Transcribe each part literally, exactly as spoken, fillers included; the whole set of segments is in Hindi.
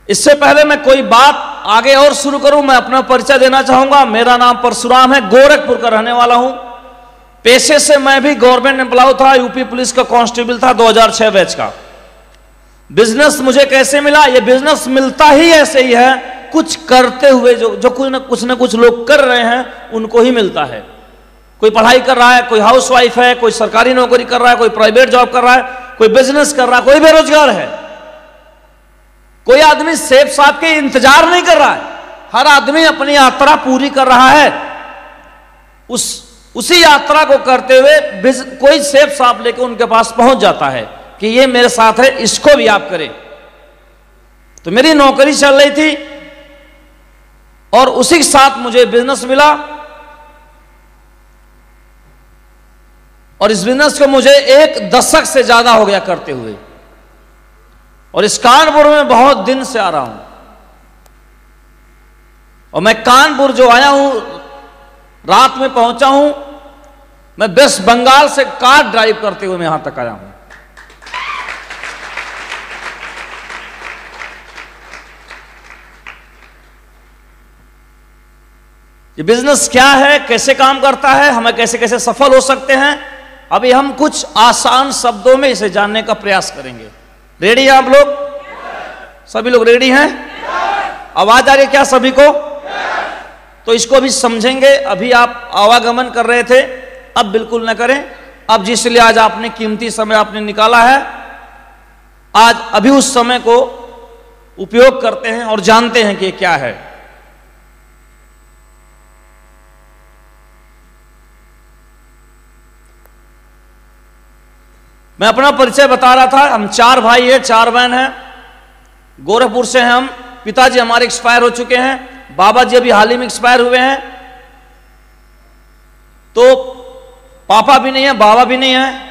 इससे पहले मैं कोई बात आगे और शुरू करूं, मैं अपना परिचय देना चाहूंगा। मेरा नाम परशुराम है, गोरखपुर का रहने वाला हूं। पेशे से मैं भी गवर्नमेंट एम्प्लॉय था, यूपी पुलिस का कांस्टेबल था, दो हज़ार छह बैच का। बिजनेस मुझे कैसे मिला? ये बिजनेस मिलता ही ऐसे ही है, कुछ करते हुए। जो जो कुछ न कुछ न कुछ लोग कर रहे हैं उनको ही मिलता है। कोई पढ़ाई कर रहा है, कोई हाउसवाइफ है, कोई सरकारी नौकरी कर रहा है, कोई प्राइवेट जॉब कर रहा है, कोई बिजनेस कर रहा है, कोई बेरोजगार है। कोई आदमी सेफ साहब के इंतजार नहीं कर रहा है, हर आदमी अपनी यात्रा पूरी कर रहा है। उस उसी यात्रा को करते हुए कोई सेफ साहब लेके उनके पास पहुंच जाता है कि ये मेरे साथ है, इसको भी आप करें। तो मेरी नौकरी चल रही थी और उसी के साथ मुझे बिजनेस मिला, और इस बिजनेस को मुझे एक दशक से ज्यादा हो गया करते हुए, और इस कानपुर में बहुत दिन से आ रहा हूं। और मैं कानपुर जो आया हूं, रात में पहुंचा हूं, मैं वेस्ट बंगाल से कार ड्राइव करते हुए मैं यहां तक आया हूं। ये बिजनेस क्या है, कैसे काम करता है, हमें कैसे कैसे सफल हो सकते हैं, अभी हम कुछ आसान शब्दों में इसे जानने का प्रयास करेंगे। रेडी हैं आप लोग? सभी लोग रेडी हैं? आवाज आ रही है क्या सभी को? तो इसको भी समझेंगे। अभी आप आवागमन कर रहे थे, अब बिल्कुल न करें। अब जिसलिए आज आपने कीमती समय आपने निकाला है, आज अभी उस समय को उपयोग करते हैं और जानते हैं कि क्या है। मैं अपना परिचय बता रहा था। हम चार भाई हैं, चार बहन हैं, गोरखपुर से हैं हम। पिताजी हमारे एक्सपायर हो चुके हैं, बाबा जी अभी हाल ही में एक्सपायर हुए हैं। तो पापा भी नहीं है, बाबा भी नहीं है।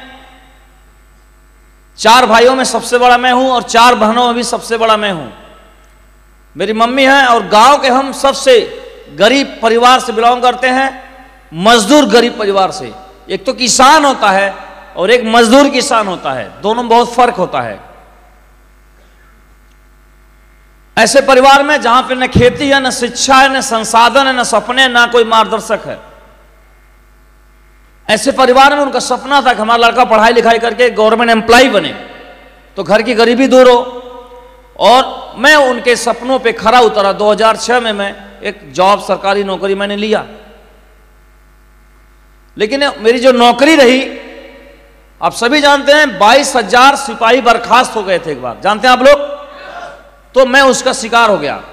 चार भाइयों में सबसे बड़ा मैं हूं और चार बहनों में भी सबसे बड़ा मैं हूं। मेरी मम्मी है, और गांव के हम सबसे गरीब परिवार से बिलोंग करते हैं, मजदूर गरीब परिवार से। एक तो किसान होता है और एक मजदूर किसान होता है, दोनों में बहुत फर्क होता है। ऐसे परिवार में जहां पे न खेती है, न शिक्षा है, न संसाधन है, न सपने, ना कोई मार्गदर्शक है, ऐसे परिवार में उनका सपना था कि हमारा लड़का पढ़ाई लिखाई करके गवर्नमेंट एम्प्लॉय बने तो घर की गरीबी दूर हो। और मैं उनके सपनों पे खरा उतरा। दो हज़ार छह में मैं एक जॉब, सरकारी नौकरी मैंने लिया। लेकिन मेरी जो नौकरी रही, आप सभी जानते हैं, बाईस हजार सिपाही बर्खास्त हो गए थे एक बार, जानते हैं आप लोग? तो मैं उसका शिकार हो गया।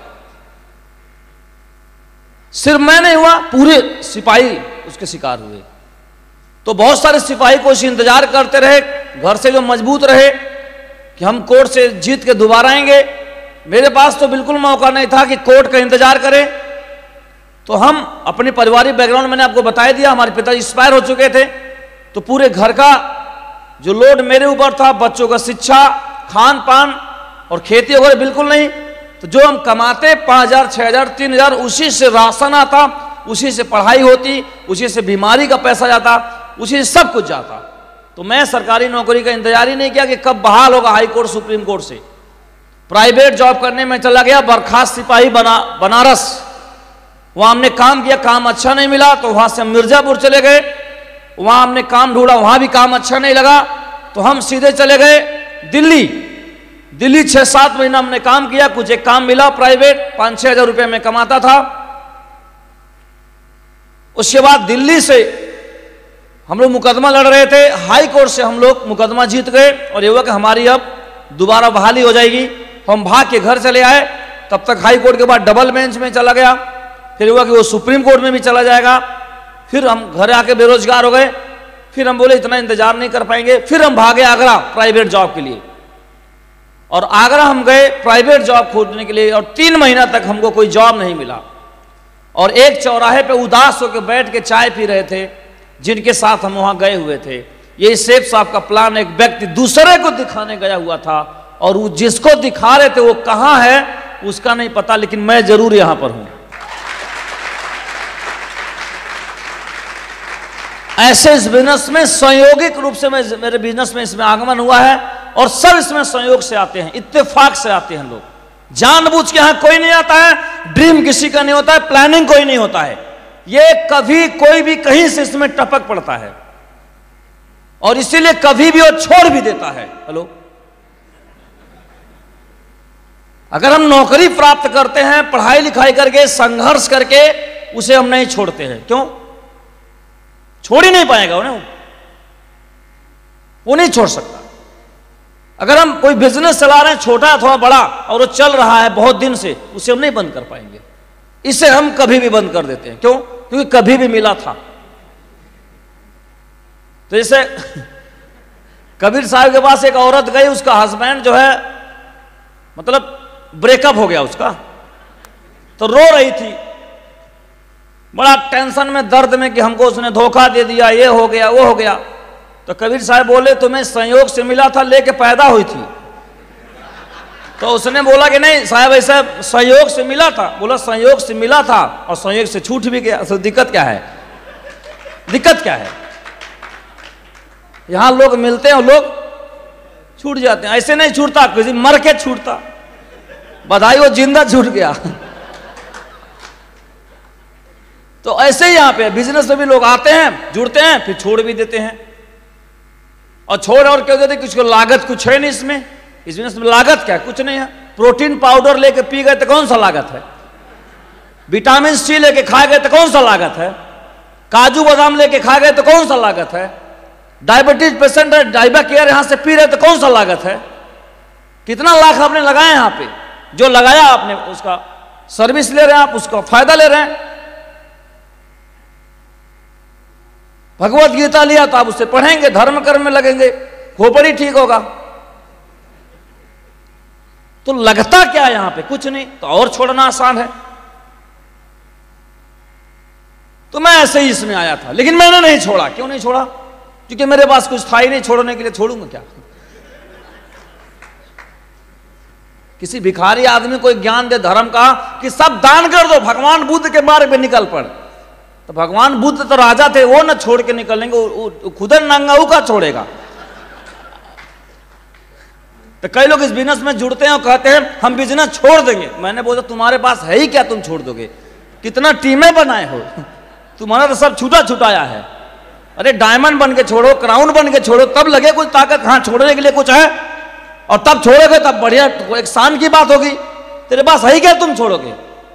सिर्फ मैं नहीं हुआ, पूरे सिपाही उसके शिकार हुए। तो बहुत सारे सिपाही को इस इंतजार करते रहे, घर से जो मजबूत रहे कि हम कोर्ट से जीत के दोबारा आएंगे। मेरे पास तो बिल्कुल मौका नहीं था कि कोर्ट का इंतजार करें। तो हम अपने पारिवारिक बैकग्राउंड मैंने आपको बता दिया, हमारे पिताजी एक्सपायर हो चुके थे। तो पूरे घर का जो लोड मेरे ऊपर था, बच्चों का शिक्षा, खान पान और खेती वगैरह बिल्कुल नहीं। तो जो हम कमाते पाँच हजार, छः हजार, तीन हजार, उसी से राशन आता, उसी से पढ़ाई होती, उसी से बीमारी का पैसा जाता, उसी से सब कुछ जाता। तो मैं सरकारी नौकरी का इंतजार ही नहीं किया कि कब बहाल होगा हाई कोर्ट, सुप्रीम कोर्ट से। प्राइवेट जॉब करने में चला गया, बर्खास्त सिपाही बना बनारस। वहां हमने काम किया, काम अच्छा नहीं मिला, तो वहां से मिर्जापुर चले गए। वहां हमने काम ढूंढा, वहां भी काम अच्छा नहीं लगा, तो हम सीधे चले गए दिल्ली। दिल्ली छह सात महीना हमने काम किया, कुछ एक काम मिला प्राइवेट, पांच छह हजार रुपये में कमाता था। उसके बाद दिल्ली से हम लोग मुकदमा लड़ रहे थे, हाई कोर्ट से हम लोग मुकदमा जीत गए, और ये हुआ कि हमारी अब दोबारा बहाली हो जाएगी। हम भाग के घर चले आए। तब तक हाई कोर्ट के बाद डबल बेंच में चला गया, फिर हुआ कि वो सुप्रीम कोर्ट में भी चला जाएगा। फिर हम घर आके बेरोजगार हो गए। फिर हम बोले इतना इंतजार नहीं कर पाएंगे, फिर हम भागे आगरा प्राइवेट जॉब के लिए। और आगरा हम गए प्राइवेट जॉब खोजने के लिए, और तीन महीना तक हमको कोई जॉब नहीं मिला। और एक चौराहे पे उदास होकर बैठ के चाय पी रहे थे, जिनके साथ हम वहां गए हुए थे। ये सेठ साहब का प्लान, एक व्यक्ति दूसरे को दिखाने गया हुआ था, और वो जिसको दिखा रहे थे वो कहां है उसका नहीं पता, लेकिन मैं जरूर यहां पर हूं। ऐसे इस बिजनेस में संयोगिक रूप से मैं मेरे बिजनेस में इसमें आगमन हुआ है, और सब इसमें संयोग से आते हैं, इत्तेफाक से आते हैं लोग। जानबूझ के यहां कोई नहीं आता है, ड्रीम किसी का नहीं होता है, प्लानिंग कोई नहीं होता है, ये कभी कोई भी कहीं से इसमें टपक पड़ता है और इसीलिए कभी भी वो छोड़ भी देता है। हेलो, अगर हम नौकरी प्राप्त करते हैं पढ़ाई लिखाई करके संघर्ष करके, उसे हम नहीं छोड़ते हैं। क्यों? छोड़ ही नहीं पाएगा उन्हें, वो नहीं छोड़ सकता। अगर हम कोई बिजनेस चला रहे हैं छोटा अथवा बड़ा और वो चल रहा है बहुत दिन से, उसे हम नहीं बंद कर पाएंगे, इसे हम कभी भी बंद कर देते हैं। क्यों? क्योंकि कभी भी मिला था। तो जैसे कबीर साहब के पास एक औरत गई, उसका हस्बैंड जो है मतलब ब्रेकअप हो गया उसका, तो रो रही थी बड़ा टेंशन में, दर्द में कि हमको उसने धोखा दे दिया, ये हो गया वो हो गया। तो कबीर साहब बोले तुम्हें संयोग से मिला था, लेके पैदा हुई थी? तो उसने बोला कि नहीं साहब ऐसा संयोग से मिला था। बोला संयोग से मिला था और संयोग से छूट भी गया, तो दिक्कत क्या है? दिक्कत क्या है? यहां लोग मिलते हैं और लोग छूट जाते हैं, ऐसे नहीं छूटता, किसी मर के छूटता। बधाई वो जिंदा छूट गया। तो ऐसे ही यहां पे बिजनेस में भी लोग आते हैं, जुड़ते हैं, फिर छोड़ भी देते हैं। और छोड़ और क्यों देते? कुछ को लागत कुछ है नहीं इसमें। इस बिजनेस में लागत क्या है? कुछ नहीं है। प्रोटीन पाउडर लेके पी गए तो कौन सा लागत है? विटामिन सी लेके खा गए तो कौन सा लागत है? काजू बादाम लेके खा गए तो कौन सा लागत है? डायबिटीज पेशेंट है, डायबा केयर यहां से पी रहे तो कौन सा लागत है? कितना लाख आपने लगाए यहां पे, जो लगाया आपने उसका सर्विस ले रहे हैं आप, उसका फायदा ले रहे हैं। भगवत गीता लिया तो आप उससे पढ़ेंगे, धर्म कर्म में लगेंगे, खोपड़ी ठीक होगा। तो लगता क्या है यहां पे? कुछ नहीं। तो और छोड़ना आसान है। तो मैं ऐसे ही इसमें आया था, लेकिन मैंने नहीं छोड़ा। क्यों नहीं छोड़ा? क्योंकि मेरे पास कुछ था ही नहीं छोड़ने के लिए। छोड़ूंगा क्या? किसी भिखारी आदमी को ज्ञान दे धर्म का कि सब दान कर दो, भगवान बुद्ध के मार्ग पे निकल पड़, तो भगवान बुद्ध तो राजा थे, वो न छोड़ के निकलेंगे, खुद नंगा का छोड़ेगा। तो कई लोग इस बिजनेस में जुड़ते हैं और कहते हैं हम बिजनेस छोड़ देंगे। मैंने बोला तुम्हारे पास है ही क्या, तुम छोड़ दोगे? कितना टीमें बनाए हो, तुम्हारा तो सब छूटा छुटाया है। अरे डायमंड बन के छोड़ो, क्राउन बन के छोड़ो, तब लगे कुछ ताकत। हाँ, छोड़ने के लिए कुछ है, और तब छोड़ोगे तब बढ़िया, एक शान की बात होगी। तेरे पास है ही क्या, तुम छोड़ोगे?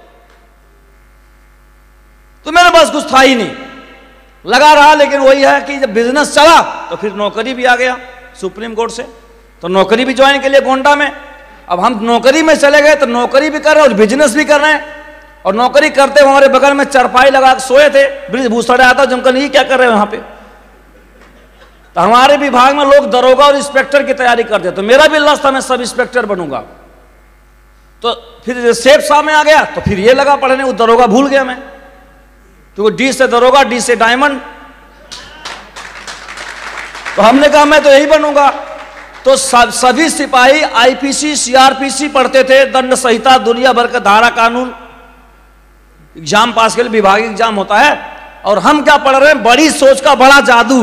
तो मेरे पास कुछ था ही नहीं, लगा रहा। लेकिन वही है कि जब बिजनेस चला तो फिर नौकरी भी आ गया सुप्रीम कोर्ट से, तो नौकरी भी ज्वाइन के लिए गोंडा में। अब हम नौकरी में चले गए तो नौकरी भी कर रहे हैं और बिजनेस भी कर रहे हैं। और नौकरी करते हुए हमारे बगल में चरपाई लगा सोए थे, ब्रिज भूसड़े आता जमकर, ये क्या कर रहे हो यहाँ पे? तो हमारे विभाग में लोग दरोगा और इंस्पेक्टर की तैयारी करते, तो मेरा भी लक्ष्य था मैं सब इंस्पेक्टर बनूंगा। तो फिर सेठ साहब में आ गया तो फिर ये लगा पढ़ने, वो दरोगा भूल गया मैं, क्योंकि डी से दरोगा, डी से डायमंड। तो हमने कहा मैं तो यही बनूंगा। तो सभी सिपाही आईपीसी सीआरपीसी पढ़ते थे, दंड संहिता, दुनिया भर का धारा कानून, एग्जाम पास के लिए विभागीय एग्जाम होता है। और हम क्या पढ़ रहे हैं? बड़ी सोच का बड़ा जादू,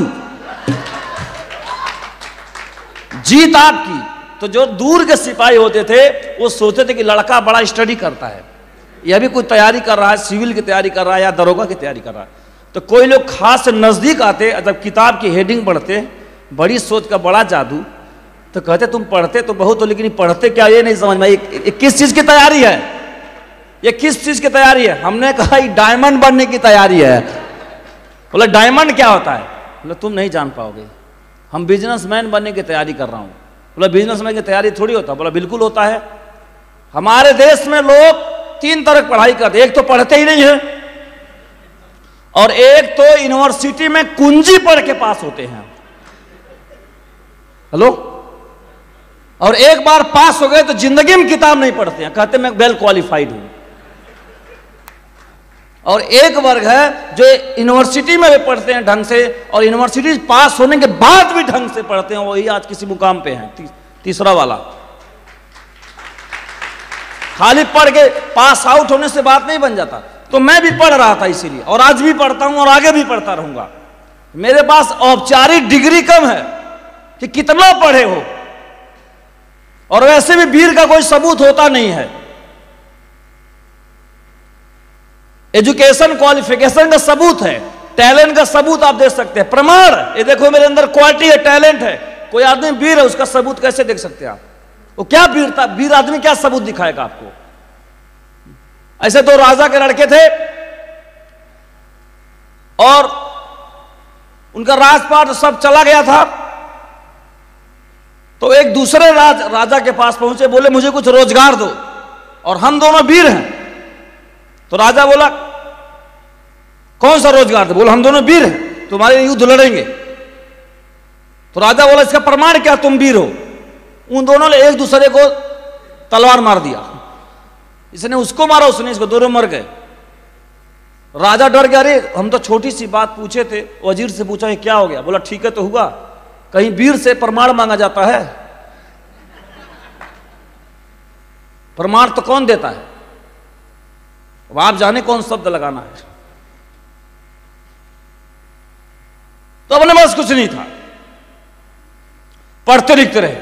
जीत आपकी। तो जो दूर के सिपाही होते थे वो सोचते थे कि लड़का बड़ा स्टडी करता है, यह भी कोई तैयारी कर रहा है, सिविल की तैयारी कर रहा है या दरोगा की तैयारी कर रहा है। तो कोई लोग खास नजदीक आते, जब किताब की हेडिंग पढ़ते, बड़ी सोच का बड़ा जादू, तो कहते तुम पढ़ते तो बहुत हो, लेकिन पढ़ते क्या ये नहीं समझ में। ये किस चीज की तैयारी है? ये किस चीज की तैयारी है? हमने कहा ये डायमंड बनने की तैयारी है। बोला डायमंड क्या होता है? बोला तुम नहीं जान पाओगे, हम बिजनेसमैन बनने की तैयारी कर रहा हूं। बोला बिजनेसमैन की तैयारी थोड़ी होता। बोला बिल्कुल होता है। हमारे देश में लोग तीन तरह की पढ़ाई करते, एक तो पढ़ते ही नहीं है, और एक तो यूनिवर्सिटी में कुंजी पढ़ के पास होते हैं। हेलो, और एक बार पास हो गए तो जिंदगी में किताब नहीं पढ़ते हैं, कहते मैं वेल क्वालिफाइड हूं। और एक वर्ग है जो यूनिवर्सिटी में भी पढ़ते हैं ढंग से, और यूनिवर्सिटी पास होने के बाद भी ढंग से पढ़ते हैं, वही आज किसी मुकाम पे हैं। ती, तीसरा वाला खाली पढ़ के पास आउट होने से बात नहीं बन जाता। तो मैं भी पढ़ रहा था इसीलिए, और आज भी पढ़ता हूं और आगे भी पढ़ता रहूंगा। मेरे पास औपचारिक डिग्री कम है कि कितना पढ़े हो, और वैसे भी वीर का कोई सबूत होता नहीं है। एजुकेशन क्वालिफिकेशन का सबूत है, टैलेंट का सबूत आप दे सकते हैं, प्रमाण, ये देखो मेरे अंदर क्वालिटी है, टैलेंट है। कोई आदमी वीर है, उसका सबूत कैसे देख सकते हैं आप? वो क्या वीर था? वीर आदमी क्या सबूत दिखाएगा आपको? ऐसे तो राजा के लड़के थे और उनका राजपाट सब चला गया था, तो एक दूसरे राज राजा के पास पहुंचे, बोले मुझे कुछ रोजगार दो और हम दोनों वीर हैं। तो राजा बोला कौन सा रोजगार दो? बोला हम दोनों वीर हैं, तुम्हारे युद्ध लड़ेंगे। तो राजा बोला इसका प्रमाण क्या तुम वीर हो? उन दोनों ने एक दूसरे को तलवार मार दिया, इसने उसको मारा, उसने इसको, दोनों मर गए। राजा डर गया, अरे हम तो छोटी सी बात पूछे थे, वजीर से पूछा ये क्या हो गया? बोला ठीक है तो हुआ, कहीं वीर से प्रमाण मांगा जाता है? प्रमाण तो कौन देता है? अब आप जाने कौन शब्द लगाना है। तो अपने पास कुछ नहीं था, पढ़ते लिखते रहे।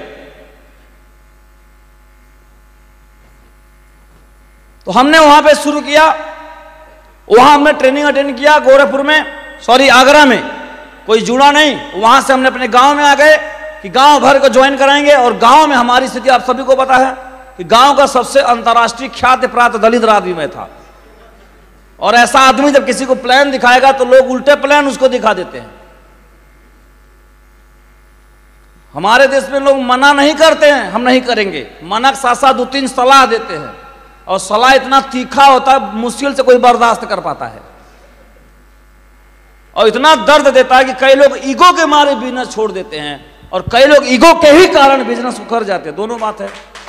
तो हमने वहां पे शुरू किया, वहां हमने ट्रेनिंग अटेंड किया गोरखपुर में, सॉरी आगरा में, कोई जुड़ा नहीं। वहां से हमने अपने गांव में आ गए कि गांव भर को ज्वाइन कराएंगे। और गांव में हमारी स्थिति आप सभी को पता है कि गांव का सबसे अंतर्राष्ट्रीय ख्याति प्राप्त दलित आदमी मैं था। और ऐसा आदमी जब किसी को प्लान दिखाएगा तो लोग उल्टे प्लान उसको दिखा देते हैं। हमारे देश में लोग मना नहीं करते हैं, हम नहीं करेंगे, मना के साथ साथ दो तीन सलाह देते हैं, और सलाह इतना तीखा होता है मुश्किल से कोई बर्दाश्त कर पाता है, और इतना दर्द देता है कि कई लोग ईगो के मारे बिजनेस छोड़ देते हैं और कई लोग ईगो के ही कारण बिजनेस को कर जाते हैं। दोनों बात है।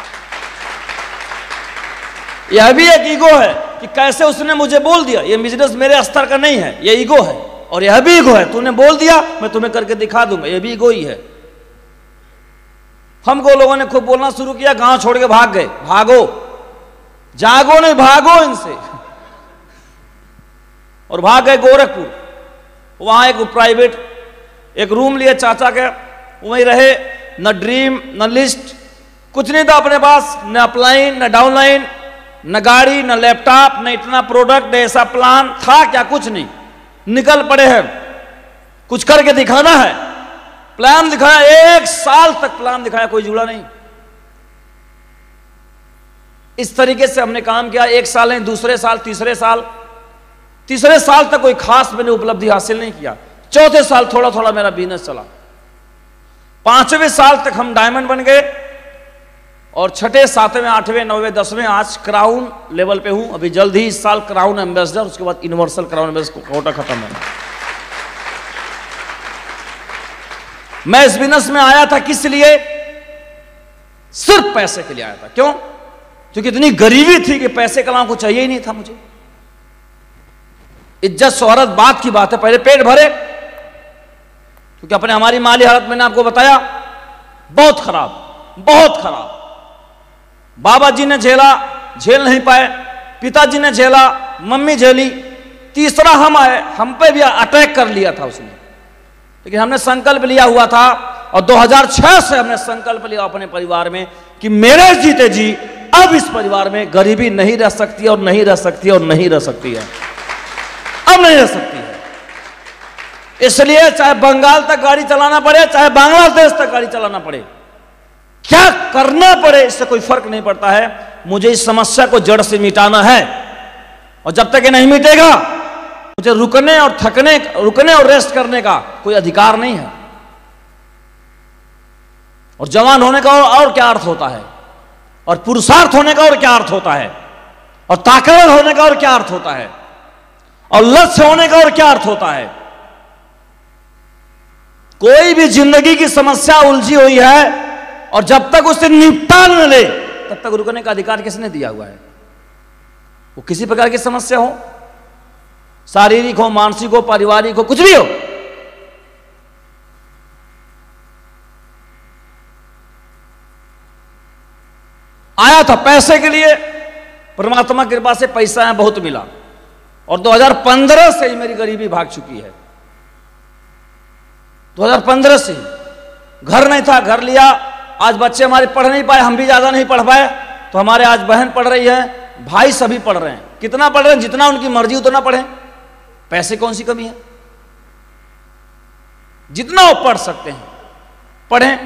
यह भी एक ईगो है कि कैसे उसने मुझे बोल दिया, ये बिजनेस मेरे स्तर का नहीं है, ये ईगो है। और यह भी ईगो है, तूने बोल दिया मैं तुम्हें करके दिखा दूंगा, यह भी ईगो ही है। हमको लोगों ने खूब बोलना शुरू किया, गांव छोड़ के भाग गए। भागो, जागो नहीं, भागो इनसे। और भाग गए गोरखपुर। वहां एक प्राइवेट एक रूम लिए चाचा के, वहीं रहे। न ड्रीम न लिस्ट, कुछ नहीं था अपने पास, न अपलाइन न डाउनलाइन, न गाड़ी न लैपटॉप, न इतना प्रोडक्ट, न ऐसा प्लान था क्या, कुछ नहीं। निकल पड़े हैं, कुछ करके दिखाना है। प्लान दिखाया, एक साल तक प्लान दिखाया, कोई जुड़ा नहीं। इस तरीके से हमने काम किया। एक साल नहीं, दूसरे साल, तीसरे साल, तीसरे साल तक कोई खास मैंने उपलब्धि हासिल नहीं किया। चौथे साल थोड़ा थोड़ा मेरा बिजनेस चला। पांचवें साल तक हम डायमंड बन गए, और छठे सातवें आठवें नौवें दसवें आज क्राउन लेवल पे हूं। अभी जल्द ही इस साल क्राउन एम्बेसडर, उसके बाद यूनिवर्सल क्राउन एम्बेसडर को कोटा खत्म है। मैं इस बिजनेस में आया था किस लिए? सिर्फ पैसे के लिए आया था। क्यों? क्योंकि इतनी गरीबी थी कि पैसे कलाम को चाहिए ही नहीं था मुझे। इज्जत शोहरत बात की बात है, पहले पेट भरे, क्योंकि अपने हमारी माली हालत मैंने आपको बताया बहुत खराब, बहुत खराब। बाबा जी ने झेला, झेल नहीं पाए, पिताजी ने झेला, मम्मी झेली, तीसरा हम आए, हम पे भी अटैक कर लिया था उसने। लेकिन हमने संकल्प लिया हुआ था, और दो हज़ार छह से हमने संकल्प लिया अपने परिवार में कि मेरे जीते जी अब इस परिवार में गरीबी नहीं रह सकती, और नहीं रह सकती, और नहीं रह सकती है, अब नहीं रह सकती है। इसलिए चाहे बंगाल तक गाड़ी चलाना पड़े, चाहे बांग्लादेश तक गाड़ी चलाना पड़े, क्या करना पड़े, इससे कोई फर्क नहीं पड़ता है। मुझे इस समस्या को जड़ से मिटाना है, और जब तक ये नहीं मिटेगा मुझे रुकने और थकने रुकने और रेस्ट करने का कोई अधिकार नहीं है। और जवान होने का और, और क्या अर्थ होता है, और पुरुषार्थ होने का और क्या अर्थ होता है, और ताकतवर होने का और क्या अर्थ होता है, और लक्ष्य होने का और क्या अर्थ होता है। कोई भी जिंदगी की समस्या उलझी हुई है, और जब तक उसे निपटा न ले तब तक रुकने का अधिकार किसने दिया हुआ है? वो किसी प्रकार की समस्या हो, शारीरिक हो, मानसिक हो, पारिवारिक हो, कुछ भी हो। आया था पैसे के लिए, परमात्मा की कृपा से पैसा है बहुत मिला, और दो हज़ार पंद्रह से ही मेरी गरीबी भाग चुकी है। दो हज़ार पंद्रह से घर नहीं था, घर लिया। आज बच्चे हमारे पढ़ नहीं पाए, हम भी ज्यादा नहीं पढ़ पाए, तो हमारे आज बहन पढ़ रही है, भाई सभी पढ़ रहे हैं। कितना पढ़ रहे हैं, जितना उनकी मर्जी उतना पढ़ें, पैसे कौन सी कमी है, जितना वो पढ़ सकते हैं पढ़ें।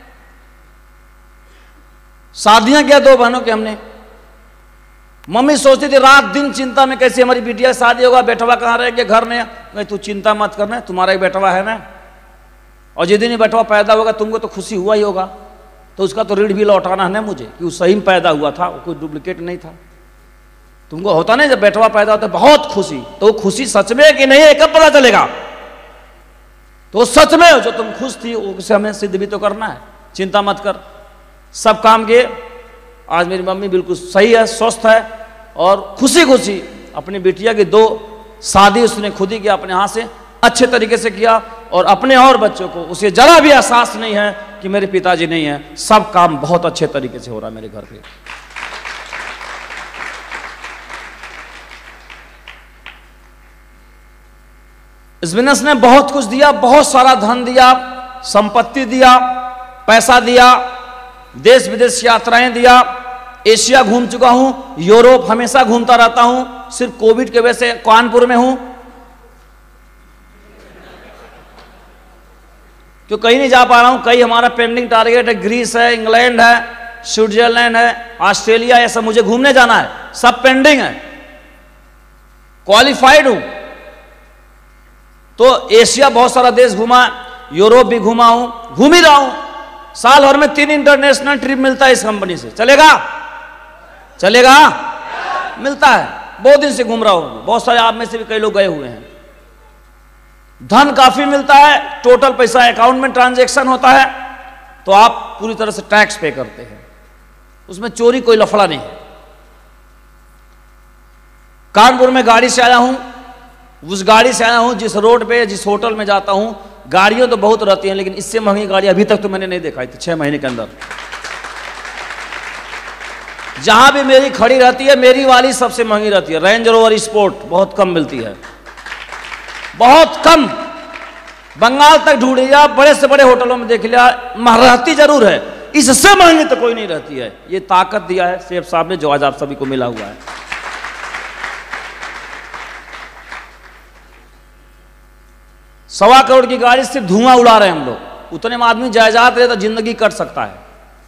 शादियां किया दो बहनों के हमने, मम्मी सोचती थी रात दिन चिंता में कैसे हमारी बिटिया की शादी होगा, बेटवा कहाँ रहेंगे घर में, नहीं तू चिंता मत करना, तुम्हारा ही बेटवा है ना, और जिस दिन ही बेटवा पैदा होगा तुमको तो खुशी हुआ ही होगा, तो उसका तो ऋण भी लौटाना है ना मुझे कि वो सही में पैदा हुआ था, वो कोई डुप्लीकेट नहीं था। तुमको होता नहीं जब बेटवा पैदा होता है बहुत खुशी, तो वो खुशी सच में है कि नहीं है कब पता चलेगा, तो सच में जो तुम खुश थी उसे हमें सिद्ध भी तो करना है। चिंता मत कर, सब काम किए। आज मेरी मम्मी बिल्कुल सही है, स्वस्थ है, और खुशी खुशी अपनी बिटिया की दो शादी उसने खुद ही किया, अपने हाथ से अच्छे तरीके से किया, और अपने और बच्चों को उसे जरा भी एहसास नहीं है कि मेरे पिताजी नहीं है, सब काम बहुत अच्छे तरीके से हो रहा है मेरे घर पे। इस बिजनेस ने बहुत कुछ दिया, बहुत सारा धन दिया, संपत्ति दिया, पैसा दिया, देश विदेश यात्राएं दिया, एशिया घूम चुका हूं, यूरोप हमेशा घूमता रहता हूं, सिर्फ कोविड के वजह से कानपुर में हूं, क्यों कहीं नहीं जा पा रहा हूं। कई हमारा पेंडिंग टारगेट है, ग्रीस है, इंग्लैंड है, स्विट्जरलैंड है, ऑस्ट्रेलिया, ऐसा मुझे घूमने जाना है, सब पेंडिंग है। क्वालिफाइड हूं तो एशिया बहुत सारा देश घूमा, यूरोप भी घूमा हूं, घूम ही रहा हूं। साल भर में तीन इंटरनेशनल ट्रिप मिलता है इस कंपनी से, चलेगा चलेगा मिलता है। बहुत दिन से घूम रहा हूं, बहुत सारे आप में से भी कई लोग गए हुए हैं। धन काफी मिलता है, टोटल पैसा अकाउंट में ट्रांजैक्शन होता है, तो आप पूरी तरह से टैक्स पे करते हैं, उसमें चोरी कोई लफड़ा नहीं है। कानपुर में गाड़ी से आया हूं, उस गाड़ी से आया हूं जिस रोड पे जिस होटल में जाता हूं, गाड़ियां तो बहुत रहती हैं लेकिन इससे महंगी गाड़ी अभी तक तो मैंने नहीं देखा थी छह महीने के अंदर। जहां भी मेरी खड़ी रहती है मेरी वाली सबसे महंगी रहती है, रेंज रोवर स्पोर्ट बहुत कम मिलती है, बहुत कम। बंगाल तक ढूंढ लिया, बड़े से बड़े होटलों में देख लिया, रहती जरूर है, इससे महंगी तो कोई नहीं रहती है। ये ताकत दिया है शेख साहब ने जो आज आप सभी को मिला हुआ है। सवा करोड़ की गाड़ी से धुआं उड़ा रहे हैं हम लोग, उतने में आदमी जायदाद रहे तो जिंदगी कट सकता है,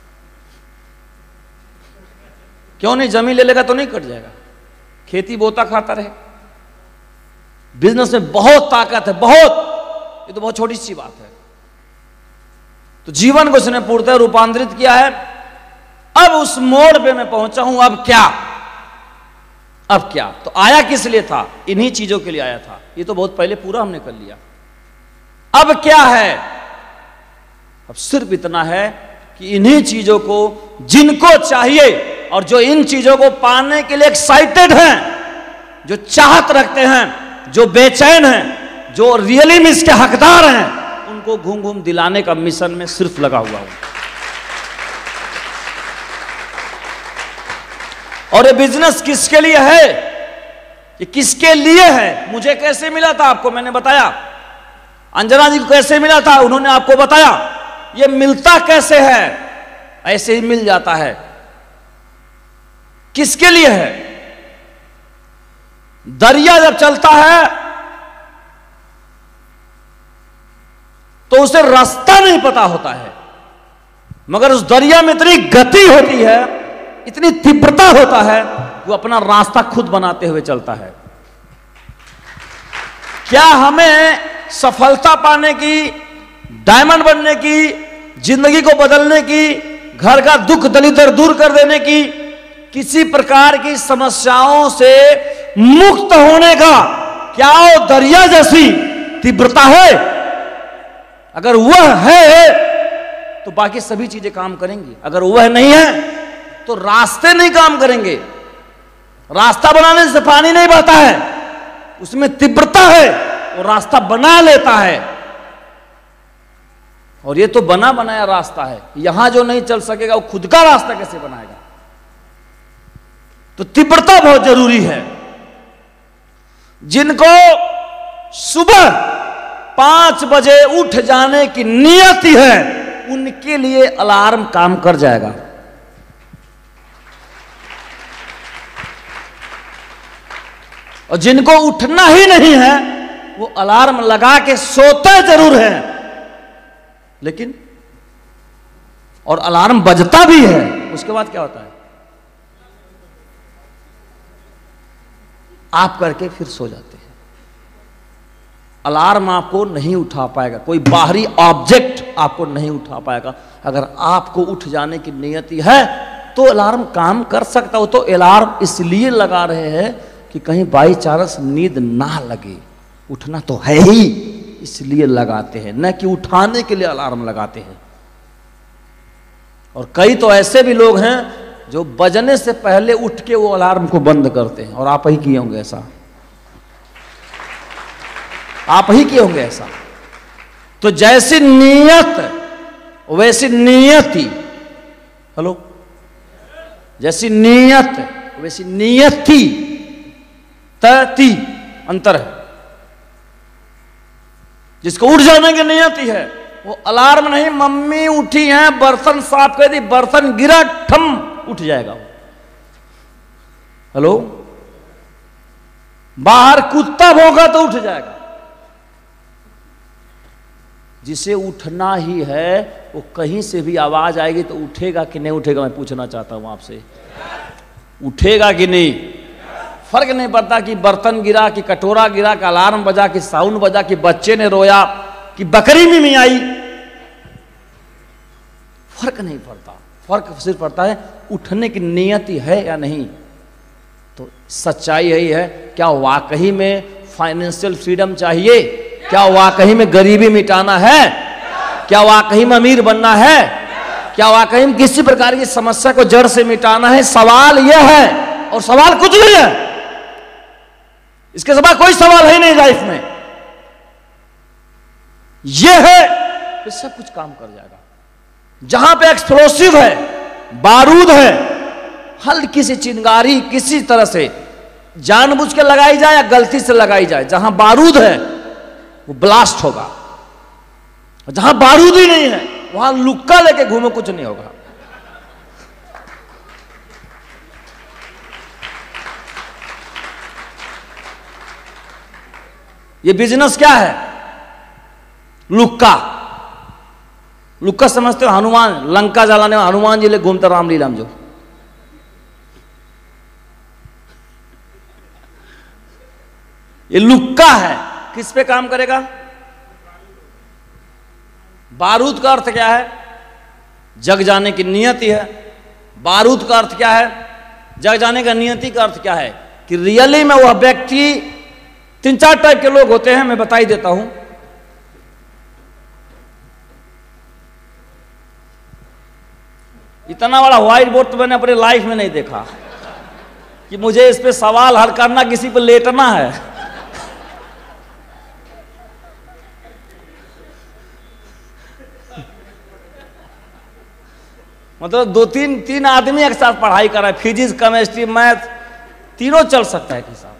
क्यों नहीं? जमीन ले लेगा तो नहीं कट जाएगा, खेती बोता खाता रहे। बिजनेस में बहुत ताकत है, बहुत, ये तो बहुत छोटी सी बात है। तो जीवन को इसने पूर्णतः रूपांतरित किया है। अब उस मोड़ पे मैं पहुंचा हूं, अब क्या अब क्या तो आया किस लिए था? इन्हीं चीजों के लिए आया था। ये तो बहुत पहले पूरा हमने कर लिया। अब क्या है? अब सिर्फ इतना है कि इन्हीं चीजों को जिनको चाहिए और जो इन चीजों को पाने के लिए एक्साइटेड हैं, जो चाहत रखते हैं, जो बेचैन हैं, जो रियली में इसके हकदार हैं, उनको घूम घूम दिलाने का मिशन में सिर्फ लगा हुआ हूं। और ये बिजनेस किसके लिए है? ये किसके लिए है? मुझे कैसे मिला था आपको मैंने बताया, अंजना जी को कैसे मिला था उन्होंने आपको बताया। ये मिलता कैसे है? ऐसे ही मिल जाता है। किसके लिए है? दरिया जब चलता है तो उसे रास्ता नहीं पता होता है, मगर उस दरिया में इतनी गति होती है, इतनी तीव्रता होता है, वो अपना रास्ता खुद बनाते हुए चलता है। क्या हमें सफलता पाने की, डायमंड बनने की, जिंदगी को बदलने की, घर का दुख दलिदर दूर कर देने की, किसी प्रकार की समस्याओं से मुक्त होने का क्या वो दरिया जैसी तीव्रता है? अगर वह है तो बाकी सभी चीजें काम करेंगी, अगर वह नहीं है तो रास्ते नहीं काम करेंगे। रास्ता बनाने से पानी नहीं बहता है, उसमें तीव्रता है, वो रास्ता बना लेता है। और ये तो बना बनाया रास्ता है, यहां जो नहीं चल सकेगा वो खुद का रास्ता कैसे बनाएगा? तो तीव्रता बहुत जरूरी है। जिनको सुबह पांच बजे उठ जाने की नियत है, उनके लिए अलार्म काम कर जाएगा। और जिनको उठना ही नहीं है वो अलार्म लगा के सोते जरूर है, लेकिन और अलार्म बजता भी है, उसके बाद क्या होता है, आप करके फिर सो जाते हैं। अलार्म आपको नहीं उठा पाएगा, कोई बाहरी ऑब्जेक्ट आपको नहीं उठा पाएगा। अगर आपको उठ जाने की नियति है तो अलार्म काम कर सकता हो। तो अलार्म इसलिए लगा रहे हैं कि कहीं बाई चांस नींद ना लगे, उठना तो है ही इसलिए लगाते हैं, न कि उठाने के लिए अलार्म लगाते हैं। और कई तो ऐसे भी लोग हैं जो बजने से पहले उठ के वो अलार्म को बंद करते हैं, और आप ही किए होंगे ऐसा, आप ही किए होंगे ऐसा। तो जैसी नीयत वैसी नियति, हेलो, जैसी नीयत वैसी नियति, तति अंतर है। जिसको उठ जाने की नियति है वो अलार्म नहीं, मम्मी उठी हैं बर्तन साफ कर दी, बर्तन गिरा ठम उठ जाएगा वो। हेलो, बाहर कुत्ता भौंका तो उठ जाएगा। जिसे उठना ही है वो कहीं से भी आवाज आएगी तो उठेगा कि नहीं उठेगा, मैं पूछना चाहता हूं आपसे, उठेगा कि नहीं? फर्क नहीं पड़ता कि बर्तन गिरा, कि कटोरा गिरा, कि अलार्म बजा, कि साउंड बजा, कि बच्चे ने रोया, कि बकरी में नहीं आई, फर्क नहीं पड़ता। फर्क सिर्फ पड़ता है उठने की नियति है या नहीं। तो सच्चाई यही है, क्या वाकई में फाइनेंशियल फ्रीडम चाहिए? क्या वाकई में गरीबी मिटाना है? क्या वाकई में अमीर बनना है? क्या वाकई में किसी प्रकार की समस्या को जड़ से मिटाना है? सवाल यह है, और सवाल कुछ नहीं है, इसके सिवा कोई सवाल है नहीं लाइफ में। यह है कि सब कुछ काम कर जाएगा। जहां पे एक्सप्लोसिव है, बारूद है, हल्की सी चिंगारी किसी तरह से जानबूझ के लगाई जाए या गलती से लगाई जाए, जहां बारूद है वो ब्लास्ट होगा, जहां बारूद ही नहीं है वहां लुक्का लेके घूमो, कुछ नहीं होगा। ये बिजनेस क्या है? लुक्का। लुक्का समझते हो? हनुमान लंका जलाने में हनुमान जी ले घूमते रामलीला में, जो ये लुक्का है। किस पे काम करेगा? बारूद का अर्थ क्या है? जग जाने की नियति है। बारूद का अर्थ क्या है? जग जाने का नियति का अर्थ क्या है? कि रियली में वह व्यक्ति, तीन चार टाइप के लोग होते हैं, मैं बता ही देता हूं। इतना बड़ा व्हाइट बोर्ड तो मैंने अपने लाइफ में नहीं देखा कि मुझे इस पे सवाल हल करना, किसी पे लेटना है। मतलब दो तीन तीन आदमी एक साथ पढ़ाई कर रहा है, फिजिक्स, केमिस्ट्री, मैथ, तीनों चल सकता है एक साथ।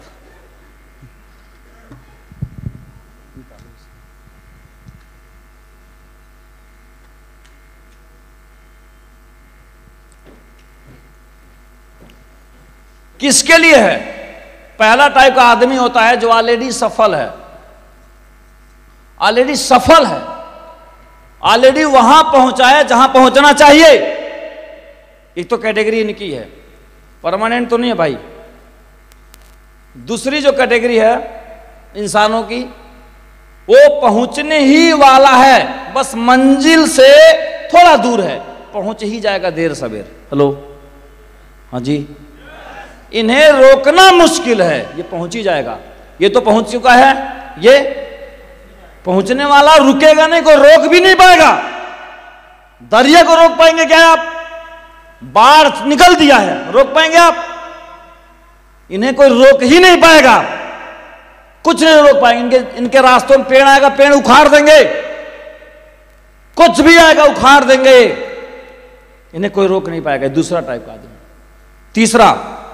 किसके लिए है? पहला टाइप का आदमी होता है जो ऑलरेडी सफल है, ऑलरेडी सफल है, ऑलरेडी वहां पहुंचा है जहां पहुंचना चाहिए। एक तो कैटेगरी इनकी है, परमानेंट तो नहीं है भाई। दूसरी जो कैटेगरी है इंसानों की, वो पहुंचने ही वाला है, बस मंजिल से थोड़ा दूर है, पहुंच ही जाएगा देर सवेर। हेलो, हाँ जी, इन्हें रोकना मुश्किल है, ये पहुंच ही जाएगा। ये तो पहुंच चुका है, ये पहुंचने वाला रुकेगा नहीं, कोई रोक भी नहीं पाएगा। दरिया को रोक पाएंगे क्या आप? बाढ़ निकल दिया है, रोक पाएंगे आप? इन्हें कोई रोक ही नहीं पाएगा, कुछ नहीं रोक पाएंगे। इनके इनके रास्तों में पेड़ आएगा, पेड़ उखाड़ देंगे, कुछ भी आएगा उखाड़ देंगे, इन्हें कोई रोक नहीं पाएगा। दूसरा टाइप का आदमी। तीसरा,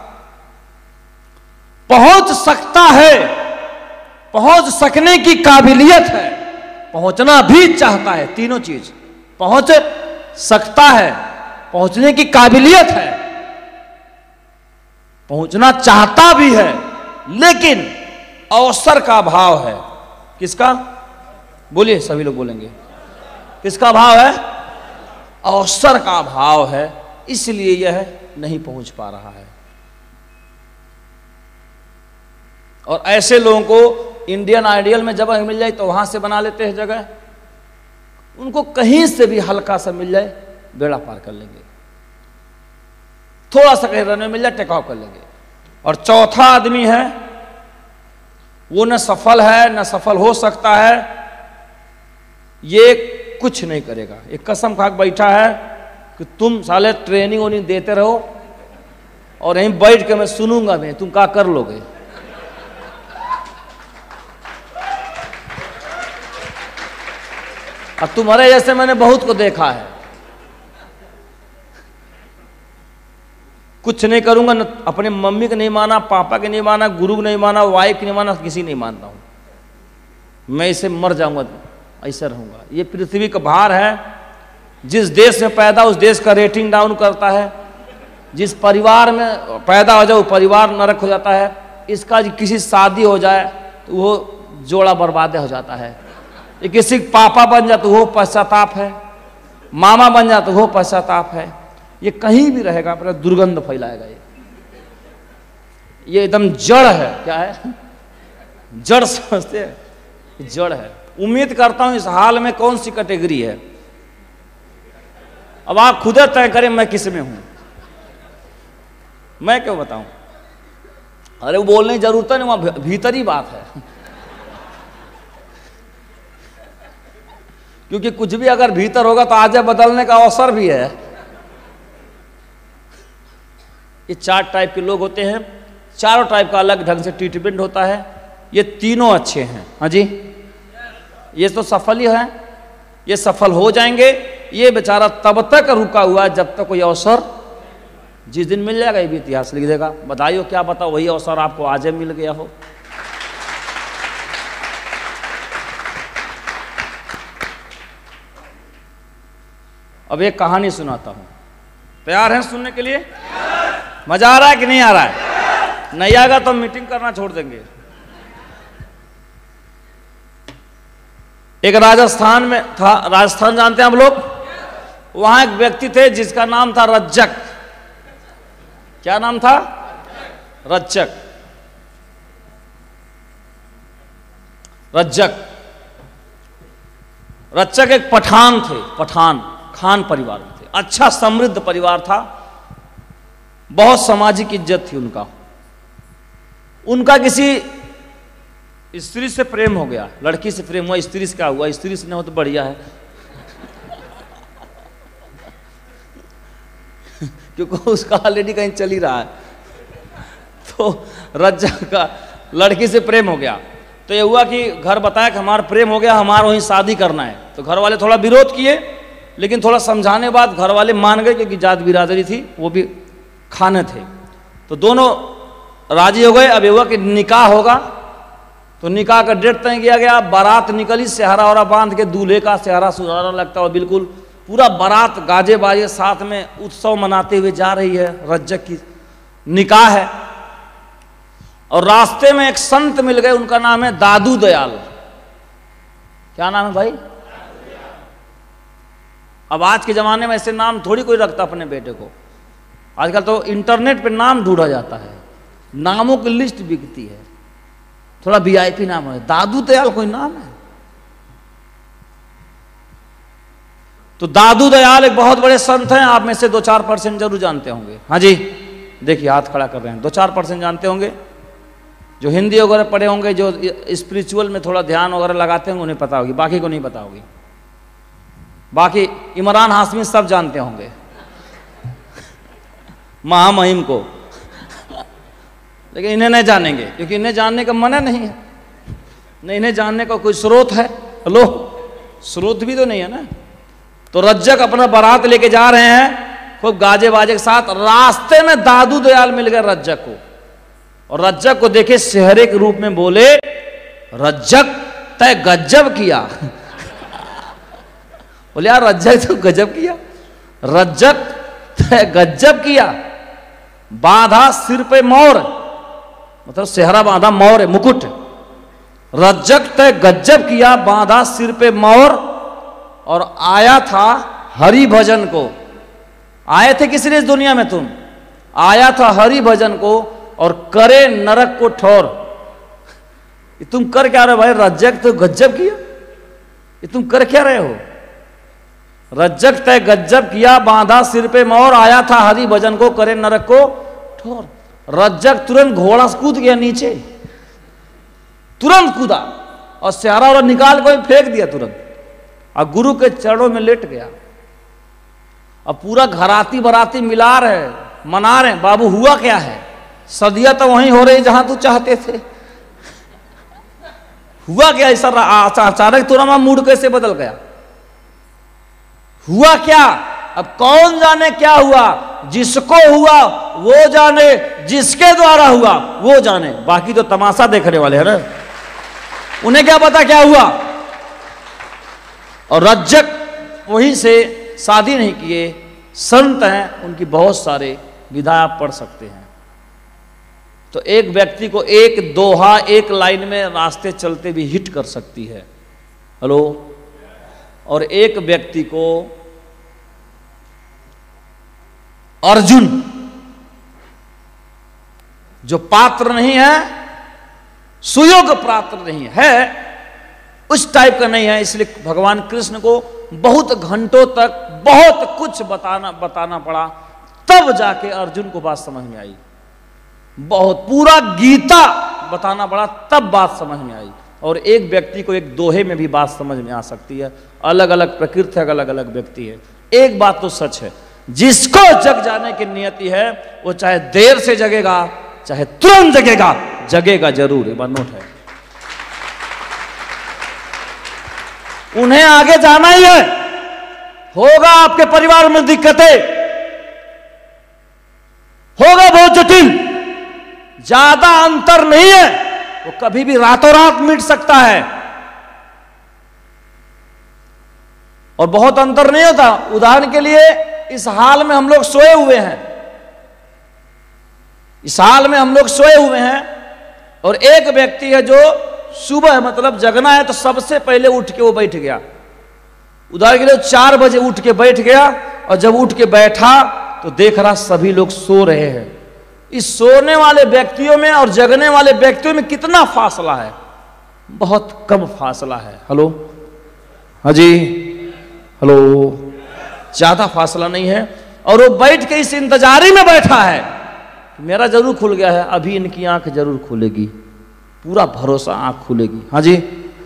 पहुंच सकता है, पहुंच सकने की काबिलियत है, पहुंचना भी चाहता है। तीनों चीज, पहुंच सकता है, पहुंचने की काबिलियत है, पहुंचना चाहता भी है, लेकिन अवसर का भाव है। किसका? बोलिए, सभी लोग बोलेंगे। किसका भाव है? अवसर का भाव है, इसलिए यह नहीं पहुंच पा रहा है। और ऐसे लोगों को इंडियन आइडियल में जगह मिल जाए तो वहां से बना लेते हैं जगह। उनको कहीं से भी हल्का सा मिल जाए, बेड़ा पार कर लेंगे। थोड़ा सा कहीं रन मिल जाए, टेक ऑफ कर लेंगे। और चौथा आदमी है, वो न सफल है न सफल हो सकता है, ये कुछ नहीं करेगा। एक कसम खा के बैठा है कि तुम साले ट्रेनिंग वोनिंग देते रहो और यहीं बैठ के मैं सुनूंगा, मैं तुम क्या कर लोगे। अब तुम्हारे जैसे मैंने बहुत को देखा है, कुछ नहीं करूंगा, न अपने मम्मी को नहीं माना, पापा के नहीं माना, गुरु को नहीं माना, वाइफ की नहीं माना, किसी नहीं मानता हूं। मैं इसे मर जाऊंगा, ऐसा रहूंगा। ये पृथ्वी का भार है। जिस देश में पैदा उस देश का रेटिंग डाउन करता है। जिस परिवार में पैदा हो जाए वो परिवार नरक हो जाता है। इसका किसी शादी हो जाए तो वो जोड़ा बर्बाद हो जाता है। ये किसी पापा बन जाए तो वो पश्चाताप है, मामा बन जाए तो वो पश्चाताप है। ये कहीं भी रहेगा, अपना दुर्गंध फैलाएगा। ये ये एकदम जड़ है। क्या है? जड़ समझते हैं? जड़ है। उम्मीद करता हूं इस हाल में कौन सी कैटेगरी है। अब आप खुद तय करें मैं किस में हूं। मैं क्यों बताऊं? अरे वो बोलने की जरूरत नहीं, वहां भीतरी बात है। क्योंकि कुछ भी अगर भीतर होगा तो आगे बदलने का अवसर भी है। ये चार टाइप के लोग होते हैं। चारों टाइप का अलग ढंग से ट्रीटमेंट होता है। ये तीनों अच्छे हैं। हाँ जी, ये तो सफल ही है, ये सफल हो जाएंगे। ये बेचारा तब तक रुका हुआ है जब तक कोई अवसर, जिस दिन मिल जाएगा ये भी इतिहास लिख देगा। बताइए क्या बताओ, वही अवसर आपको आज मिल गया हो। अब एक कहानी सुनाता हूं, तैयार हैं सुनने के लिए? मजा आ रहा है कि नहीं आ रहा है? नहीं आएगा तो मीटिंग करना छोड़ देंगे। एक राजस्थान में था, राजस्थान जानते हैं हम लोग? वहां एक व्यक्ति थे जिसका नाम था रज्जक। क्या नाम था? रज्जक। रज्जक रज्जक एक पठान थे। पठान खान परिवार में थे। अच्छा समृद्ध परिवार था, बहुत सामाजिक इज्जत थी उनका। उनका किसी स्त्री से प्रेम हो गया, लड़की से प्रेम हुआ। स्त्री से क्या हुआ? स्त्री से नहीं हो तो बढ़िया है। क्योंकि उसका ऑलरेडी कहीं चल ही रहा है। तो रज्जक का लड़की से प्रेम हो गया। तो ये हुआ कि घर बताया कि हमारा प्रेम हो गया, हमारा वहीं शादी करना है। तो घर वाले थोड़ा विरोध किए, लेकिन थोड़ा समझाने बाद घर वाले मान गए, क्योंकि जात बिरादरी थी, वो भी खाने थे। तो दोनों राजी हो गए। अब ये हुआ कि निकाह होगा। तो निकाह का डेट तय किया गया। बारात निकली, सेहरा वरा बांध के, दूल्हे का सेहरा सुहाना लगता है, बिल्कुल पूरा बारात गाजे बाजे साथ में उत्सव मनाते हुए जा रही है। रज्जक की निकाह है। और रास्ते में एक संत मिल गए, उनका नाम है दादू दयाल। क्या नाम है भाई? अब आज के जमाने में ऐसे नाम थोड़ी कोई रखता अपने बेटे को। आजकल तो इंटरनेट पे नाम ढूंढा जाता है, नामों की लिस्ट बिकती है। थोड़ा वीआईपी नाम है। दादू दयाल कोई नाम है? तो दादू दयाल एक बहुत बड़े संत हैं। आप में से दो चार परसेंट जरूर जानते होंगे। हाँ जी, देखिए हाथ खड़ा कर रहे हैं। दो चार परसेंट जानते होंगे, जो हिंदी वगैरह पढ़े होंगे, जो स्पिरिचुअल में थोड़ा ध्यान वगैरह लगाते होंगे, उन्हें पता होगी, बाकी को नहीं पता होगी। बाकी इमरान हाशमी सब जानते होंगे, महामहिम को, लेकिन इन्हें नहीं जानेंगे, क्योंकि इन्हें जानने का मना नहीं है। नहीं, इन्हें जानने का कोई स्रोत है? हेलो, स्रोत भी तो नहीं है ना। तो रज्जक अपना बारात लेके जा रहे हैं खूब गाजे बाजे के साथ। रास्ते में दादू दयाल मिल गए रज्जक को, और रज्जक को देखे सेहरे के रूप में बोले, रज्जक तय गजब किया। बोले यार रज्जक तो गजब किया। रज्जक तय गजब किया, बांधा सिर पे मोर, मतलब सेहरा बांधा मोर है, मुकुट। रज्जक तय गज्जब किया, बांधा सिर पे मोर, और आया था हरि भजन को। आए थे किस लिए इस दुनिया में तुम? आया था हरि भजन को, और करे नरक को ठोर। तुम कर क्या रहे हो भाई? रज्जक तो गज्जब किया, ये तुम कर क्या रहे हो? रज्जक तय गज्जब किया, बांधा सिर पे मोर, आया था हरि भजन को, करे नरक को ठोर। रज्जक तुरंत घोड़ा से कूद गया नीचे, तुरंत कूदा, और स्यारा और निकाल को फेंक दिया तुरंत, और गुरु के चरणों में लेट गया। अब पूरा घराती बराती मिला रहे, मना रहे, बाबू हुआ क्या है? सदिया तो वहीं हो रही जहां तू चाहते थे। हुआ क्या ऐसा? अचानक तुरंत मूड कैसे बदल गया? हुआ क्या? अब कौन जाने क्या हुआ? जिसको हुआ वो जाने, जिसके द्वारा हुआ वो जाने, बाकी तो तमाशा देखने वाले हैं ना, उन्हें क्या पता क्या हुआ। और रज्जक वहीं से शादी नहीं किए, संत हैं, उनकी बहुत सारे विधा आप पढ़ सकते हैं। तो एक व्यक्ति को एक दोहा एक लाइन में रास्ते चलते भी हिट कर सकती है। हेलो। और एक व्यक्ति को अर्जुन, जो पात्र नहीं है, सुयोग पात्र नहीं है, उस टाइप का नहीं है, इसलिए भगवान कृष्ण को बहुत घंटों तक बहुत कुछ बताना बताना पड़ा, तब जाके अर्जुन को बात समझ में आई। बहुत पूरा गीता बताना पड़ा, तब बात समझ में आई। और एक व्यक्ति को एक दोहे में भी बात समझ में आ सकती है। अलग अलग प्रकृति है, अलग अलग व्यक्ति है। एक बात तो सच है, जिसको जग जाने की नियति है वो चाहे देर से जगेगा चाहे तुरंत जगेगा, जगेगा जरूर। एक बार नोट है, उन्हें आगे जाना ही है। होगा आपके परिवार में दिक्कतें, होगा बहुत जटिल, ज्यादा अंतर नहीं है, वो कभी भी रातों रात मिट सकता है। और बहुत अंतर नहीं होता। उदाहरण के लिए इस हाल में हम लोग सोए हुए हैं, इस हाल में हम लोग सोए हुए हैं, और एक व्यक्ति है जो सुबह मतलब जगना है तो सबसे पहले उठ के वो बैठ गया। उदाहरण के लिए चार बजे उठ के बैठ गया, और जब उठ के बैठा तो देख रहा सभी लोग सो रहे हैं। इस सोने वाले व्यक्तियों में और जगने वाले व्यक्तियों में कितना फासला है? बहुत कम फासला है। हेलो, हाँ जी, हेलो, ज्यादा फासला नहीं है। और वो बैठ के इस इंतजारी में बैठा है, मेरा जरूर खुल गया है, अभी इनकी आंख जरूर खुलेगी, पूरा भरोसा आंख खुलेगी। हाँ जी,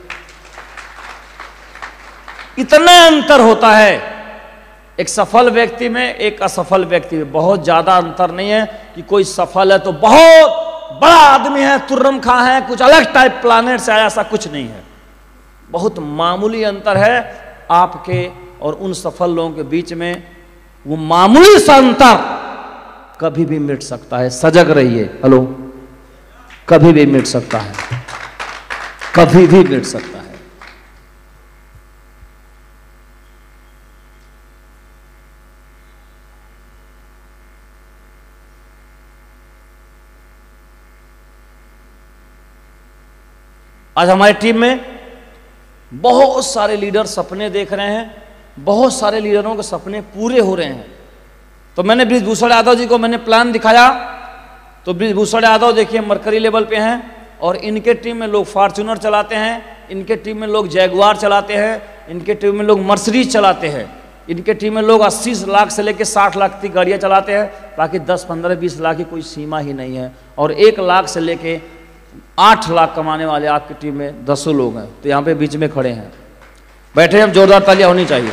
इतना अंतर होता है एक सफल व्यक्ति में एक असफल व्यक्ति में। बहुत ज्यादा अंतर नहीं है कि कोई सफल है तो बहुत बड़ा आदमी है, तुर्रम खां है, कुछ अलग टाइप प्लानेट से आया, ऐसा कुछ नहीं है। बहुत मामूली अंतर है आपके और उन सफल लोगों के बीच में। वो मामूली सा अंतर कभी भी मिट सकता है। सजग रहिए। हेलो, कभी भी मिट सकता है, कभी भी मिट सकता है। आज हमारी टीम में बहुत सारे लीडर सपने देख रहे हैं, बहुत सारे लीडरों के सपने पूरे हो रहे हैं। तो मैंने बृजभूषण यादव जी को मैंने प्लान दिखाया, तो बृजभूषण यादव देखिए मरकरी लेवल पे हैं, और इनके टीम में लोग फॉर्च्यूनर चलाते हैं, इनके टीम में लोग जैगुआर चलाते हैं, इनके टीम में लोग मर्सिडीज चलाते हैं, इनके टीम में लोग अस्सी लाख से लेकर साठ लाख तक गाड़ियाँ चलाते हैं, बाकी दस पंद्रह बीस लाख की कोई सीमा ही नहीं है। और एक लाख से लेके आठ लाख कमाने वाले आपकी टीम में दसों लोग हैं। तो यहाँ पे बीच में खड़े हैं, बैठे हम, जोरदार तालियां होनी चाहिए।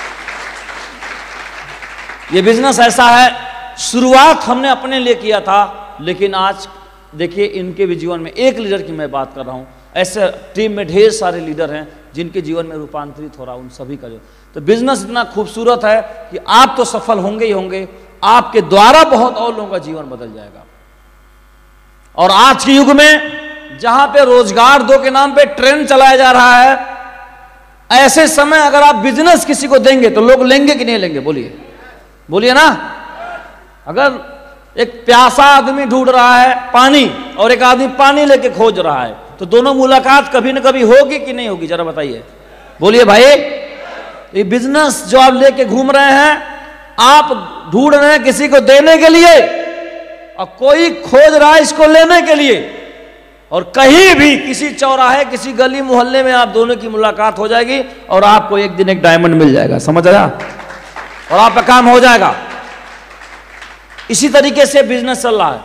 ये बिजनेस ऐसा है, शुरुआत हमने अपने लिए किया था, लेकिन आज देखिए इनके भी जीवन में, एक लीडर की मैं बात कर रहा हूँ, ऐसे टीम में ढेर सारे लीडर हैं जिनके जीवन में रूपांतरित हो रहा, उन सभी का जो। तो बिजनेस इतना खूबसूरत है कि आप तो सफल होंगे ही होंगे, आपके द्वारा बहुत और लोगों का जीवन बदल जाएगा। और आज के युग में जहां पे रोजगार दो के नाम पे ट्रेंड चलाया जा रहा है, ऐसे समय अगर आप बिजनेस किसी को देंगे तो लोग लेंगे कि नहीं लेंगे? बोलिए, बोलिए ना। अगर एक प्यासा आदमी ढूंढ रहा है पानी और एक आदमी पानी लेके खोज रहा है, तो दोनों मुलाकात कभी ना कभी होगी कि नहीं होगी, जरा बताइए, बोलिए भाई। ये बिजनेस जो आप लेके घूम रहे हैं, आप ढूंढ रहे हैं किसी को देने के लिए और कोई खोज रहा है इसको लेने के लिए, और कहीं भी किसी चौराहे किसी गली मोहल्ले में आप दोनों की मुलाकात हो जाएगी और आपको एक दिन एक डायमंड मिल जाएगा, समझ आया, और आपका काम हो जाएगा। इसी तरीके से बिजनेस चल रहा है।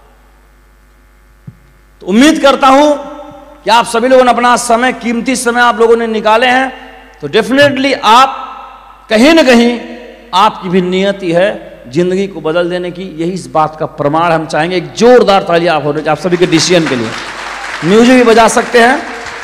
तो उम्मीद करता हूं कि आप सभी लोगों ने अपना समय, कीमती समय आप लोगों ने निकाले हैं, तो डेफिनेटली आप कहीं ना कहीं आपकी भी नियति है जिंदगी को बदल देने की। यही इस बात का प्रमाण हम चाहेंगे। एक जोरदार ताली आप होने आप सभी के डिसीजन के लिए। म्यूजिक भी बजा सकते हैं।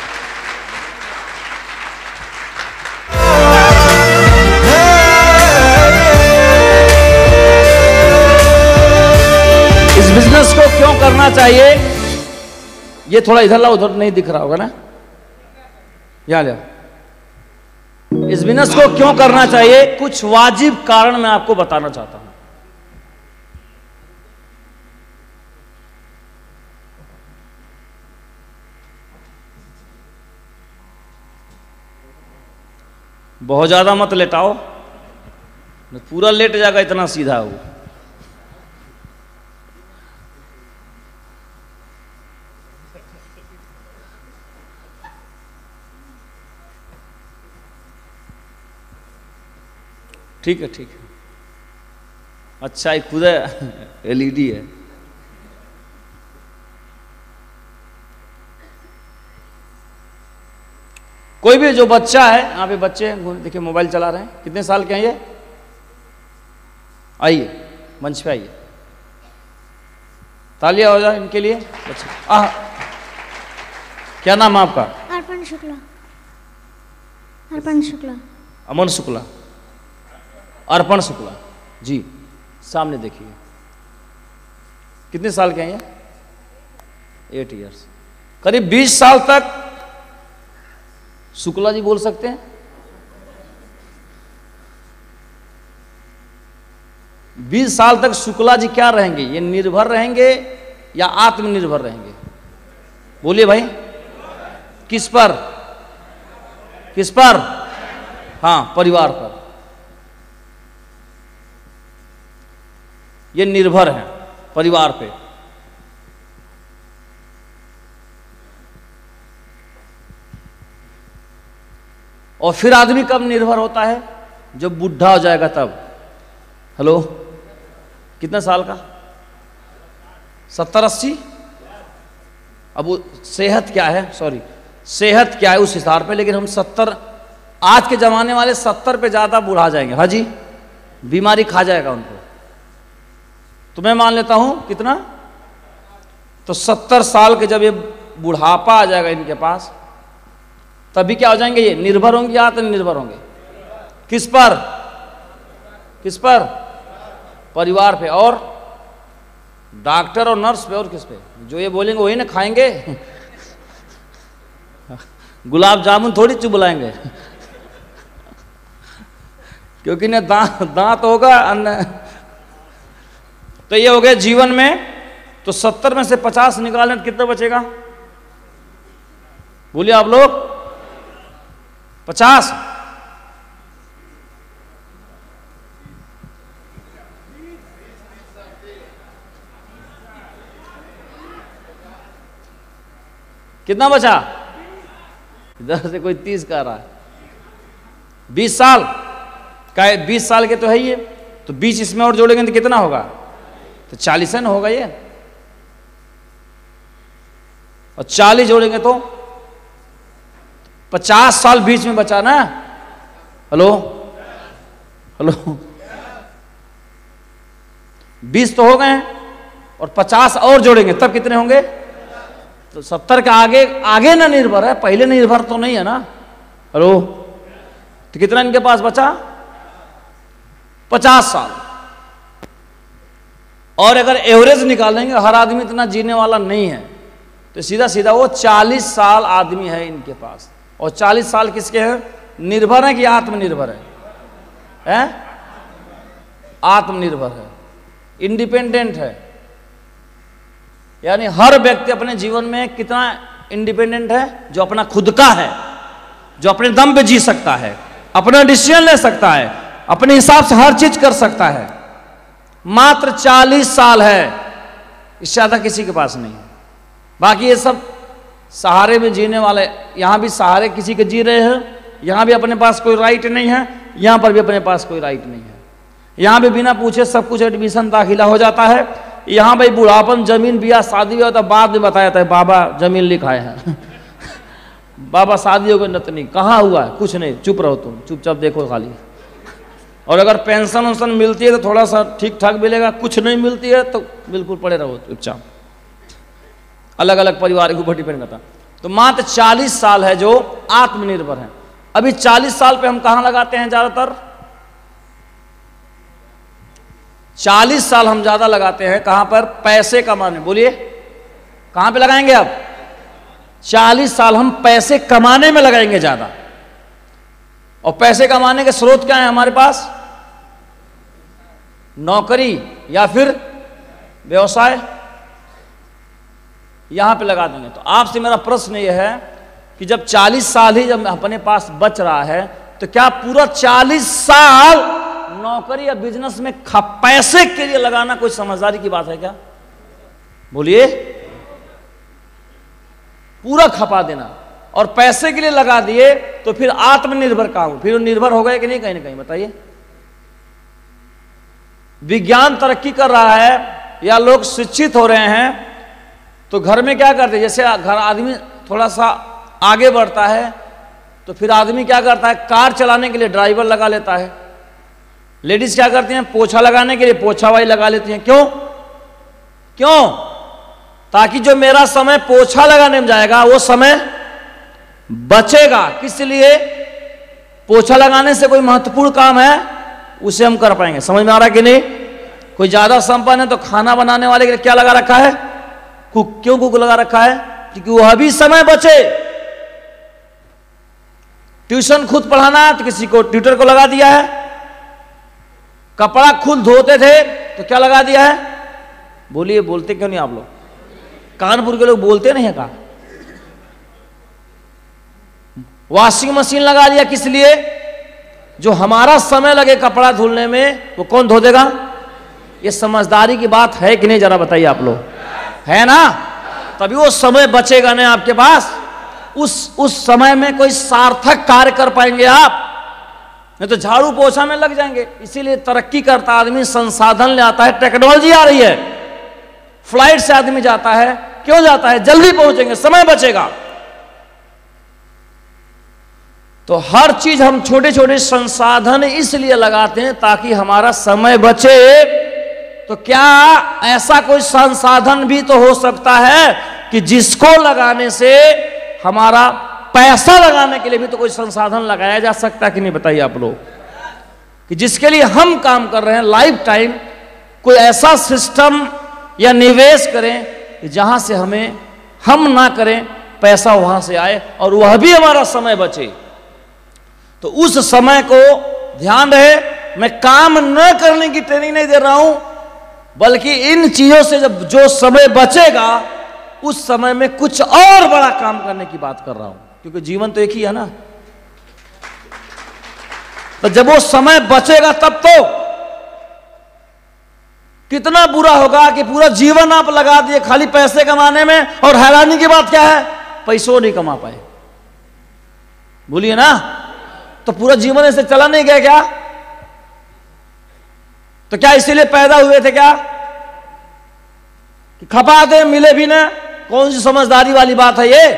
इस बिजनेस को क्यों करना चाहिए, ये थोड़ा इधर ला, उधर नहीं दिख रहा होगा ना, यहां ले। इस बिजनेस को क्यों करना चाहिए, कुछ वाजिब कारण मैं आपको बताना चाहता हूं। बहुत ज्यादा मत लेटाओ, पूरा लेट जाएगा, इतना सीधा हो। ठीक है ठीक है, अच्छा एक खुद एलईडी है। कोई भी जो बच्चा है, यहाँ पे बच्चे देखिए मोबाइल चला रहे हैं, कितने साल के हैं ये, आइए मंच पे आइए, तालियां हो जाए इनके लिए। बच्चे आह, क्या नाम है आपका? अर्पण शुक्ला। अर्पण शुक्ला। अमन शुक्ला, अर्पण शुक्ला जी, सामने देखिए। कितने साल के हैं ये? एट इयर्स, करीब बीस साल तक शुक्ला जी बोल सकते हैं। बीस साल तक शुक्ला जी क्या रहेंगे, ये निर्भर रहेंगे या आत्मनिर्भर रहेंगे? बोलिए भाई, किस पर? किस पर? हाँ, परिवार पर। ये निर्भर है परिवार पे। और फिर आदमी कब निर्भर होता है? जब बुढ़ा हो जाएगा तब। हेलो, कितना साल का? सत्तर अस्सी? अब वो सेहत क्या है, सॉरी सेहत क्या है उस हिसाब पे, लेकिन हम सत्तर, आज के जमाने वाले सत्तर पे ज्यादा बुढ़ा जाएंगे। हाँ जी, बीमारी खा जाएगा उनको। तो मैं मान लेता हूं कितना, तो सत्तर साल के जब ये बुढ़ापा आ जाएगा इनके पास, तभी क्या हो जाएंगे ये? निर्भर होंगे या आत्मनिर्भर होंगे? किस पर? किस पर? परिवार पे और डॉक्टर और नर्स पे। और किस पे? जो ये बोलेंगे वही ना खाएंगे। गुलाब जामुन थोड़ी चुबलाएंगे, क्योंकि ना दांत दांत होगा अन्न। तो ये हो गया जीवन में। तो सत्तर में से पचास निकालें तो कितना बचेगा? बोलिए आप लोग, पचास। कितना बचा? इधर से कोई तीस का रहा है। बीस साल का, बीस साल के तो है ये, तो बीस इसमें और जोड़ेंगे तो कितना होगा? तो चालीस न होगा ये, और चालीस जोड़ेंगे तो पचास साल बीच में बचा ना। हेलो हेलो, बीस तो हो गए हैं और पचास और जोड़ेंगे तब कितने होंगे? तो सत्तर के आगे आगे ना निर्भर है, पहले निर्भर तो नहीं है ना। हेलो, तो कितना इनके पास बचा? पचास साल। और अगर एवरेज निकालेंगे, हर आदमी इतना जीने वाला नहीं है, तो सीधा सीधा वो चालीस साल आदमी है इनके पास। और चालीस साल किसके हैं? निर्भर है कि आत्मनिर्भर है? हैं? आत्मनिर्भर है। इंडिपेंडेंट है। यानी हर व्यक्ति अपने जीवन में कितना इंडिपेंडेंट है? जो अपना खुद का है, जो अपने दम पे जी सकता है, अपना डिसीजन ले सकता है, अपने हिसाब से हर चीज कर सकता है। मात्र चालीस साल है, इससे ज्यादा किसी के पास नहीं है। बाकी ये सब सहारे में जीने वाले, यहां भी सहारे किसी के जी रहे हैं, यहां भी अपने पास कोई राइट नहीं है, यहां पर भी अपने पास कोई राइट नहीं है। यहां भी बिना पूछे सब कुछ एडमिशन दाखिला हो जाता है। यहां भाई बुढ़ापन, जमीन बिया, शादी होता है, बाद में बताया जाता है बाबा जमीन लिखाए हैं बाबा शादी हो गई नतनी, कहाँ हुआ है? कुछ नहीं, चुप रहो तुम, चुपचाप देखो खाली। और अगर पेंशन वेंशन मिलती है तो थोड़ा सा ठीक ठाक मिलेगा, कुछ नहीं मिलती है तो बिल्कुल पड़े रहो चुपचाप। अलग अलग परिवार के ऊपर डिपेंड करता। तो मात्र चालीस साल है जो आत्मनिर्भर है। अभी चालीस साल पे हम कहां लगाते हैं ज्यादातर? चालीस साल हम ज्यादा लगाते हैं कहां पर? पैसे कमाने। बोलिए कहां पे लगाएंगे आप? चालीस साल हम पैसे कमाने में लगाएंगे ज्यादा। और पैसे कमाने के स्रोत क्या है हमारे पास? नौकरी या फिर व्यवसाय, यहां पे लगा देंगे। तो आपसे मेरा प्रश्न यह है कि जब चालीस साल ही जब अपने पास बच रहा है तो क्या पूरा चालीस साल नौकरी या बिजनेस में पैसे के लिए लगाना कोई समझदारी की बात है क्या? बोलिए। पूरा खपा देना और पैसे के लिए लगा दिए तो फिर आत्मनिर्भर कहां हूं? फिर निर्भर हो गए कि नहीं कहीं ना कहीं? बताइए। विज्ञान तरक्की कर रहा है या लोग शिक्षित हो रहे हैं तो घर में क्या करते हैं? जैसे घर आदमी थोड़ा सा आगे बढ़ता है तो फिर आदमी क्या करता है? कार चलाने के लिए ड्राइवर लगा लेता है। लेडीज क्या करती हैं? पोछा लगाने के लिए पोछा वाली लगा लेती हैं। क्यों? क्यों? ताकि जो मेरा समय पोछा लगाने में जाएगा वो समय बचेगा। किस लिए? पोछा लगाने से कोई महत्वपूर्ण काम है उसे हम कर पाएंगे। समझ में आ रहा है कि नहीं? कोई ज्यादा संपन्न है तो खाना बनाने वाले के लिए क्या लगा रखा है? कुक। क्यों कुक लगा रखा है? क्योंकि वह भी समय बचे। ट्यूशन खुद पढ़ाना तो किसी को ट्यूटर को लगा दिया है। कपड़ा खुद धोते थे तो क्या लगा दिया है? बोलिए, बोलते क्यों नहीं आप लोग? कानपुर के लोग बोलते नहीं है का? वॉशिंग मशीन लगा दिया। किस लिए? जो हमारा समय लगे कपड़ा धुलने में वो कौन धो देगा? ये समझदारी की बात है कि नहीं? जरा बताइए आप लोग। है ना? तभी वो समय बचेगा ना आपके पास। उस उस समय में कोई सार्थक कार्य कर पाएंगे आप, नहीं तो झाड़ू पोछा में लग जाएंगे। इसीलिए तरक्की करता आदमी संसाधन ले आता है। टेक्नोलॉजी आ रही है, फ्लाइट से आदमी जाता है। क्यों जाता है? जल्दी पहुंचेंगे, समय बचेगा। तो हर चीज हम छोटे छोटे संसाधन इसलिए लगाते हैं ताकि हमारा समय बचे। तो क्या ऐसा कोई संसाधन भी तो हो सकता है कि जिसको लगाने से हमारा पैसा लगाने के लिए भी तो कोई संसाधन लगाया जा सकता है कि नहीं? बताइए आप लोग। कि जिसके लिए हम काम कर रहे हैं लाइफ टाइम, कोई ऐसा सिस्टम या निवेश करें कि जहां से हमें हम ना करें, पैसा वहां से आए और वह भी हमारा समय बचे। तो उस समय को ध्यान रहे, मैं काम न करने की ट्रेनिंग नहीं दे रहा हूं, बल्कि इन चीजों से जब जो समय बचेगा उस समय में कुछ और बड़ा काम करने की बात कर रहा हूं। क्योंकि जीवन तो एक ही है ना। तो जब वो समय बचेगा तब तो कितना बुरा होगा कि पूरा जीवन आप लगा दिए खाली पैसे कमाने में, और हैरानी की बात क्या है? पैसों नहीं कमा पाए। बोलिए ना। तो पूरा जीवन ऐसे चला नहीं गया क्या? तो क्या इसीलिए पैदा हुए थे क्या कि खपा दे मिले भी ना? कौन सी समझदारी वाली बात है ये?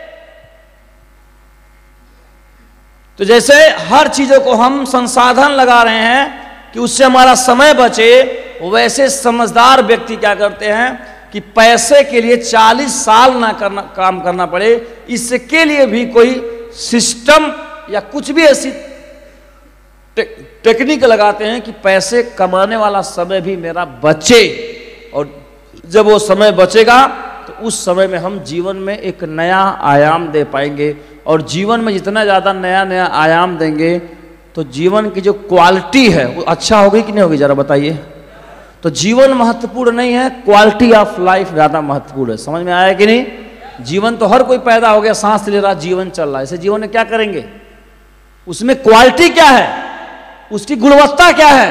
तो जैसे हर चीजों को हम संसाधन लगा रहे हैं कि उससे हमारा समय बचे, वैसे समझदार व्यक्ति क्या करते हैं कि पैसे के लिए चालीस साल ना करना काम करना पड़े, इसके लिए भी कोई सिस्टम या कुछ भी ऐसी टे, टेक्निक लगाते हैं कि पैसे कमाने वाला समय भी मेरा बचे। और जब वो समय बचेगा तो उस समय में हम जीवन में एक नया आयाम दे पाएंगे। और जीवन में जितना ज़्यादा नया नया आयाम देंगे तो जीवन की जो क्वालिटी है वो अच्छा होगी कि नहीं होगी? जरा बताइए। तो जीवन महत्वपूर्ण नहीं है, क्वालिटी ऑफ लाइफ ज्यादा महत्वपूर्ण है। समझ में आया कि नहीं? जीवन तो हर कोई पैदा हो गया, सांस ले रहा, जीवन चल रहा है, ऐसे जीवन में क्या करेंगे? उसमें क्वालिटी क्या है, उसकी गुणवत्ता क्या है?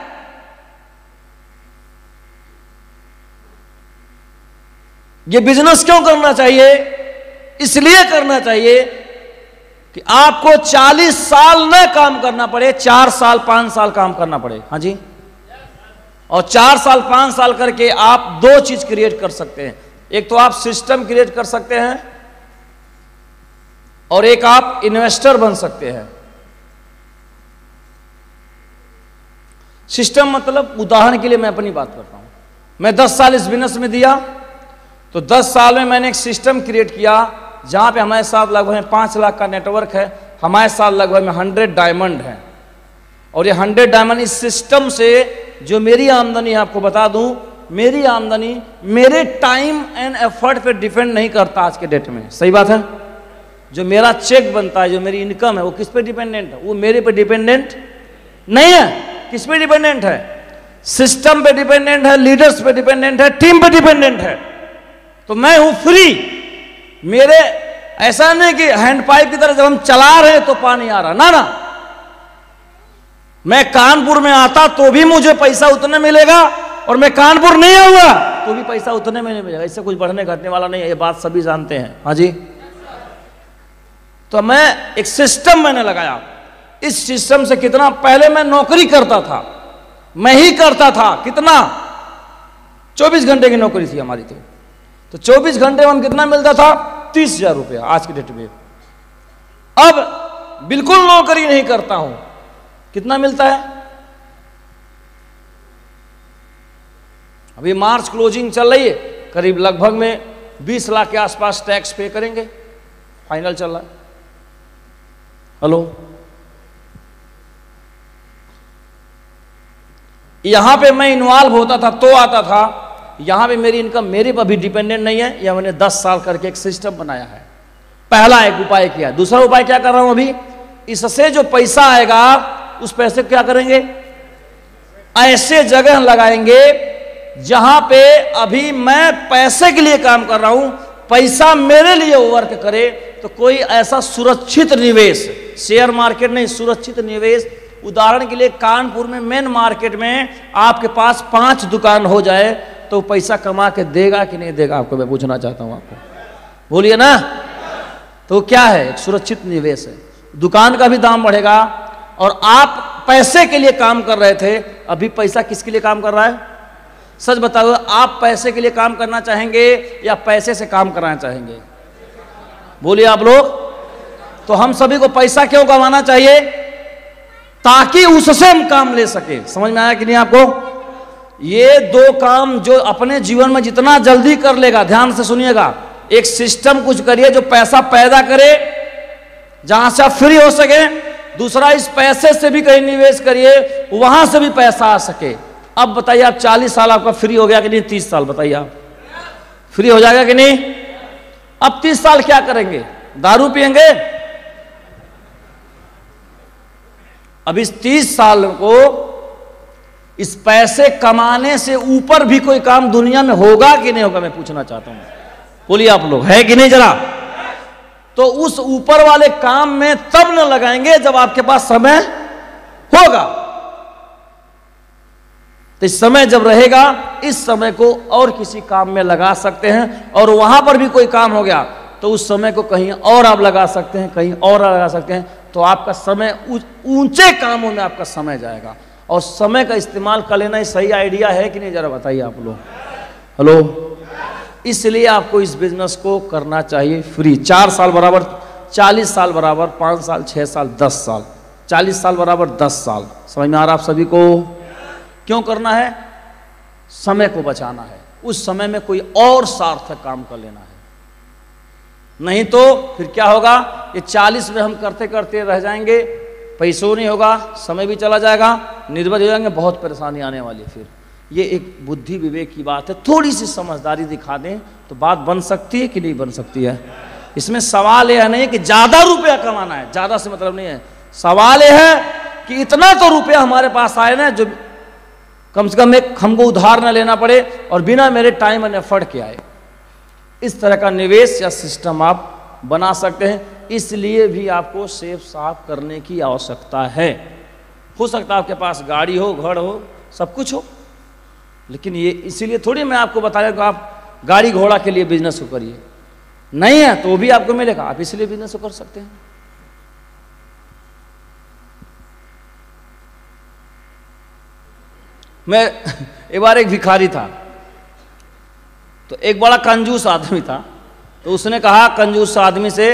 ये बिजनेस क्यों करना चाहिए? इसलिए करना चाहिए कि आपको चालीस साल न काम करना पड़े, चार साल पांच साल काम करना पड़े। हाँ जी, और चार साल पांच साल करके आप दो चीज क्रिएट कर सकते हैं। एक तो आप सिस्टम क्रिएट कर सकते हैं और एक आप इन्वेस्टर बन सकते हैं। सिस्टम मतलब, उदाहरण के लिए मैं अपनी बात करता हूं, मैं दस साल इस बिजनेस में दिया, तो दस साल में मैंने एक सिस्टम क्रिएट किया जहां पे हमारे साथ लगभग पांच लाख का नेटवर्क है, हमारे साथ लगभग में हंड्रेड डायमंड है, और ये हंड्रेड डायमंड इस सिस्टम से जो मेरी आमदनी है, आपको बता दूं, मेरी आमदनी मेरे टाइम एंड एफर्ट पे डिपेंड नहीं करता आज के डेट में। सही बात है? जो मेरा चेक बनता है, जो मेरी इनकम है, वो किस पे डिपेंडेंट है? वो मेरे पे डिपेंडेंट नहीं है। किस पे डिपेंडेंट है? सिस्टम पे डिपेंडेंट है, लीडर्स पे डिपेंडेंट है, टीम पे डिपेंडेंट है। तो मैं हूं फ्री। मेरे ऐसा नहीं कि हैंड पाइप की तरह जब हम चला रहे हैं तो पानी आ रहा, ना ना। मैं कानपुर में आता तो भी मुझे पैसा उतना मिलेगा, और मैं कानपुर नहीं आऊंगा तो भी पैसा उतने में नहीं मिलेगा। इससे कुछ बढ़ने घटने वाला नहीं है, ये बात सभी जानते हैं। हाँ जी। तो मैं एक सिस्टम मैंने लगाया। इस सिस्टम से कितना, पहले मैं नौकरी करता था, मैं ही करता था। कितना? चौबीस घंटे की नौकरी थी हमारी। तो तो चौबीस घंटे में हम कितना मिलता था? तीस हजार रुपया आज की डेट में। अब बिल्कुल नौकरी नहीं करता हूं, कितना मिलता है? अभी मार्च क्लोजिंग चल रही है, करीब लगभग में बीस लाख के आसपास टैक्स पे करेंगे, फाइनल चल रहा है। हेलो, यहां पे मैं इन्वॉल्व होता था तो आता था। यहां पे मेरी इनकम मेरे पर भी डिपेंडेंट नहीं है। यह मैंने दस साल करके एक सिस्टम बनाया है। पहला एक उपाय किया। दूसरा उपाय क्या कर रहा हूं अभी? इससे जो पैसा आएगा उस पैसे को क्या करेंगे? ऐसे जगह लगाएंगे जहां पे अभी मैं पैसे के लिए काम कर रहा हूं, पैसा मेरे लिए वर्क करे। तो कोई ऐसा सुरक्षित निवेश, शेयर मार्केट नहीं, सुरक्षित निवेश। उदाहरण के लिए कानपुर में मेन मार्केट में आपके पास पांच दुकान हो जाए तो पैसा कमा के देगा कि नहीं देगा? आपको मैं पूछना चाहता हूं, आपको बोलिए ना। तो क्या है? एक सुरक्षित निवेश है। दुकान का भी दाम बढ़ेगा, और आप पैसे के लिए काम कर रहे थे, अभी पैसा किसके लिए काम कर रहा है? सच बताओ, आप पैसे के लिए काम करना चाहेंगे या पैसे से काम कराना चाहेंगे? बोलिए आप लोग। तो हम सभी को पैसा क्यों कमाना चाहिए? ताकि उससे हम काम ले सके। समझ में आया कि नहीं आपको? ये दो काम जो अपने जीवन में जितना जल्दी कर लेगा, ध्यान से सुनिएगा। एक सिस्टम कुछ करिए जो पैसा पैदा करे, जहां से आप फ्री हो सके। दूसरा, इस पैसे से भी कहीं निवेश करिए, वहां से भी पैसा आ सके। अब बताइए, आप चालीस साल आपका फ्री हो गया कि नहीं? तीस साल बताइए, आप फ्री हो जाएगा कि नहीं? अब तीस साल क्या करेंगे? दारू पिएंगे? अब इस तीस साल को इस पैसे कमाने से ऊपर भी कोई काम दुनिया में होगा कि नहीं होगा, मैं पूछना चाहता हूं। बोलिए आप लोग, है कि नहीं जरा? तो उस ऊपर वाले काम में तब न लगाएंगे जब आपके पास समय होगा। तो इस समय जब रहेगा, इस समय को और किसी काम में लगा सकते हैं, और वहां पर भी कोई काम हो गया तो उस समय को कहीं और आप लगा सकते हैं, कहीं और लगा सकते हैं। तो आपका समय ऊंचे कामों में आपका समय जाएगा। और समय का इस्तेमाल कर लेना ही सही आइडिया है कि नहीं, जरा बताइए आप लोग। हेलो, इसलिए आपको इस बिजनेस को करना चाहिए फ्री। चार साल बराबर चालीस साल बराबर पाँच साल, छः साल, दस साल। चालीस साल बराबर दस साल। समझ में आ रहा आप सभी को? क्यों करना है? समय को बचाना है। उस समय में कोई और सार्थक काम कर लेना है। नहीं तो फिर क्या होगा? ये चालीस में हम करते करते रह जाएंगे, पैसों नहीं होगा, समय भी चला जाएगा, निर्भर हो जाएंगे, बहुत परेशानी आने वाली है। फिर ये एक बुद्धि विवेक की बात है। थोड़ी सी समझदारी दिखा दें तो बात बन सकती है कि नहीं बन सकती है? इसमें सवाल यह नहीं है कि ज्यादा रुपया कमाना है, ज्यादा से मतलब नहीं है। सवाल यह है कि इतना तो रुपया हमारे पास आए ना जो कम से कम एक हमको उधार ना लेना पड़े और बिना मेरे टाइम एंड एफर्ट के आए। इस तरह का निवेश या सिस्टम आप बना सकते हैं। इसलिए भी आपको सेफ साफ करने की आवश्यकता है। हो सकता है आपके पास गाड़ी हो, घर हो, सब कुछ हो, लेकिन ये इसीलिए थोड़ी मैं आपको बता रहा हूं कि आप गाड़ी घोड़ा के लिए बिजनेस को करिए, नहीं है तो भी आपको मिलेगा, आप इसलिए बिजनेस को कर सकते हैं। मैं एक बार एक भिखारी था, तो एक बड़ा कंजूस आदमी था, तो उसने कहा कंजूस आदमी से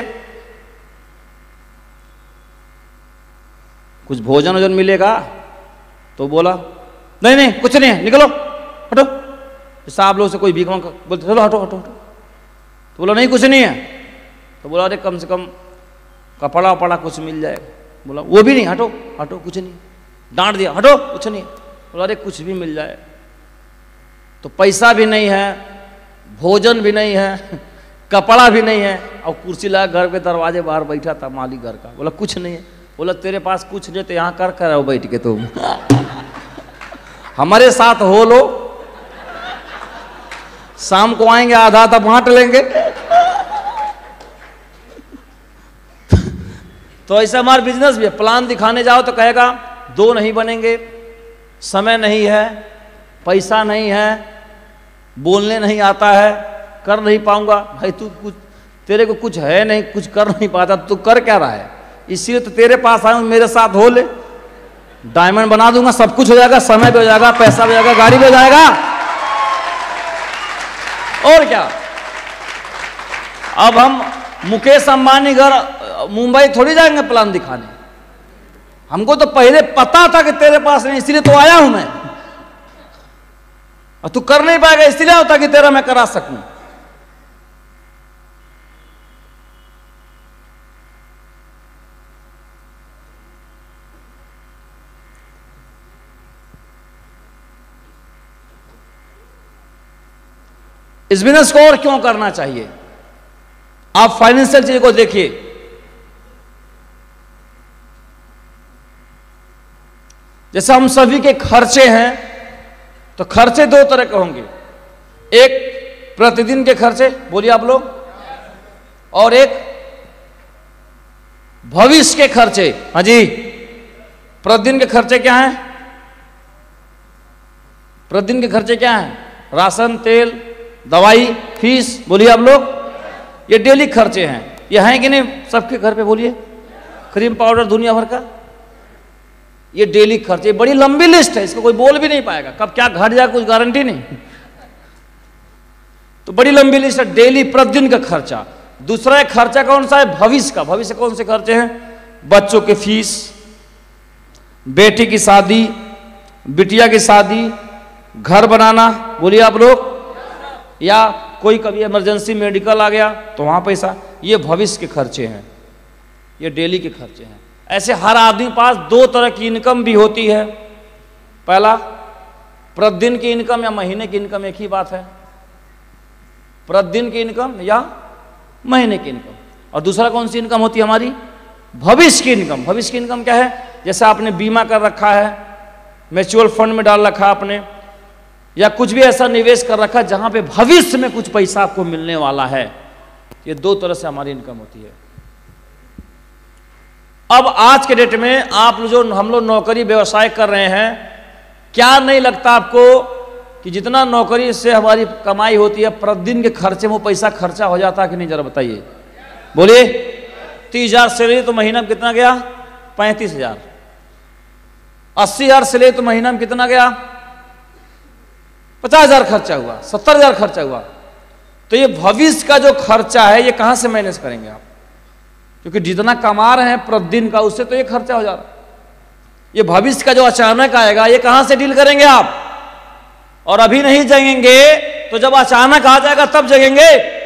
कुछ भोजन वोजन मिलेगा? तो बोला नहीं नहीं कुछ नहीं है, निकलो हटो। साहब लोग से कोई भीख मांग बोलते चलो हटो हटो हटो। तो बोला नहीं कुछ नहीं है। तो बोला अरे कम से कम कपड़ा वपड़ा कुछ मिल जाएगा। बोला वो भी नहीं, हटो हटो कुछ नहीं। डांट दिया हटो कुछ नहीं। बोला अरे कुछ भी मिल जाए। तो पैसा भी नहीं है, भोजन भी नहीं है, कपड़ा भी नहीं है, और कुर्सी लगा घर के दरवाजे बाहर बैठा था मालिक घर का। बोला कुछ नहीं है। बोला तेरे पास कुछ नहीं तो यहाँ कर कर आओ बैठ के तुम हमारे साथ हो लो, शाम को आएंगे आधा आधा बांट लेंगे। तो ऐसा हमारा बिजनेस भी है। प्लान दिखाने जाओ तो कहेगा दो नहीं बनेंगे, समय नहीं है, पैसा नहीं है, बोलने नहीं आता है, कर नहीं पाऊंगा। भाई तू कुछ, तेरे को कुछ है नहीं, कुछ कर नहीं पाता, तू कर क्या रहा है? इसीलिए तो तेरे पास आया हूं, मेरे साथ हो ले, डायमंड बना दूंगा, सब कुछ हो जाएगा, समय भी हो जाएगा, पैसा भी हो जाएगा, गाड़ी भी हो जाएगा, और क्या। अब हम मुकेश अंबानी घर मुंबई थोड़ी जाएंगे प्लान दिखाने। हमको तो पहले पता था कि तेरे पास नहीं, इसलिए तो आया हूं मैं, और तू कर नहीं पाएगा इसलिए होता कि तेरा मैं करा सकूं। इस बिजनेस को और क्यों करना चाहिए? आप फाइनेंशियल चीज को देखिए। जैसे हम सभी के खर्चे हैं, तो खर्चे दो तरह के होंगे। एक प्रतिदिन के खर्चे, बोलिए आप लोग, और एक भविष्य के खर्चे। हाँ जी, प्रतिदिन के खर्चे क्या हैं? प्रतिदिन के खर्चे क्या हैं? राशन, तेल, दवाई, फीस, बोलिए आप लोग, ये डेली खर्चे हैं। ये हैं कि नहीं सबके घर पे? बोलिए, क्रीम पाउडर दुनिया भर का, ये डेली खर्चे। बड़ी लंबी लिस्ट है, इसको कोई बोल भी नहीं पाएगा, कब क्या घट जाए कुछ गारंटी नहीं। तो बड़ी लंबी लिस्ट है, डेली प्रतिदिन का खर्चा। दूसरा एक खर्चा कौन सा है? भविष्य का। भविष्य कौन से खर्चे हैं? बच्चों के फीस, बेटी की शादी, बिटिया की शादी, घर बनाना, बोलिए आप लोग, या कोई कभी इमरजेंसी मेडिकल आ गया तो वहां पैसा। ये भविष्य के खर्चे हैं, ये डेली के खर्चे हैं। ऐसे हर आदमी पास दो तरह की इनकम भी होती है। पहला, प्रतिदिन की इनकम या महीने की इनकम, एक ही बात है, प्रतिदिन की इनकम या महीने की इनकम। और दूसरा कौन सी इनकम होती है हमारी? भविष्य की इनकम। भविष्य की इनकम क्या है? जैसे आपने बीमा कर रखा है, म्यूचुअल फंड में डाल रखा आपने, या कुछ भी ऐसा निवेश कर रखा जहां पे भविष्य में कुछ पैसा आपको मिलने वाला है। ये दो तरह से हमारी इनकम होती है। अब आज के डेट में आप जो हम लोग नौकरी व्यवसाय कर रहे हैं, क्या नहीं लगता आपको कि जितना नौकरी से हमारी कमाई होती है, प्रतिदिन के खर्चे में वो पैसा खर्चा हो जाता है कि नहीं? जरा बताइए, बोलिए। तीस हजार सैलरी तो महीना में कितना गया? पैंतीस हजार। अस्सी हजार सैलरी तो महीना में कितना गया? पचास हजार खर्चा हुआ, सत्तर हजार खर्चा हुआ। तो ये भविष्य का जो खर्चा है, ये कहां से मैनेज करेंगे आप? क्योंकि जितना कमा रहे हैं प्रतिदिन का, उससे तो ये खर्चा हो जा रहा है। ये भविष्य का जो अचानक आएगा, ये कहां से डील करेंगे आप? और अभी नहीं जगेंगे तो जब अचानक आ जाएगा तब जगेंगे।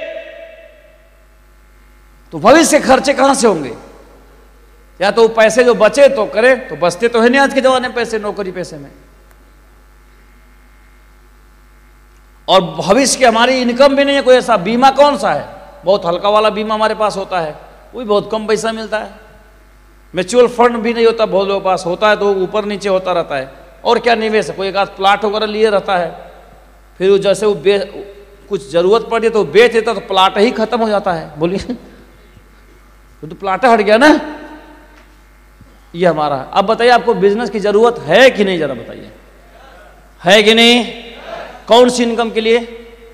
तो भविष्य के खर्चे कहां से होंगे? या तो पैसे जो बचे तो करे, तो बचते तो है नहीं आज के जमाने में पैसे, नौकरी पैसे में। और भविष्य की हमारी इनकम भी नहीं है कोई ऐसा। बीमा कौन सा है? बहुत हल्का वाला बीमा हमारे पास होता है, वो भी बहुत कम पैसा मिलता है। म्यूचुअल फंड भी नहीं होता, बहुत लोगों के पास होता है तो ऊपर नीचे होता रहता है। और क्या निवेश है, कोई एक आध प्लाट वगैरह लिए रहता है, फिर वो जैसे वो बे कुछ जरूरत पड़ी तो बेच देता तो प्लाट ही खत्म हो जाता है। बोलिए तो प्लाट हट गया ना, ये हमारा है। अब बताइए आपको बिजनेस की जरूरत है कि नहीं, जरा बताइए, है कि नहीं? कौन सी इनकम के लिए?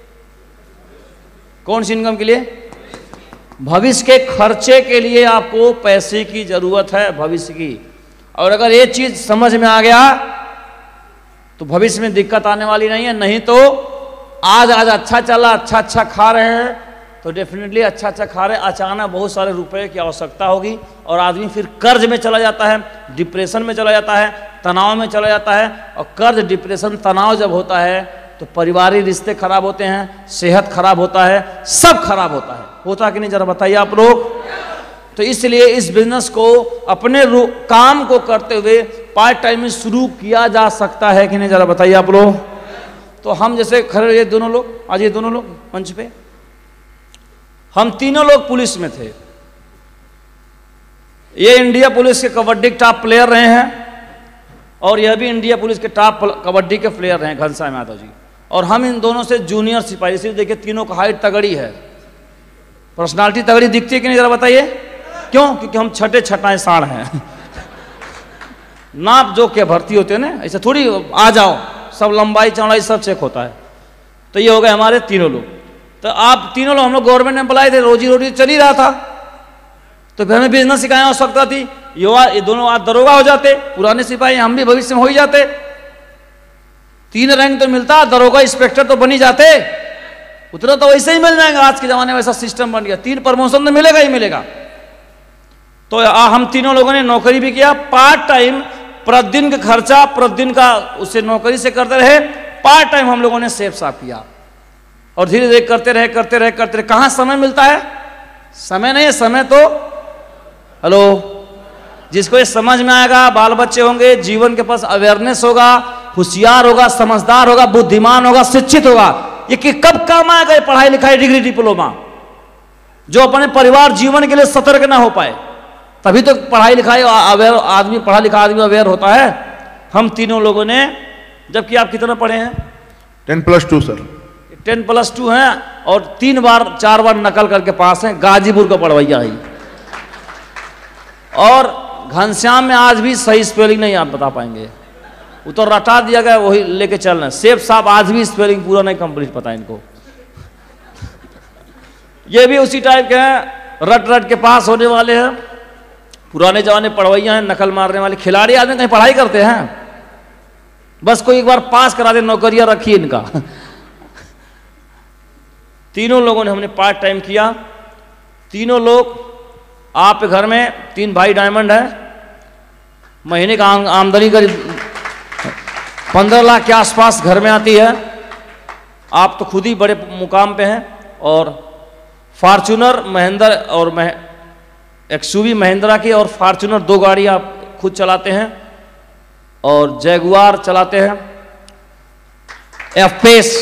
कौन सी इनकम के लिए? भविष्य के खर्चे के लिए आपको पैसे की जरूरत है, भविष्य की। और अगर ये चीज समझ में आ गया तो भविष्य में दिक्कत आने वाली नहीं है। नहीं तो आज आज अच्छा चला, अच्छा अच्छा खा रहे हैं तो डेफिनेटली अच्छा अच्छा खा रहे हैं, अचानक बहुत सारे रुपए की आवश्यकता होगी और आदमी फिर कर्ज में चला जाता है, डिप्रेशन में चला जाता है, तनाव में चला जाता है। और कर्ज, डिप्रेशन, तनाव जब होता है तो पारिवारिक रिश्ते खराब होते हैं, सेहत खराब होता है, सब खराब होता है। होता कि नहीं, जरा बताइए आप लोग। तो इसलिए इस बिजनेस को अपने काम को करते हुए पार्ट टाइम में शुरू किया जा सकता है कि नहीं, जरा बताइए आप लोग। तो हम जैसे खड़े, ये दोनों लोग, आज ये दोनों लोग मंच पे, हम तीनों लोग पुलिस में थे। ये इंडिया पुलिस के कबड्डी के टॉप प्लेयर रहे हैं और यह भी इंडिया पुलिस के टॉप कबड्डी के प्लेयर रहे हैं, घनश्याम यादव जी। और हम इन दोनों से जूनियर सिपाही, सिर्फ देखिए तीनों का हाइट तगड़ी है, पर्सनालिटी तगड़ी दिखती है कि नहीं, जरा बताइए। क्यों? क्योंकि हम छठे छठाए साढ़ हैं। नाप जो के भर्ती होते हैं ना, ऐसे थोड़ी आ जाओ, सब लंबाई चौड़ाई सब चेक होता है। तो ये हो गए हमारे तीनों लोग। तो आप तीनों लोग, हम लोग गवर्नमेंट एम्प्लॉय थे, रोजी रोटी चल ही रहा था, तो फिर हमें बिजनेस सिखाया हो सकता थी। युवा ये दोनों आज दरोगा हो जाते, पुराने सिपाही, हम भी भविष्य में हो ही जाते। तीन रैंक तो मिलता, दरोगा इंस्पेक्टर तो बनी जाते, उतना तो वैसे ही मिल जाएगा। आज के जमाने में ऐसा सिस्टम बन गया, तीन प्रमोशन तो मिलेगा ही मिलेगा। तो आ, हम तीनों लोगों ने नौकरी भी किया पार्ट टाइम, प्रतिदिन का खर्चा प्रतिदिन का उससे नौकरी से करते रहे। पार्ट टाइम हम लोगों ने सेफ साफ किया और धीरे धीरे करते रहे करते रहे करते रहे। कहाँ समय मिलता है? समय नहीं है, समय तो हेलो, जिसको ये समझ में आएगा, बाल बच्चे होंगे, जीवन के पास अवेयरनेस होगा, होशियार होगा, समझदार होगा, बुद्धिमान होगा, शिक्षित होगा, ये कि कब काम आएगा? ये पढ़ाई लिखाई, डिग्री, डिप्लोमा, जो अपने परिवार जीवन के लिए सतर्क ना हो पाए, तभी तो पढ़ाई लिखाई अवेयर आदमी, पढ़ा लिखा आदमी अवेयर होता है। हम तीनों लोगों ने, जबकि आप कितना पढ़े हैं? Ten plus two sir. Ten plus two हैं और तीन बार चार बार नकल करके पास हैं, गाजीपुर का पढ़वैया है। और घनश्याम में आज भी सही स्पेलिंग नहीं आप बता पाएंगे, वो तो रटा दिया गया, वही लेके चल रहे हैं। सेफ साहब आज भी स्पेलिंग पूरा नहीं कंप्लीट पता इनको। ये भी उसी टाइप के हैं, रट रट के पास होने वाले हैं, पुराने जमाने पढ़वैया हैं, नकल मारने वाले खिलाड़ी आदमी कहीं पढ़ाई करते हैं, बस कोई एक बार पास करा दे, नौकरियां रखी इनका। तीनों लोगों ने हमने पार्ट टाइम किया। तीनों लोग, आप घर में तीन भाई डायमंड है, महीने का आमदनी करीब पंद्रह लाख के आसपास घर में आती है। आप तो खुद ही बड़े मुकाम पे हैं। और फॉर्च्यूनर महिंद्रा और मह, एक्सयूवी महिंद्रा की और फॉर्च्यूनर दो गाड़ी आप खुद चलाते हैं और जैगुआर चलाते हैं, एफ-पेस।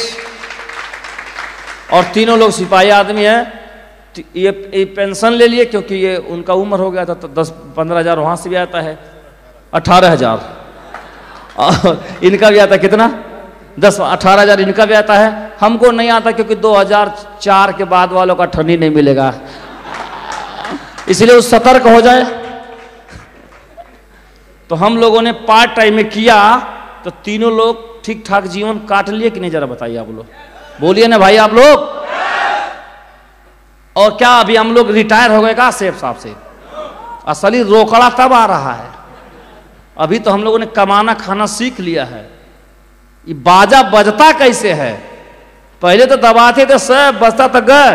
और तीनों लोग सिपाही आदमी हैं। ये, ये पेंशन ले लिए क्योंकि ये उनका उम्र हो गया था, तो दस पंद्रह हजार वहाँ से भी आता है, अठारह हजार और इनका भी आता है कितना, दस अठारह हजार इनका भी आता है। हमको नहीं आता क्योंकि दो हजार चार के बाद वालों का ठंडी नहीं मिलेगा, इसलिए वो सतर्क हो जाए। तो हम लोगों ने पार्ट टाइम में किया, तो तीनों लोग ठीक ठाक जीवन काट लिए कि नहीं, जरा बताइए आप लोग, बोलिए ना भाई आप लोग। और क्या अभी हम लोग रिटायर हो गए का सेफ साहब से? असली रोकड़ा तब आ रहा है, अभी तो हम लोगों ने कमाना खाना सीख लिया है। ये बाजा बजता कैसे है? पहले तो दबाते थे, सब बजता तक गए,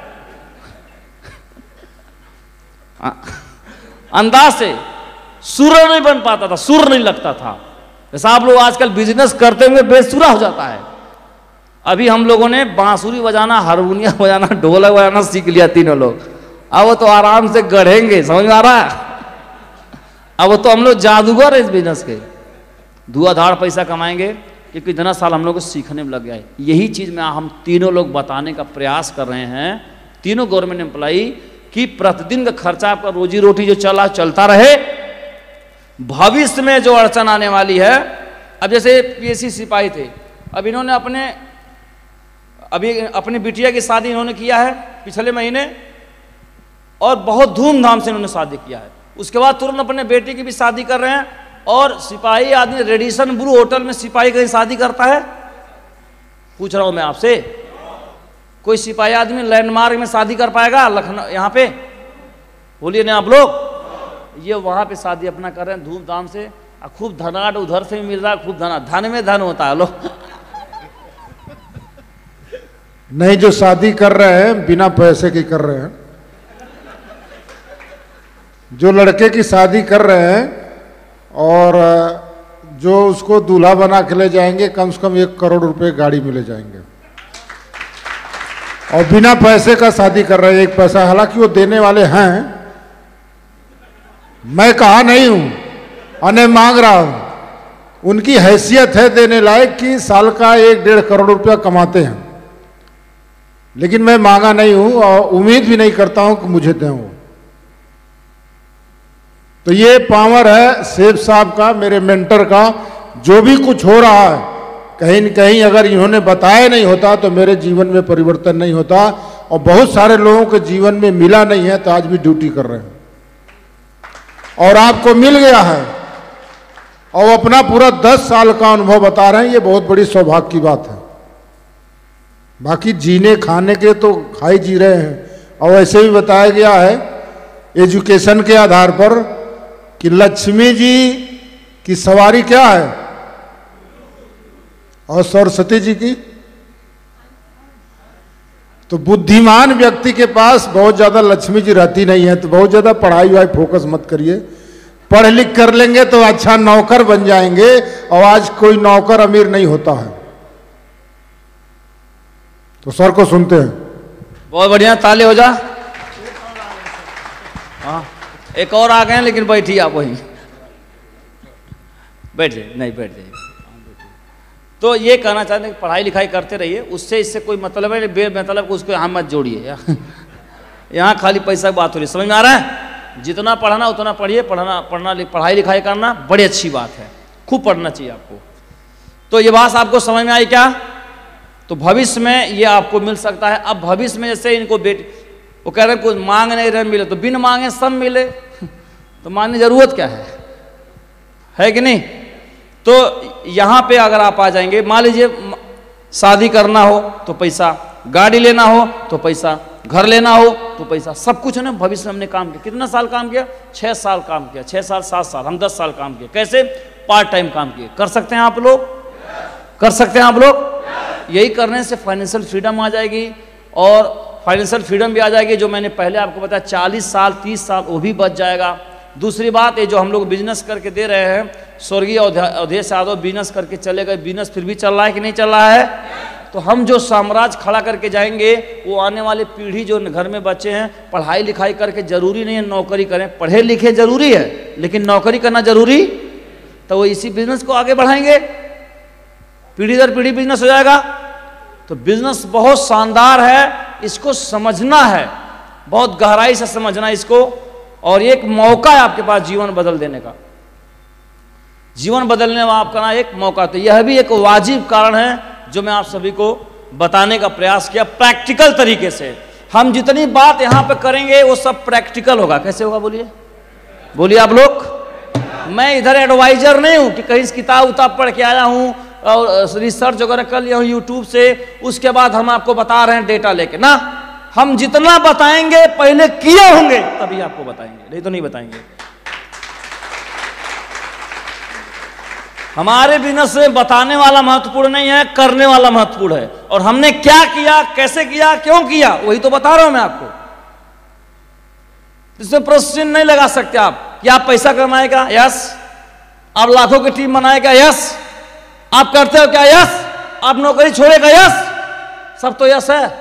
अंदाज से सुर नहीं बन पाता था, सुर नहीं लगता था। जैसा आप लोग आजकल बिजनेस करते हुए बेसुरा हो जाता है। अभी हम लोगों ने बांसुरी बजाना, हारमोनियम बजाना, ढोलक बजाना सीख लिया तीनों लोग। अब वो तो आराम से गढ़ेंगे, समझ में आ रहा है? अब वो तो हम लोग जादूगर है इस बिजनेस के, धुआंधार पैसा कमाएंगे, क्योंकि इतना साल हम लोग को सीखने में लग गया है। यही चीज में हम तीनों लोग बताने का प्रयास कर रहे हैं, तीनों गवर्नमेंट एम्प्लॉई, कि प्रतिदिन का खर्चा, आपका रोजी रोटी जो चला चलता रहे, भविष्य में जो अड़चन आने वाली है अब जैसे पीएससी सिपाही थे, अब इन्होंने अपने अभी अपनी बिटिया की शादी इन्होंने किया है पिछले महीने, और बहुत धूमधाम से इन्होंने शादी किया है। उसके बाद तुरंत अपने बेटे की भी शादी कर रहे हैं। और सिपाही आदमी रेडिसन ब्लू होटल में सिपाही कहीं शादी करता है? पूछ रहा हूं मैं आपसे, कोई सिपाही आदमी लैंडमार्क में शादी कर पाएगा लखनऊ यहाँ पे? बोलिए ना आप लोग। ये वहां पे शादी अपना कर रहे हैं धूमधाम से, और खूब धनाट उधर से भी मिल रहा है, खूब धना धन में धन होता है लोग। नहीं, जो शादी कर रहे हैं बिना पैसे की कर रहे हैं। जो लड़के की शादी कर रहे हैं और जो उसको दूल्हा बना के ले जाएंगे, कम से कम एक करोड़ रुपए गाड़ी में ले जाएंगे, और बिना पैसे का शादी कर रहे हैं। एक पैसा, हालांकि वो देने वाले हैं, मैं कहा नहीं हूं, अने मांग रहा हूं। उनकी हैसियत है देने लायक कि साल का एक डेढ़ करोड़ रुपया कमाते हैं, लेकिन मैं मांगा नहीं हूं और उम्मीद भी नहीं करता हूं कि मुझे दें वो। तो ये पावर है सेठ साहब का, मेरे मेंटर का। जो भी कुछ हो रहा है, कहीं न कहीं अगर इन्होंने बताया नहीं होता तो मेरे जीवन में परिवर्तन नहीं होता, और बहुत सारे लोगों के जीवन में मिला नहीं है तो आज भी ड्यूटी कर रहे हैं, और आपको मिल गया है, और अपना पूरा दस साल का अनुभव बता रहे हैं। ये बहुत बड़ी सौभाग्य की बात है। बाकी जीने खाने के तो खाई जी रहे हैं, और ऐसे भी बताया गया है एजुकेशन के आधार पर कि लक्ष्मी जी की सवारी क्या है और सरस्वती जी की। तो बुद्धिमान व्यक्ति के पास बहुत ज्यादा लक्ष्मी जी रहती नहीं है, तो बहुत ज्यादा पढ़ाई वाई फोकस मत करिए। पढ़ लिख कर लेंगे तो अच्छा नौकर बन जाएंगे, और आज कोई नौकर अमीर नहीं होता है। तो सर को सुनते हैं। बहुत बढ़िया, ताले हो जा। हाँ, एक और आ गए हैं, लेकिन बैठिए आप वहीं बैठ जाइए, नहीं बैठ जाइए। तो ये कहना चाहते हैं कि पढ़ाई लिखाई करते रहिए, उससे इससे कोई मतलब है बे मतलब उसको यहाँ मत जोड़िए। यहाँ खाली पैसा की बात हो रही है, समझ में आ रहा है? जितना पढ़ना उतना पढ़िए, पढ़ना पढ़ना पढ़ाई लिखाई करना बड़ी अच्छी बात है, खूब पढ़ना चाहिए आपको। तो ये बात आपको समझ में आई क्या? तो भविष्य में ये आपको मिल सकता है। अब भविष्य में जैसे इनको बेटे वो कह रहे हैं कुछ मांग नहीं रहे मिले, तो बिन मांगे सब मिले, तो मांगने जरूरत क्या है, है कि नहीं? तो यहाँ पे अगर आप आ जाएंगे, मान लीजिए शादी करना हो तो पैसा, गाड़ी लेना हो तो पैसा, घर लेना हो तो पैसा, सब कुछ है ना। भविष्य में हमने काम किया, कितना साल काम किया? छः साल काम किया, छः साल सात साल हम दस साल काम किए। कैसे? पार्ट टाइम काम किए। कर सकते हैं आप लोग? कर सकते हैं आप लोग? यही करने से फाइनेंशियल फ्रीडम आ जाएगी, और फाइनेंशियल फ्रीडम भी आ जाएगी। जो मैंने पहले आपको बताया चालीस साल तीस साल वो भी बच जाएगा। दूसरी बात ये जो हम लोग बिजनेस करके दे रहे हैं, स्वर्गीय अवधेश यादव बिजनेस करके चले गए, बिजनेस फिर भी चल रहा है कि नहीं चल रहा है? तो हम जो साम्राज्य खड़ा करके जाएंगे, वो आने वाली पीढ़ी जो घर में बच्चे हैं, पढ़ाई लिखाई करके जरूरी नहीं है नौकरी करें, पढ़े लिखे जरूरी है, लेकिन नौकरी करना जरूरी, तो वो इसी बिजनेस को आगे बढ़ाएंगे, पीढ़ी दर पीढ़ी बिजनेस हो जाएगा। तो बिजनेस बहुत शानदार है, इसको समझना है, बहुत गहराई से समझना इसको, और एक मौका है आपके पास जीवन बदल देने का, जीवन बदलने में आपका ना एक मौका। तो यह भी एक वाजिब कारण है जो मैं आप सभी को बताने का प्रयास किया प्रैक्टिकल तरीके से। हम जितनी बात यहां पे करेंगे वो सब प्रैक्टिकल होगा। कैसे होगा बोलिए, बोलिए आप लोग। मैं इधर एडवाइजर नहीं हूं कि कहीं किताब उताब पढ़ के आया हूं और रिसर्च वगैरह कर लिया हूं यूट्यूब से, उसके बाद हम आपको बता रहे हैं डेटा लेके ना। हम जितना बताएंगे पहले किए होंगे तभी आपको बताएंगे, नहीं तो नहीं बताएंगे। हमारे बिजनेस में बताने वाला महत्वपूर्ण नहीं है, करने वाला महत्वपूर्ण है। और हमने क्या किया, कैसे किया, क्यों किया, वही तो बता रहा हूं मैं आपको। इसमें प्रश्न नहीं लगा सकते आप कि आप पैसा कमाएगा, यस। आप लाखों की टीम बनाएगा, यस। आप करते हो क्या, यस। आप नौकरी छोड़ेगा, यस। सब तो यस है।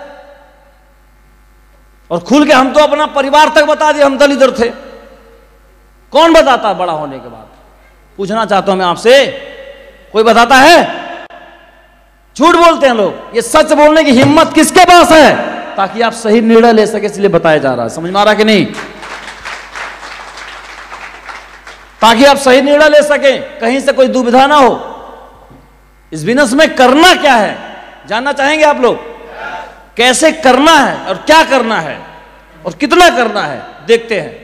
और खुल के हम तो अपना परिवार तक बता दिए हम दलित थे। कौन बताता बड़ा होने के बाद? पूछना चाहता हूं मैं आपसे, कोई बताता है? झूठ बोलते हैं लोग। ये सच बोलने की हिम्मत किसके पास है? ताकि आप सही निर्णय ले सके, इसलिए बताया जा रहा है। समझ में आ रहा कि नहीं? ताकि आप सही निर्णय ले सके, कहीं से कोई दुविधा ना हो। इस बिजनेस में करना क्या है जानना चाहेंगे आप लोग? कैसे करना है और क्या करना है और कितना करना है, देखते हैं।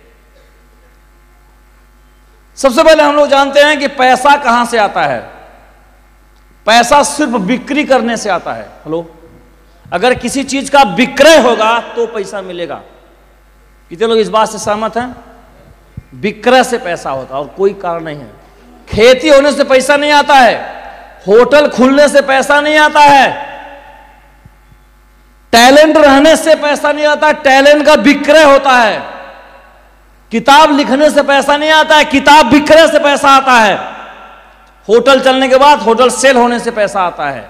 सबसे पहले हम लोग जानते हैं कि पैसा कहां से आता है। पैसा सिर्फ बिक्री करने से आता है। हेलो, अगर किसी चीज का विक्रय होगा तो पैसा मिलेगा। कितने लोग इस बात से सहमत हैं? विक्रय से पैसा होता है और कोई कारण नहीं है। खेती होने से पैसा नहीं आता है, होटल खुलने से पैसा नहीं आता है, टैलेंट रहने से पैसा नहीं आता, टैलेंट का विक्रय होता है। किताब लिखने से पैसा नहीं आता है, किताब विक्रय से पैसा आता है। होटल चलने के बाद होटल सेल होने से पैसा आता है।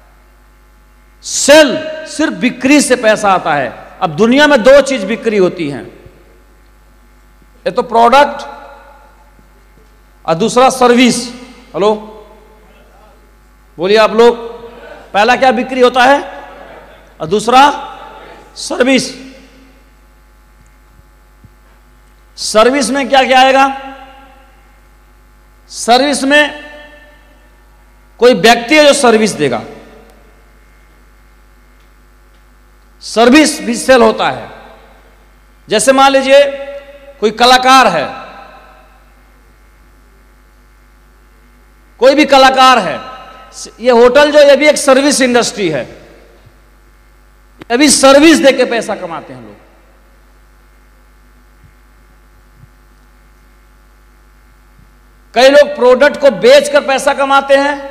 सेल सिर्फ बिक्री से पैसा आता है। अब दुनिया में दो चीज बिक्री होती हैं, एक तो प्रोडक्ट और दूसरा सर्विस। हेलो, बोलिए आप लोग, पहला क्या बिक्री होता है और दूसरा सर्विस। सर्विस में क्या क्या आएगा? सर्विस में कोई व्यक्ति है जो सर्विस देगा, सर्विस भी सेल होता है। जैसे मान लीजिए कोई कलाकार है, कोई भी कलाकार है, ये होटल जो ये भी एक सर्विस इंडस्ट्री है, ये भी सर्विस देके पैसा कमाते हैं लोग। कई लोग प्रोडक्ट को बेचकर पैसा कमाते हैं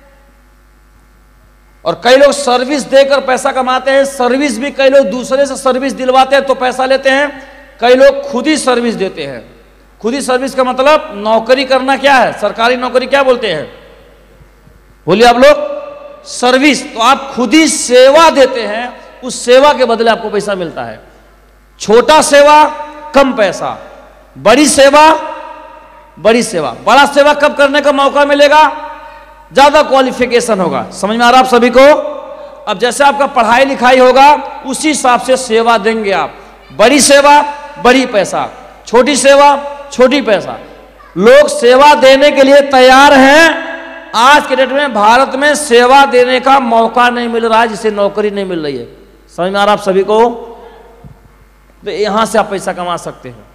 और कई लोग सर्विस देकर पैसा कमाते हैं। सर्विस भी कई लोग दूसरे से सर्विस दिलवाते हैं तो पैसा लेते हैं, कई लोग खुद ही सर्विस देते हैं। खुद ही सर्विस का मतलब नौकरी करना क्या है? सरकारी नौकरी क्या बोलते हैं? बोलिए आप लोग, सर्विस। तो आप खुद ही सेवा देते हैं, उस सेवा के बदले आपको पैसा मिलता है। छोटा सेवा कम पैसा, बड़ी सेवा बड़ी सेवा। बड़ा सेवा कब करने का मौका मिलेगा? ज्यादा क्वालिफिकेशन होगा। समझ में आ रहा आप सभी को? अब जैसे आपका पढ़ाई लिखाई होगा उसी हिसाब से सेवा देंगे आप। बड़ी सेवा बड़ी पैसा, छोटी सेवा छोटी पैसा। लोग सेवा देने के लिए तैयार हैं। आज के डेट में भारत में सेवा देने का मौका नहीं मिल रहा है, जिसे नौकरी नहीं मिल रही है। समझ में आ रहा आप सभी को? तो यहां से आप पैसा कमा सकते हैं,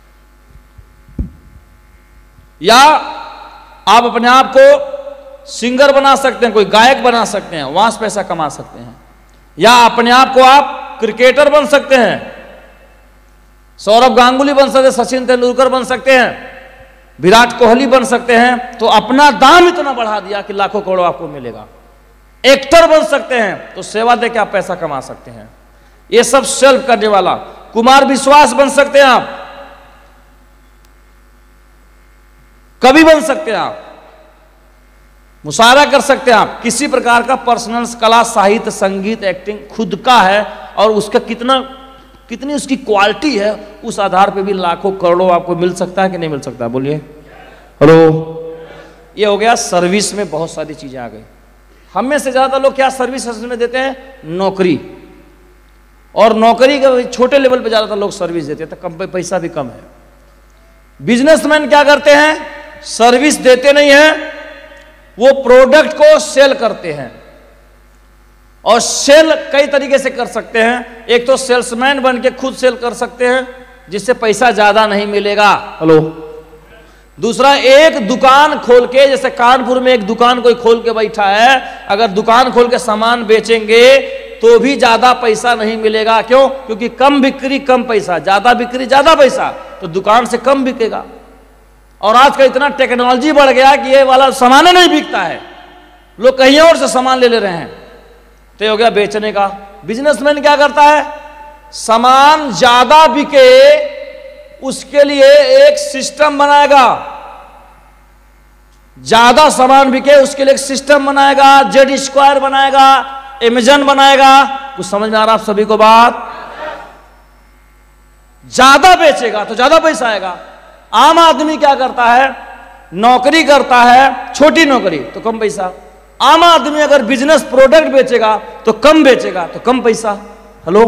या आप अपने आप को सिंगर बना सकते हैं, कोई गायक बना सकते हैं, वहां से पैसा कमा सकते हैं। या अपने आप को आप क्रिकेटर बन सकते हैं, सौरभ गांगुली बन सकते हैं, सचिन तेंदुलकर बन सकते हैं, विराट कोहली बन सकते हैं। तो अपना दाम इतना बढ़ा दिया कि लाखों करोड़ों आपको मिलेगा। एक्टर बन सकते हैं तो सेवा देके आप पैसा कमा सकते हैं। ये सब सेल्फ करने वाला। कुमार विश्वास बन सकते हैं आप, कवि बन सकते हैं आप, मुशायरा कर सकते हैं आप। किसी प्रकार का पर्सनल कला, साहित्य, संगीत, एक्टिंग खुद का है और उसका कितना कितनी उसकी क्वालिटी है, उस आधार पे भी लाखों करोड़ों आपको मिल सकता है कि नहीं मिल सकता? बोलिए। हेलो, ये हो गया सर्विस में बहुत सारी चीजें आ गई। हम में से ज्यादा लोग क्या सर्विस में देते हैं? नौकरी। और नौकरी के छोटे लेवल पे ज्यादातर लोग सर्विस देते हैं, तो कम पैसा भी कम है। बिजनेसमैन क्या करते हैं? सर्विस देते नहीं हैं, वो प्रोडक्ट को सेल करते हैं। और सेल कई तरीके से कर सकते हैं। एक तो सेल्समैन बन के खुद सेल कर सकते हैं, जिससे पैसा ज्यादा नहीं मिलेगा। हेलो। दूसरा, एक दुकान खोल के, जैसे कानपुर में एक दुकान कोई खोल के बैठा है, अगर दुकान खोल के सामान बेचेंगे तो भी ज्यादा पैसा नहीं मिलेगा। क्यों? क्योंकि कम बिक्री कम पैसा, ज्यादा बिक्री ज्यादा पैसा, तो दुकान से कम बिकेगा। और आज का इतना टेक्नोलॉजी बढ़ गया कि ये वाला सामान नहीं बिकता है, लोग कहीं और से सामान ले ले रहे हैं। तो हो गया बेचने का। बिजनेसमैन क्या करता है? सामान ज्यादा बिके उसके लिए एक सिस्टम बनाएगा, ज्यादा सामान बिके उसके लिए एक सिस्टम बनाएगा, जेड स्क्वायर बनाएगा, अमेजन बनाएगा। कुछ समझ में आ रहा आप सभी को बात? ज्यादा बेचेगा तो ज्यादा पैसा आएगा। आम आदमी क्या करता है? नौकरी करता है, छोटी नौकरी, तो कम पैसा। आम आदमी अगर बिजनेस प्रोडक्ट बेचेगा तो कम बेचेगा, तो कम पैसा। हेलो।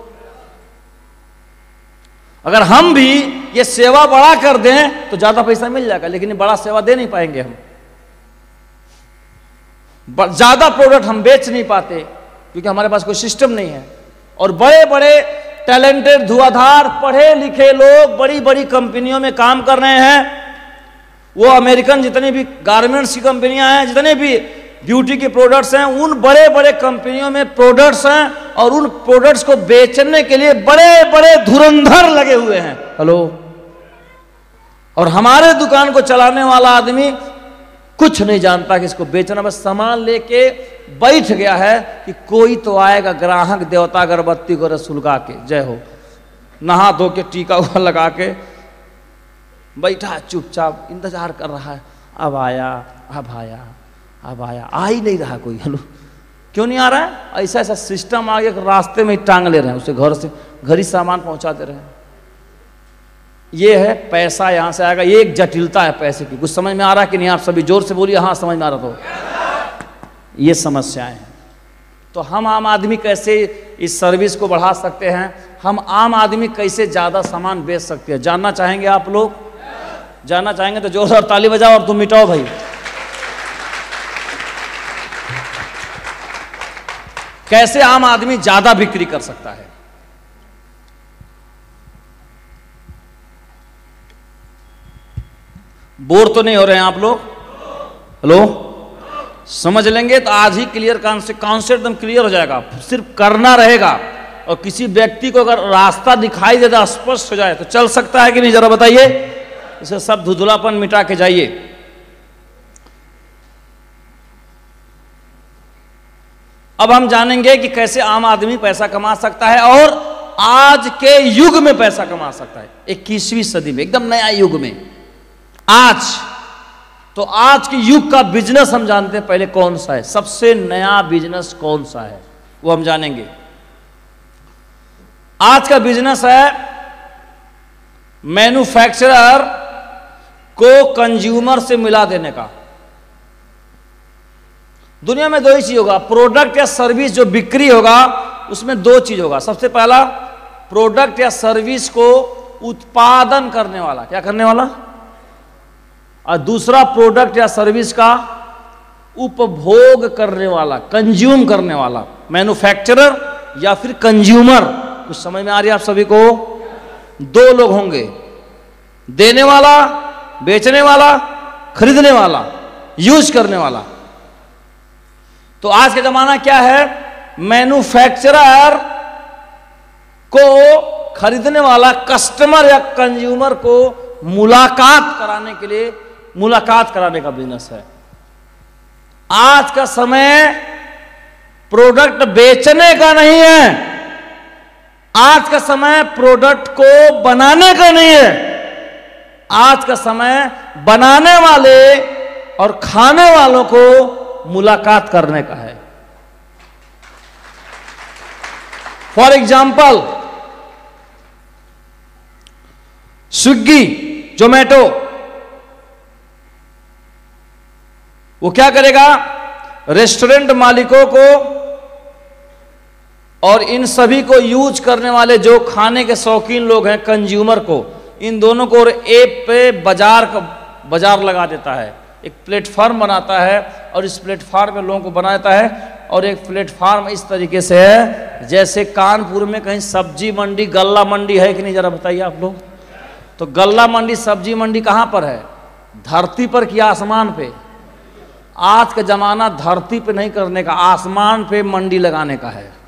अगर हम भी ये सेवा बड़ा कर दें तो ज्यादा पैसा मिल जाएगा, लेकिन बड़ा सेवा दे नहीं पाएंगे हम। ज़्यादा प्रोडक्ट हम बेच नहीं पाते क्योंकि हमारे पास कोई सिस्टम नहीं है। और बड़े बड़े टैलेंटेड धुआंधार पढ़े लिखे लोग बड़ी बड़ी कंपनियों में काम कर रहे हैं। वो अमेरिकन जितनी भी गारमेंट्स की कंपनियां हैं, जितने भी ब्यूटी के प्रोडक्ट्स हैं, उन बड़े बड़े कंपनियों में प्रोडक्ट्स हैं और उन प्रोडक्ट्स को बेचने के लिए बड़े बड़े धुरंधर लगे हुए हैं। हेलो। और हमारे दुकान को चलाने वाला आदमी कुछ नहीं जानता कि इसको बेचना, बस सामान लेके बैठ गया है कि कोई तो आएगा ग्राहक देवता अगरबत्ती को सुलगा के, जय हो, नहा धो के टीका हुआ लगा के बैठा चुपचाप इंतजार कर रहा है। अब आया, अब आया, अब आया, आ ही नहीं रहा कोई। हेलो। क्यों नहीं आ रहा है? ऐसा ऐसा सिस्टम आ गया कि रास्ते में ही टांग ले रहे हैं उसे, घर से घर ही सामान पहुंचा दे रहे हैं। ये है पैसा यहाँ से आएगा, ये एक जटिलता है पैसे की। कुछ समझ में आ रहा है कि नहीं? आप सभी जोर से बोलिए हाँ समझ में आ रहा। तो ये समस्याएं हैं। तो हम आम आदमी कैसे इस सर्विस को बढ़ा सकते हैं? हम आम आदमी कैसे ज़्यादा सामान बेच सकते हैं? जानना चाहेंगे आप लोग? जानना चाहेंगे तो जोरदार ताली बजाओ और तुम मिटाओ भाई। कैसे आम आदमी ज्यादा बिक्री कर सकता है? बोर तो नहीं हो रहे हैं आप लोग? हेलो। समझ लेंगे तो आज ही क्लियर कॉन्सेप्ट एकदम क्लियर हो जाएगा। सिर्फ करना रहेगा और किसी व्यक्ति को अगर रास्ता दिखाई देता, स्पष्ट हो जाए तो चल सकता है कि नहीं? जरा बताइए। इसे सब धुंधलापन मिटा के जाइए। अब हम जानेंगे कि कैसे आम आदमी पैसा कमा सकता है और आज के युग में पैसा कमा सकता है, इक्कीसवीं सदी में, एकदम नया युग में। आज तो आज के युग का बिजनेस हम जानते हैं पहले कौन सा है, सबसे नया बिजनेस कौन सा है वो हम जानेंगे। आज का बिजनेस है मैन्युफैक्चरर को कंज्यूमर से मिला देने का। दुनिया में दो ही चीज होगा, प्रोडक्ट या सर्विस जो बिक्री होगा उसमें दो चीज होगा। सबसे पहला, प्रोडक्ट या सर्विस को उत्पादन करने वाला, क्या करने वाला, और दूसरा प्रोडक्ट या सर्विस का उपभोग करने वाला, कंज्यूम करने वाला। मैन्युफैक्चरर या फिर कंज्यूमर। कुछ समझ में आ रही है आप सभी को? दो लोग होंगे, देने वाला, बेचने वाला, खरीदने वाला, यूज करने वाला। तो आज का जमाना क्या है? मैन्युफैक्चरर को खरीदने वाला, कस्टमर या कंज्यूमर को मुलाकात कराने के लिए मुलाकात कराने का बिजनेस है। आज का समय प्रोडक्ट बेचने का नहीं है, आज का समय प्रोडक्ट को बनाने का नहीं है। आज का समय बनाने वाले और खाने वालों को मुलाकात करने का है। फॉर एग्जाम्पल, स्विगी, जोमेटो, वो क्या करेगा? रेस्टोरेंट मालिकों को और इन सभी को यूज करने वाले जो खाने के शौकीन लोग हैं, कंज्यूमर को, इन दोनों को ऐप पे बाजार का बाजार लगा देता है। एक प्लेटफॉर्म बनाता है और इस प्लेटफॉर्म में लोगों को बनाता है। और एक प्लेटफॉर्म इस तरीके से है जैसे कानपुर में कहीं सब्जी मंडी, गल्ला मंडी है कि नहीं? जरा बताइए आप लोग। तो गल्ला मंडी, सब्जी मंडी कहां पर है? धरती पर कि आसमान पे? आज का जमाना धरती पे नहीं करने का, आसमान पे मंडी लगाने का है।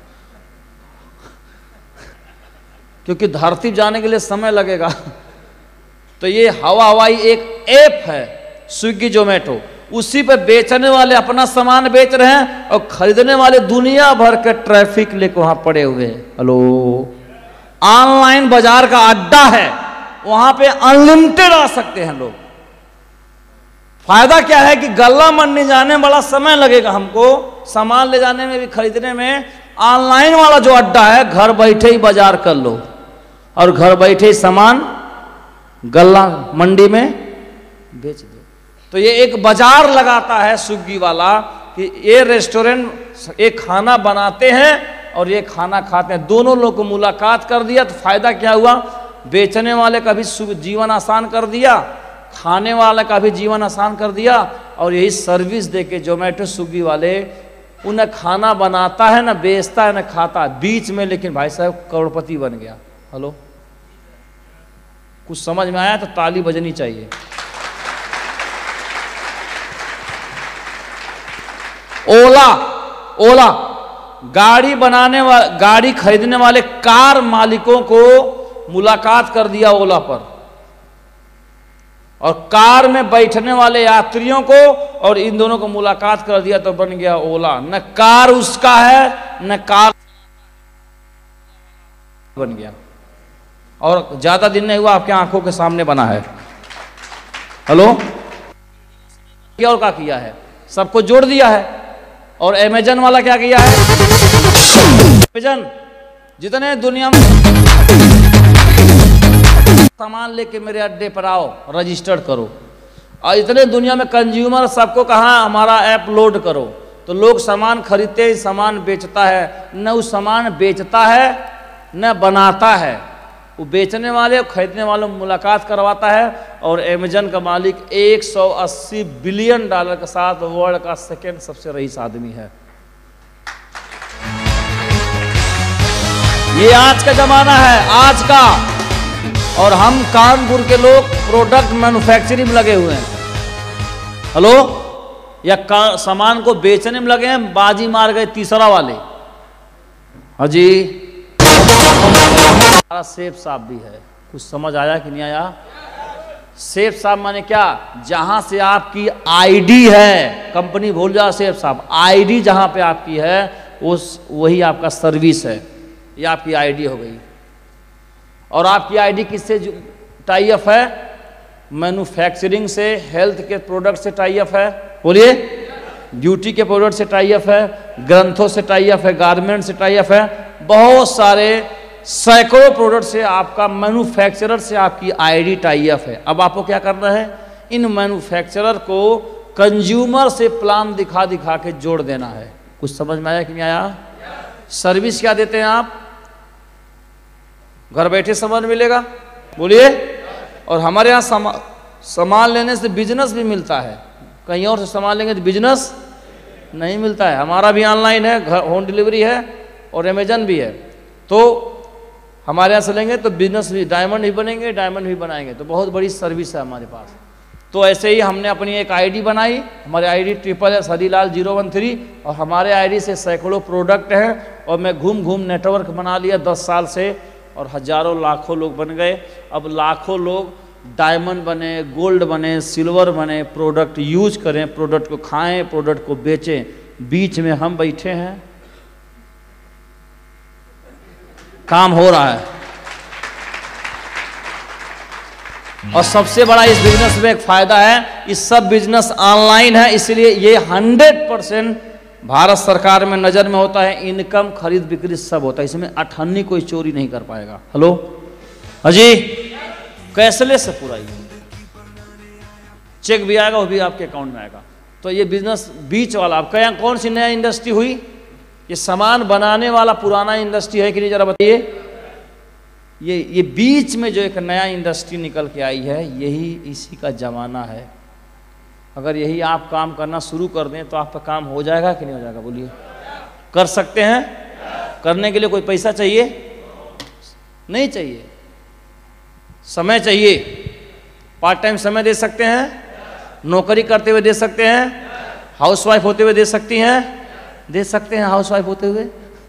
क्योंकि धरती जाने के लिए समय लगेगा। तो ये हवा हवाई एक ऐप है स्विगी जोमेटो, उसी पे बेचने वाले अपना सामान बेच रहे हैं और खरीदने वाले दुनिया भर के ट्रैफिक लेकर वहां पड़े हुए हैं। हेलो। ऑनलाइन बाजार का अड्डा है, वहां पे अनलिमिटेड आ सकते हैं लोग। फायदा क्या है कि गल्ला मंडी जाने बड़ा समय लगेगा हमको, सामान ले जाने में भी खरीदने में। ऑनलाइन वाला जो अड्डा है, घर बैठे ही बाजार कर लो और घर बैठे ही सामान गल्ला मंडी में बेच दो। तो ये एक बाजार लगाता है स्विगी वाला कि ये रेस्टोरेंट एक खाना बनाते हैं और ये खाना खाते हैं, दोनों लोग को मुलाकात कर दिया। तो फायदा क्या हुआ? बेचने वाले का भी जीवन आसान कर दिया, खाने वाले का भी जीवन आसान कर दिया और यही सर्विस देके जोमेटो स्विगी वाले उन्हें खाना बनाता है ना बेचता है ना खाता है बीच में, लेकिन भाई साहब करोड़पति बन गया। हेलो, कुछ समझ में आया तो ताली बजनी चाहिए। ओला, ओला गाड़ी बनाने वाले, गाड़ी खरीदने वाले कार मालिकों को मुलाकात कर दिया ओला पर, और कार में बैठने वाले यात्रियों को और इन दोनों को मुलाकात कर दिया तो बन गया ओला। न कार उसका है न कार बन गया, और ज्यादा दिन नहीं हुआ आपके आंखों के सामने बना है। हेलो, क्या और क्या किया है, सबको जोड़ दिया है। और अमेजन वाला क्या किया है, अमेजन जितने दुनिया में सामान लेके मेरे अड्डे पर आओ, रजिस्टर्ड करो, और इतने दुनिया में कंज्यूमर सबको कहा हमारा ऐप लोड करो, तो लोग सामान खरीदते ही सामान बेचता है, न वो सामान बेचता है न बनाता है, वो बेचने वाले और खरीदने वालों मुलाकात करवाता है। और अमेजन का मालिक एक सौ अस्सी बिलियन डॉलर के साथ वर्ल्ड का सेकेंड सबसे रईस आदमी है। ये आज का जमाना है, आज का। और हम कानपुर के लोग प्रोडक्ट मैन्युफैक्चरिंग में लगे हुए हैं। हेलो, या सामान को बेचने में लगे हैं, बाजी मार गए तीसरा वाले। हाँ जी, हमारा सेफ साहब भी है, कुछ समझ आया कि नहीं आया? सेफ साहब माने क्या, जहां से आपकी आईडी है, कंपनी भूल जाओ सेफ साहब, आईडी जहां पे आपकी है उस वही आपका सर्विस है, ये आपकी आईडी हो गई। और आपकी आईडी किससे टाई अप है? मैन्युफैक्चरिंग से, हेल्थ के प्रोडक्ट से टाई अप है, बोलिए, ब्यूटी के प्रोडक्ट से टाई अप है, ग्रंथों से टाई अप है, गारमेंट से टाई अप है, बहुत सारे सैकड़ों प्रोडक्ट से आपका मैन्युफैक्चरर से आपकी आईडी टाई अप है। अब आपको क्या करना है, इन मैन्युफैक्चरर को कंज्यूमर से प्लान दिखा दिखा के जोड़ देना है। कुछ समझ में आया कि नहीं आया? सर्विस क्या देते हैं आप? घर बैठे सामान मिलेगा, बोलिए। और हमारे यहाँ सामान सामान लेने से बिजनेस भी मिलता है, कहीं और से सामान लेंगे तो बिजनेस नहीं मिलता है। हमारा भी ऑनलाइन है, घर होम डिलीवरी है और अमेजन भी है, तो हमारे यहाँ से लेंगे तो बिजनेस भी, डायमंड भी बनेंगे, डायमंड भी बनाएंगे, तो बहुत बड़ी सर्विस है हमारे पास। तो ऐसे ही हमने अपनी एक आईडी बनाई, हमारे ID triple S Harilal zero one three, और हमारे आईडी से सैकड़ों प्रोडक्ट हैं, और मैं घूम घूम नेटवर्क बना लिया दस साल से, और हजारों लाखों लोग बन गए। अब लाखों लोग डायमंड बने, गोल्ड बने, सिल्वर बने, प्रोडक्ट यूज करें, प्रोडक्ट को खाएं, प्रोडक्ट को बेचें, बीच में हम बैठे हैं, काम हो रहा है। और सबसे बड़ा इस बिजनेस में एक फायदा है, इस सब बिजनेस ऑनलाइन है, इसलिए ये हंड्रेड परसेंट भारत सरकार में नजर में होता है, इनकम खरीद बिक्री सब होता है, इसमें अठन्नी कोई चोरी नहीं कर पाएगा। हेलो अजी, कैशलेस से पूरा, चेक भी आएगा, वो भी आपके अकाउंट में आएगा। तो ये बिजनेस बीच वाला, अब क्या कौन सी नया इंडस्ट्री हुई? ये सामान बनाने वाला पुराना इंडस्ट्री है कि नहीं, जरा बताइए। ये ये बीच में जो एक नया इंडस्ट्री निकल के आई है, यही इसी का जमाना है। अगर यही आप काम करना शुरू कर दें तो आपका काम हो जाएगा कि नहीं हो जाएगा, बोलिए? कर सकते हैं? करने के लिए कोई पैसा चाहिए? नहीं चाहिए, समय चाहिए। पार्ट टाइम समय दे सकते हैं, नौकरी करते हुए दे सकते हैं, हाउसवाइफ होते हुए दे सकती हैं, दे सकते हैं हाउसवाइफ होते हुए।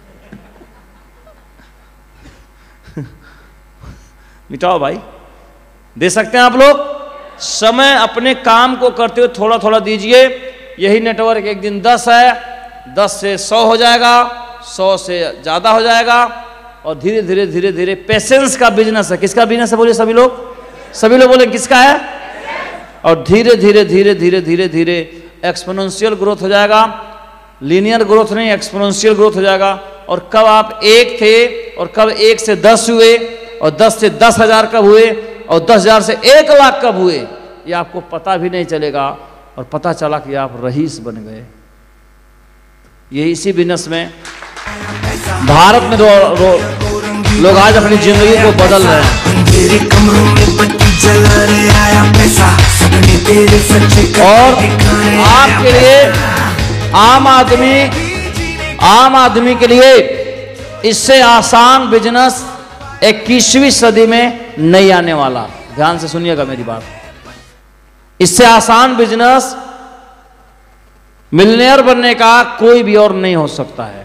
मिटाओ भाई, दे सकते हैं आप लोग। समय अपने काम को करते हुए थोड़ा थोड़ा दीजिए। यही नेटवर्क एक दिन दस है, दस से सौ हो जाएगा, सौ से ज़्यादा हो जाएगा, और धीरे धीरे धीरे धीरे पेशेंस का बिजनेस है। किसका बिजनेस है बोलिए सभी लोग? सभी लोग बोले किसका है? और धीरे धीरे धीरे धीरे धीरे धीरे एक्सपोनेंशियल ग्रोथ हो जाएगा, लीनियर ग्रोथ नहीं, एक्सपोनेंशियल ग्रोथ हो जाएगा। और कब आप एक थे और कब एक से दस हुए, और दस से दस हजार कब हुए, और दस हजार से एक लाख कब हुए, ये आपको पता भी नहीं चलेगा, और पता चला कि आप रईस बन गए। ये इसी बिजनेस में भारत में रो, रो, लोग आज अपनी जिंदगी को बदल रहे हैं। और आपके लिए आम आदमी आम आदमी के लिए इससे आसान बिजनेस इक्कीसवीं सदी में नहीं आने वाला। ध्यान से सुनिएगा मेरी बात। इससे आसान बिजनेस मिलियनेयर बनने का कोई भी और नहीं हो सकता है।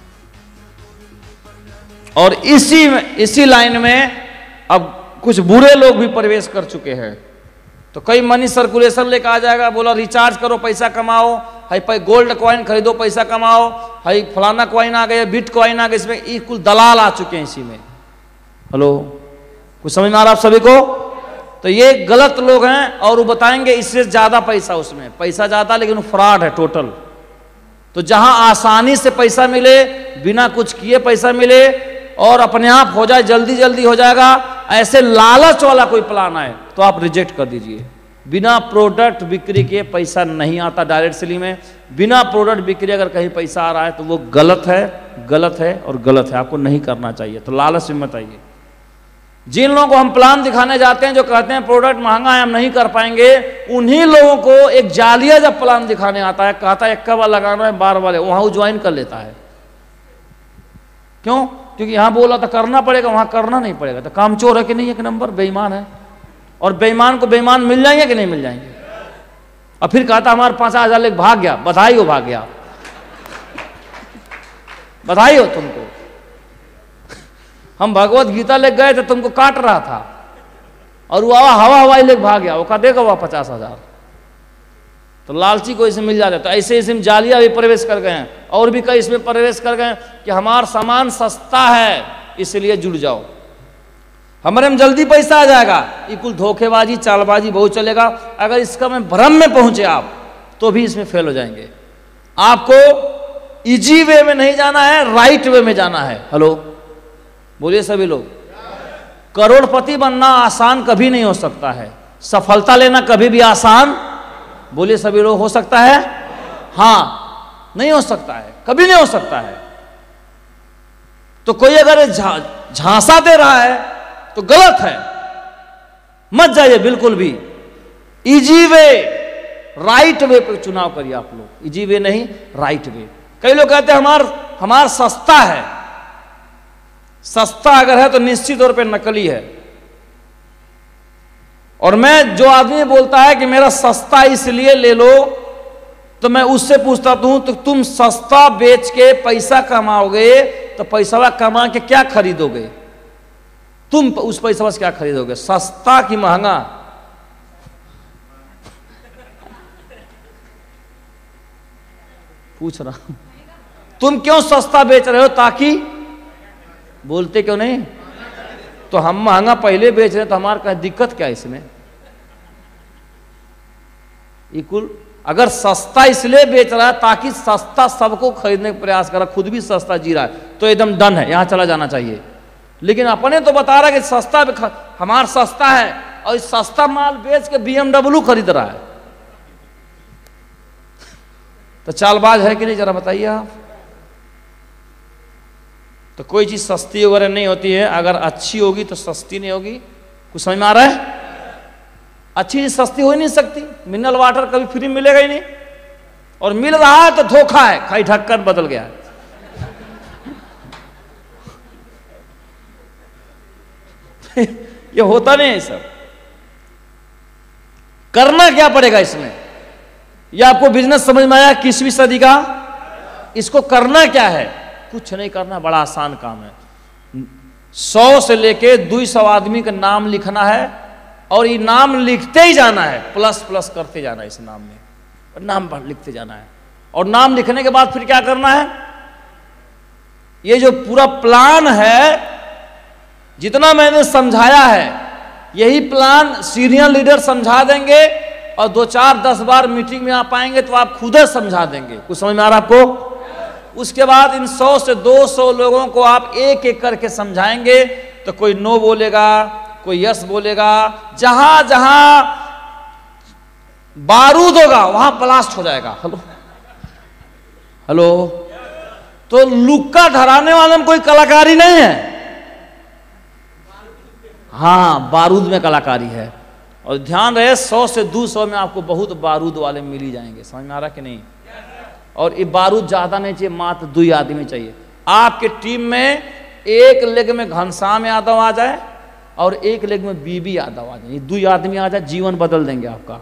और इसी इसी लाइन में अब कुछ बुरे लोग भी प्रवेश कर चुके हैं। तो कई मनी सर्कुलेशन लेकर आ जाएगा, बोला रिचार्ज करो पैसा कमाओ, हाई गोल्ड कॉइन खरीदो पैसा कमाओ, हाई फलाना कॉइन आ गया, बिट कॉइन आ गया, इसमें ये कुल दलाल आ चुके हैं इसी में। हेलो, कुछ समझ में आ रहा आप सभी को? तो ये गलत लोग हैं और वो बताएंगे इससे ज्यादा पैसा, उसमें पैसा ज्यादा लेकिन फ्रॉड है टोटल। तो जहां आसानी से पैसा मिले, बिना कुछ किए पैसा मिले और अपने आप हो जाए, जल्दी जल्दी हो जाएगा, ऐसे लालच वाला कोई प्लान आए तो आप रिजेक्ट कर दीजिए। बिना प्रोडक्ट बिक्री के पैसा नहीं आता डायरेक्ट सेलिंग में। बिना प्रोडक्ट बिक्री अगर कहीं पैसा आ रहा है तो वो गलत है, गलत है और गलत है, आपको नहीं करना चाहिए। तो लालच में मत आइए। जिन लोगों को हम प्लान दिखाने जाते हैं जो कहते हैं प्रोडक्ट महंगा है हम नहीं कर पाएंगे, उन्हीं लोगों को एक जालिया जब प्लान दिखाने आता है, कहता है इक्का बार लगाना है, बार बार, वहां वो ज्वाइन कर लेता है। क्यों? क्योंकि यहां बोला तो करना पड़ेगा, वहां करना नहीं पड़ेगा। तो काम चोर है कि नहीं? एक नंबर बेईमान है। और बेईमान को बेईमान मिल जाएंगे कि नहीं मिल जाएंगे? और फिर कहता हमारे पांच हजार लेके भाग गया, बधाई हो भाग गया, बधाई हो तुमको। हम भगवत गीता लेके गए थे, तुमको काट रहा था और वो हवा हवाई लेके भाग गया, वो कहा देगा वह पचास हजार। तो लालची को इसमें मिल जाता है। तो ऐसे इसमें जालिया भी प्रवेश कर गए हैं और भी कई इसमें प्रवेश कर गए कि हमारा सामान सस्ता है इसलिए जुड़ जाओ, हमारे में जल्दी पैसा आ जाएगा। ये कुल धोखेबाजी चालबाजी बहुत चलेगा। अगर इसका में भ्रम में पहुंचे आप तो भी इसमें फेल हो जाएंगे। आपको इजी वे में नहीं जाना है, राइट वे में जाना है। हेलो, बोलिए सभी लोग। करोड़पति बनना आसान कभी नहीं हो सकता है, सफलता लेना कभी भी आसान, बोलिए सभी लोग, हो सकता है? हाँ, नहीं हो सकता है, कभी नहीं हो सकता है। तो कोई अगर झांसा दे रहा है तो गलत है, मत जाइए बिल्कुल भी। इजी वे, राइट वे पे चुनाव करिए आप लोग। इजी वे नहीं, राइट वे। कई लोग कहते हैं हमार हमार सस्ता है। सस्ता अगर है तो निश्चित तौर पे नकली है। और मैं जो आदमी बोलता है कि मेरा सस्ता इसलिए ले लो, तो मैं उससे पूछता हूं तो तुम सस्ता बेच के पैसा कमाओगे तो पैसा कमा के क्या खरीदोगे? तुम उस पैसा से क्या खरीदोगे? सस्ता कि महंगा? पूछ रहा हूं। तुम क्यों सस्ता बेच रहे हो? ताकि, बोलते क्यों नहीं? तो हम महंगा पहले बेच रहे तो हमारा क्या दिक्कत क्या इसमें? इकुल अगर सस्ता इसलिए बेच रहा है ताकि सस्ता सबको खरीदने का प्रयास कर रहा, खुद भी सस्ता जी रहा है, तो एकदम डन है, यहां चला जाना चाहिए। लेकिन अपने तो बता रहा है कि सस्ता हमारा सस्ता है और इस सस्ता माल बेच के बीएमडब्ल्यू खरीद रहा है, तो चालबाज है कि नहीं? जरा बताइए आप। तो कोई चीज सस्ती वगैरह नहीं होती है, अगर अच्छी होगी तो सस्ती नहीं होगी। कुछ समझ में आ रहा है? अच्छी चीज सस्ती हो ही नहीं सकती। मिनरल वाटर कभी फ्री मिलेगा ही नहीं, और मिल रहा है तो धोखा है, खाई ढक्कन बदल गया है। ये होता नहीं है सब। करना क्या पड़ेगा इसमें? ये आपको बिजनेस समझ में आया? इक्कीसवीं सदी का इसको करना क्या है? कुछ नहीं करना, बड़ा आसान काम है। सौ से लेके दो सौ आदमी का नाम लिखना है और ये नाम लिखते ही जाना है, प्लस प्लस करते जाना है इस नाम में, और नाम लिखते जाना है। और नाम लिखने के बाद फिर क्या करना है? ये जो पूरा प्लान है, जितना मैंने समझाया है, यही प्लान सीनियर लीडर समझा देंगे और दो चार दस बार मीटिंग में आप आएंगे तो आप खुद ही समझा देंगे। कुछ समझ में आ रहा आपको? उसके बाद इन सौ से दो सौ लोगों को आप एक एक करके समझाएंगे, तो कोई नो बोलेगा, कोई यस बोलेगा। जहां जहां बारूद होगा वहां ब्लास्ट हो जाएगा। हेलो हेलो तो लुक्का धराने वाले में कोई कलाकारी नहीं है। हाँ, बारूद में कलाकारी है। और ध्यान रहे सौ से दो सौ में आपको बहुत बारूद वाले मिल ही जाएंगे। समझ में आ रहा कि नहीं? और ये बारूद ज़्यादा नहीं चाहिए, मात्र दो ही आदमी चाहिए। आपके टीम में एक लेग में घनश्याम यादव आ जाए और एक लेग में बीबी यादव आ जाए, दो आदमी आ जाए, जीवन बदल देंगे आपका।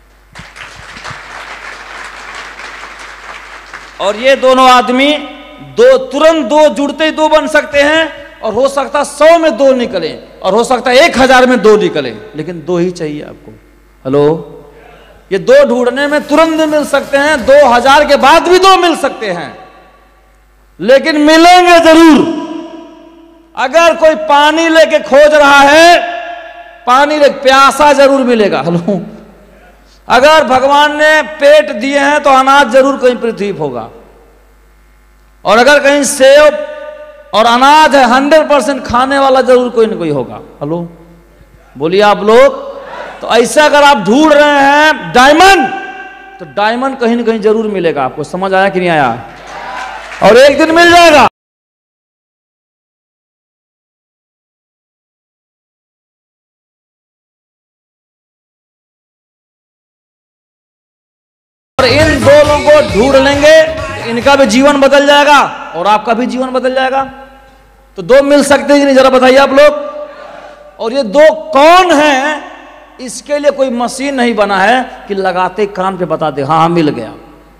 और ये दोनों आदमी दो तुरंत दो जुड़ते ही दो बन सकते हैं, और हो सकता है सौ में दो निकले, और हो सकता है एक हजार में दो निकले, लेकिन दो ही चाहिए आपको। हेलो, ये दो ढूंढने में तुरंत मिल सकते हैं, दो हजार के बाद भी दो मिल सकते हैं, लेकिन मिलेंगे जरूर। अगर कोई पानी लेके खोज रहा है, पानी लेके प्यासा जरूर मिलेगा। हेलो, अगर भगवान ने पेट दिए हैं तो अनाज जरूर कहीं पृथ्वी पर होगा, और अगर कहीं सेब और अनाज है हंड्रेड परसेंट खाने वाला जरूर कोई ना कोई होगा। हेलो, बोलिए आप लोग। तो ऐसे अगर आप ढूंढ रहे हैं डायमंड, तो डायमंड कहीं ना कहीं जरूर मिलेगा आपको। समझ आया कि नहीं आया? और एक दिन मिल जाएगा। और इन दो लोगों को ढूंढ लेंगे, इनका भी जीवन बदल जाएगा और आपका भी जीवन बदल जाएगा। तो दो मिल सकते हैं कि नहीं, जरा बताइए आप लोग। और ये दो कौन हैं, इसके लिए कोई मशीन नहीं बना है कि लगाते कान पे बता दे हाँ हाँ मिल गया।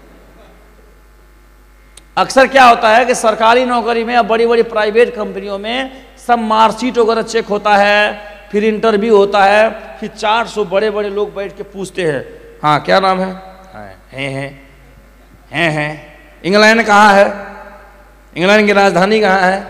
अक्सर क्या होता है कि सरकारी नौकरी में या बड़ी बड़ी प्राइवेट कंपनियों में सब मार्कशीट वगैरह चेक होता है, फिर इंटरव्यू होता है, फिर चार सौ बड़े बड़े लोग बैठ के पूछते हैं हाँ क्या नाम है, हैं हैं हैं हैं इंग्लैंड कहाँ है, इंग्लैंड की राजधानी कहाँ है,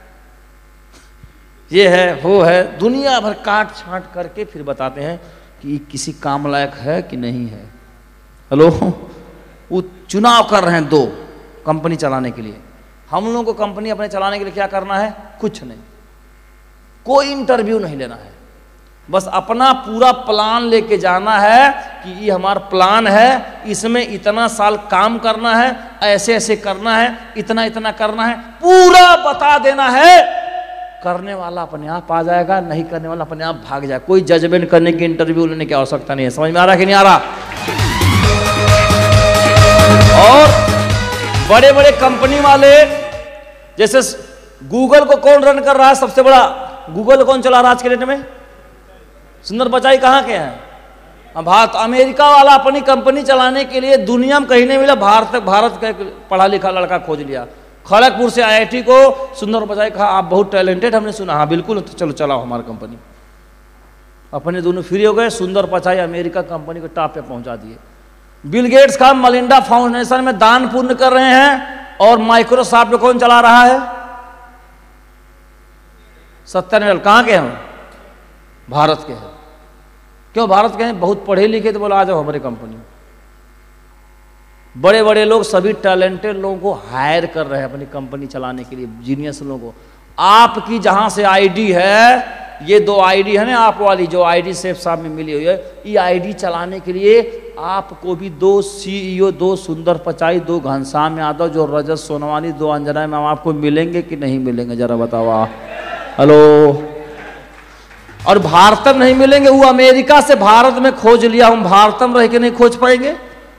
ये है वो है, दुनिया भर काट छांट करके फिर बताते हैं कि किसी काम लायक है कि नहीं है। हेलो, वो चुनाव कर रहे हैं दो कंपनी चलाने के लिए। हम लोगों को कंपनी अपने चलाने के लिए क्या करना है? कुछ नहीं, कोई इंटरव्यू नहीं लेना है, बस अपना पूरा प्लान लेके जाना है कि ये हमारा प्लान है, इसमें इतना साल काम करना है, ऐसे ऐसे करना है, इतना इतना करना है, पूरा बता देना है। करने वाला अपने आप आ जाएगा, नहीं करने वाला अपने आप भाग जाएगा। कोई जजमेंट करने की, इंटरव्यू लेने की आवश्यकता नहीं है। समझ में आ रहा कि नहीं आ रहा? और बड़े बड़े कंपनी वाले, जैसे गूगल को कौन रन कर रहा है सबसे बड़ा, गूगल कौन चला रहा है आज के डेट में? सुंदर पिचाई कहाँ के हैं? भारत। अमेरिका वाला अपनी कंपनी चलाने के लिए दुनिया में कहीं नहीं मिला, भारत भारत का पढ़ा लिखा लड़का खोज लिया। खड़गपुर से आईआईटी को सुंदर पिचाई कहा आप बहुत टैलेंटेड, हमने सुना। हाँ बिल्कुल, तो चलो चलाओ हमारी कंपनी। अपने दोनों फ्री हो गए, सुंदर पिचाई अमेरिका कंपनी को टॉप पे पहुंचा दिए। बिल गेट्स का मलिंडा फाउंडेशन में दान पुण्य कर रहे हैं, और माइक्रोसॉफ्ट को कौन चला रहा है? सत्या नडेला। कहाँ के हैं? भारत के हैं। क्यों भारत के हैं? बहुत पढ़े लिखे, तो बोला आ जाओ हमारी कंपनी। बड़े बड़े लोग सभी टैलेंटेड लोगों को हायर कर रहे हैं अपनी कंपनी चलाने के लिए, जीनियस लोगों को। आपकी जहां से आईडी है, ये दो आईडी है ना आप वाली, जो आईडी सेफ साहब में मिली हुई है, ये आईडी चलाने के लिए आपको भी दो सीईओ, दो सुंदर पिचाई, दो घनश्याम यादव, जो रजत सोनवानी, दो अंजना मैम आपको मिलेंगे कि नहीं मिलेंगे, जरा बताओ आप। हेलो, और भारत में नहीं मिलेंगे, वो अमेरिका से भारत में खोज लिया, हम भारत में रह के नहीं खोज पाएंगे?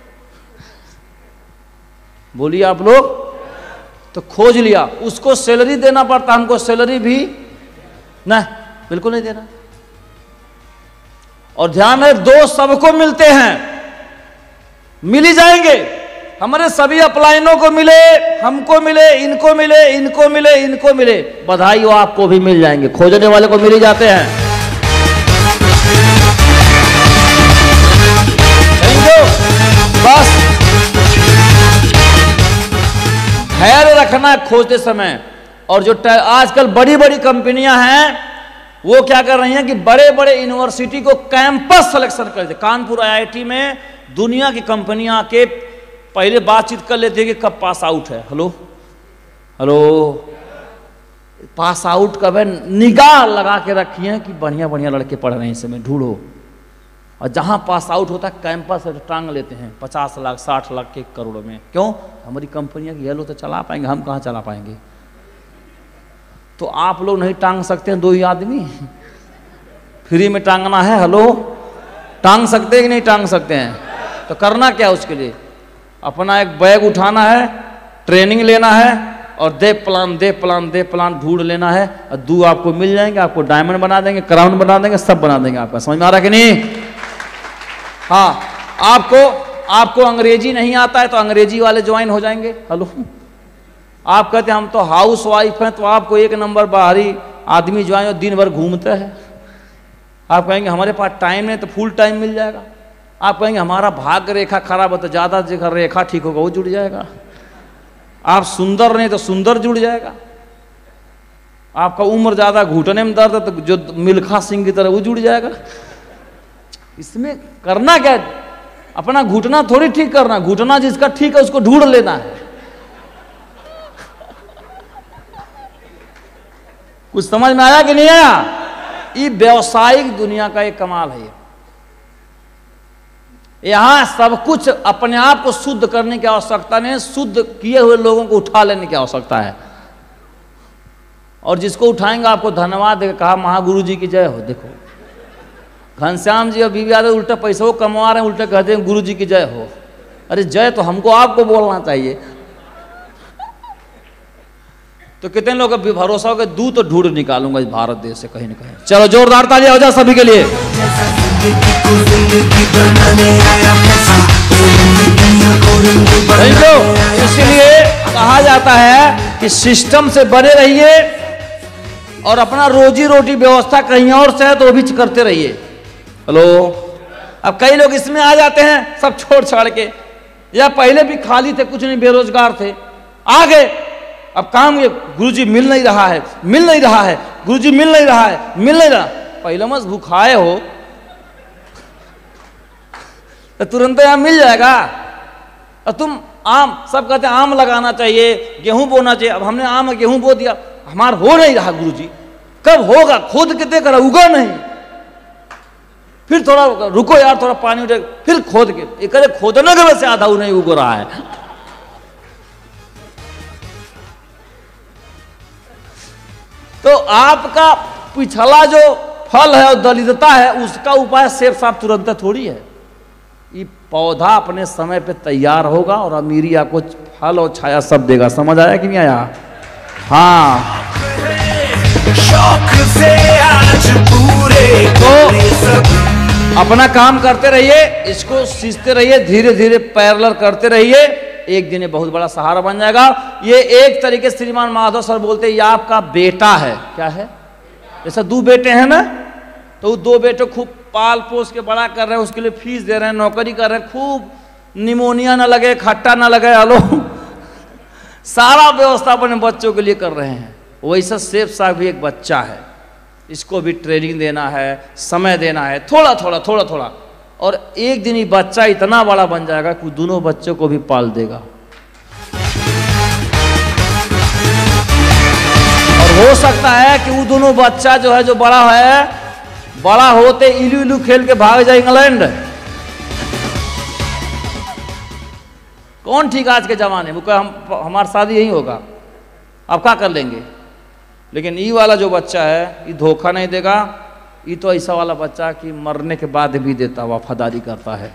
बोलिए आप लोग। तो खोज लिया, उसको सैलरी देना पड़ता, हमको सैलरी भी नहीं, बिल्कुल नहीं देना। और ध्यान है, दो सबको मिलते हैं, मिल ही जाएंगे। हमारे सभी अपलाइनों को मिले, हमको मिले, इनको मिले, इनको मिले, इनको मिले, बधाई हो, आपको भी मिल जाएंगे। खोजने वाले को मिल ही जाते हैं। बस धैर्य रखना है खोजते समय। और जो आजकल बड़ी बड़ी कंपनियां हैं, वो क्या कर रही हैं कि बड़े बड़े यूनिवर्सिटी को कैंपस सिलेक्शन कर दे। कानपुर आईआईटी में दुनिया की कंपनियां के पहले बातचीत कर लेते हैं कि कब पास आउट है। हेलो हेलो, पास आउट कब है, निगाह लगा के रखी है कि बढ़िया बढ़िया लड़के पढ़ रहे हैं इस समय, ढूंढो। और जहां पास आउट होता है कैंपस से टांग लेते हैं पचास लाख साठ लाख के करोड़ों में। क्यों? हमारी कंपनियां ये लोग तो चला पाएंगे, हम कहाँ चला पाएंगे? तो आप लोग नहीं टांग सकते हैं, दो ही आदमी फ्री में टांगना है। हेलो, टांग सकते हैं कि नहीं टांग सकते हैं? तो करना क्या उसके लिए? अपना एक बैग उठाना है, ट्रेनिंग लेना है और दे प्लान दे प्लान दे प्लान ढूंढ लेना है और दो आपको मिल जाएंगे, आपको डायमंड बना देंगे, क्राउन बना देंगे, सब बना देंगे आपका। समझ में आ रहा कि नहीं? हाँ, आपको आपको अंग्रेजी नहीं आता है तो अंग्रेजी वाले ज्वाइन हो जाएंगे। हेलो, आप कहते हैं हम तो हाउस वाइफ हैं, तो आपको एक नंबर बाहरी आदमी ज्वाइन हो, दिन भर घूमते हैं। आप कहेंगे हमारे पास टाइम नहीं, तो फुल टाइम मिल जाएगा। आप कहेंगे हमारा भाग्य रेखा खराब है, तो ज़्यादा जगह रेखा ठीक होगा, वो जुड़ जाएगा। आप सुंदर नहीं तो सुंदर जुड़ जाएगा। आपका उम्र ज़्यादा, घुटने में दर्द है, तो जो मिल्खा सिंह की तरह वो जुड़ जाएगा। इसमें करना क्या है? अपना घुटना थोड़ी ठीक करना, घुटना जिसका ठीक है उसको ढूंढ लेना है। कुछ समझ में आया कि नहीं आया? ये व्यवसायिक दुनिया का एक कमाल है। यहां सब कुछ अपने आप को शुद्ध करने की आवश्यकता नहीं, शुद्ध किए हुए लोगों को उठा लेने की आवश्यकता है। और जिसको उठाएंगे आपको धन्यवाद देगा, कहा महागुरु जी की जय हो। देखो घनश्याम जी और बीवी यादव उल्टा पैसों कमा रहे हैं, उल्टे कहते हैं गुरु जी की जय हो। अरे जय तो हमको आपको बोलना चाहिए। तो कितने लोग अभी भरोसा हो गए, दूध तो ढूंढ निकालूंगा इस भारत देश से कहीं ना कहीं। चलो जोरदार तालियां हो जाए सभी के लिए। इसलिए कहा जाता है कि सिस्टम से बने रहिए और अपना रोजी रोटी व्यवस्था कहीं और से है तो वो भी करते रहिए। हेलो, अब कई लोग इसमें आ जाते हैं सब छोड़ छाड़ के, या पहले भी खाली थे, कुछ नहीं, बेरोजगार थे, आ गए। अब काम ये गुरुजी मिल नहीं रहा है, मिल नहीं रहा है, गुरुजी मिल नहीं रहा है, मिल नहीं रहा। पहले मत भूखाए हो तो तुरंत यहां मिल जाएगा। और तुम आम, सब कहते हैं आम लगाना चाहिए, गेहूं बोना चाहिए। अब हमने आम गेहूं बो दिया, हमारा हो नहीं रहा गुरुजी, कब होगा? खोद के देख रहा, उगा नहीं। फिर थोड़ा रुको यार, थोड़ा पानी उठे, फिर खोद के, एक खोदने के वजह से आधा नहीं उग रहा है। तो आपका पिछला जो फल है और दलितता है, उसका उपाय सेब साहब तुरंत थोड़ी है। ये पौधा अपने समय पे तैयार होगा और अमीरी आपको फल और छाया सब देगा। समझ आया कि नहीं आया? हाँ, शौक से आज पूरे तो अपना काम करते रहिए, इसको सीखते रहिए, धीरे धीरे पैरेलल करते रहिए, एक दिन ये बहुत बड़ा सहारा बन जाएगा। ये एक तरीके से श्रीमान माधव सर बोलते हैं, ये आपका बेटा है। क्या है? जैसे दो बेटे हैं ना, तो दो बेटे खूब पाल पोस के बड़ा कर रहे हैं, उसके लिए फीस दे रहे हैं, नौकरी कर रहे हैं, खूब निमोनिया ना लगे, खट्टा ना लगे, हेलो सारा व्यवस्था अपने बच्चों के लिए कर रहे हैं। वैसा सेब साहब भी एक बच्चा है, इसको भी ट्रेनिंग देना है, समय देना है, थोड़ा थोड़ा थोड़ा थोड़ा, और एक दिन ही बच्चा इतना बड़ा बन जाएगा कि दोनों बच्चों को भी पाल देगा। और हो सकता है कि वो दोनों बच्चा जो है, जो बड़ा है, बड़ा होते इलू इलू खेल के भाग जाए इंग्लैंड। कौन ठीक आज के जमाने में, हम हमारा शादी यही होगा, अब क्या कर लेंगे। लेकिन ये वाला जो बच्चा है, ये धोखा नहीं देगा। ये तो ऐसा वाला बच्चा कि मरने के बाद भी देता, वफादारी करता है।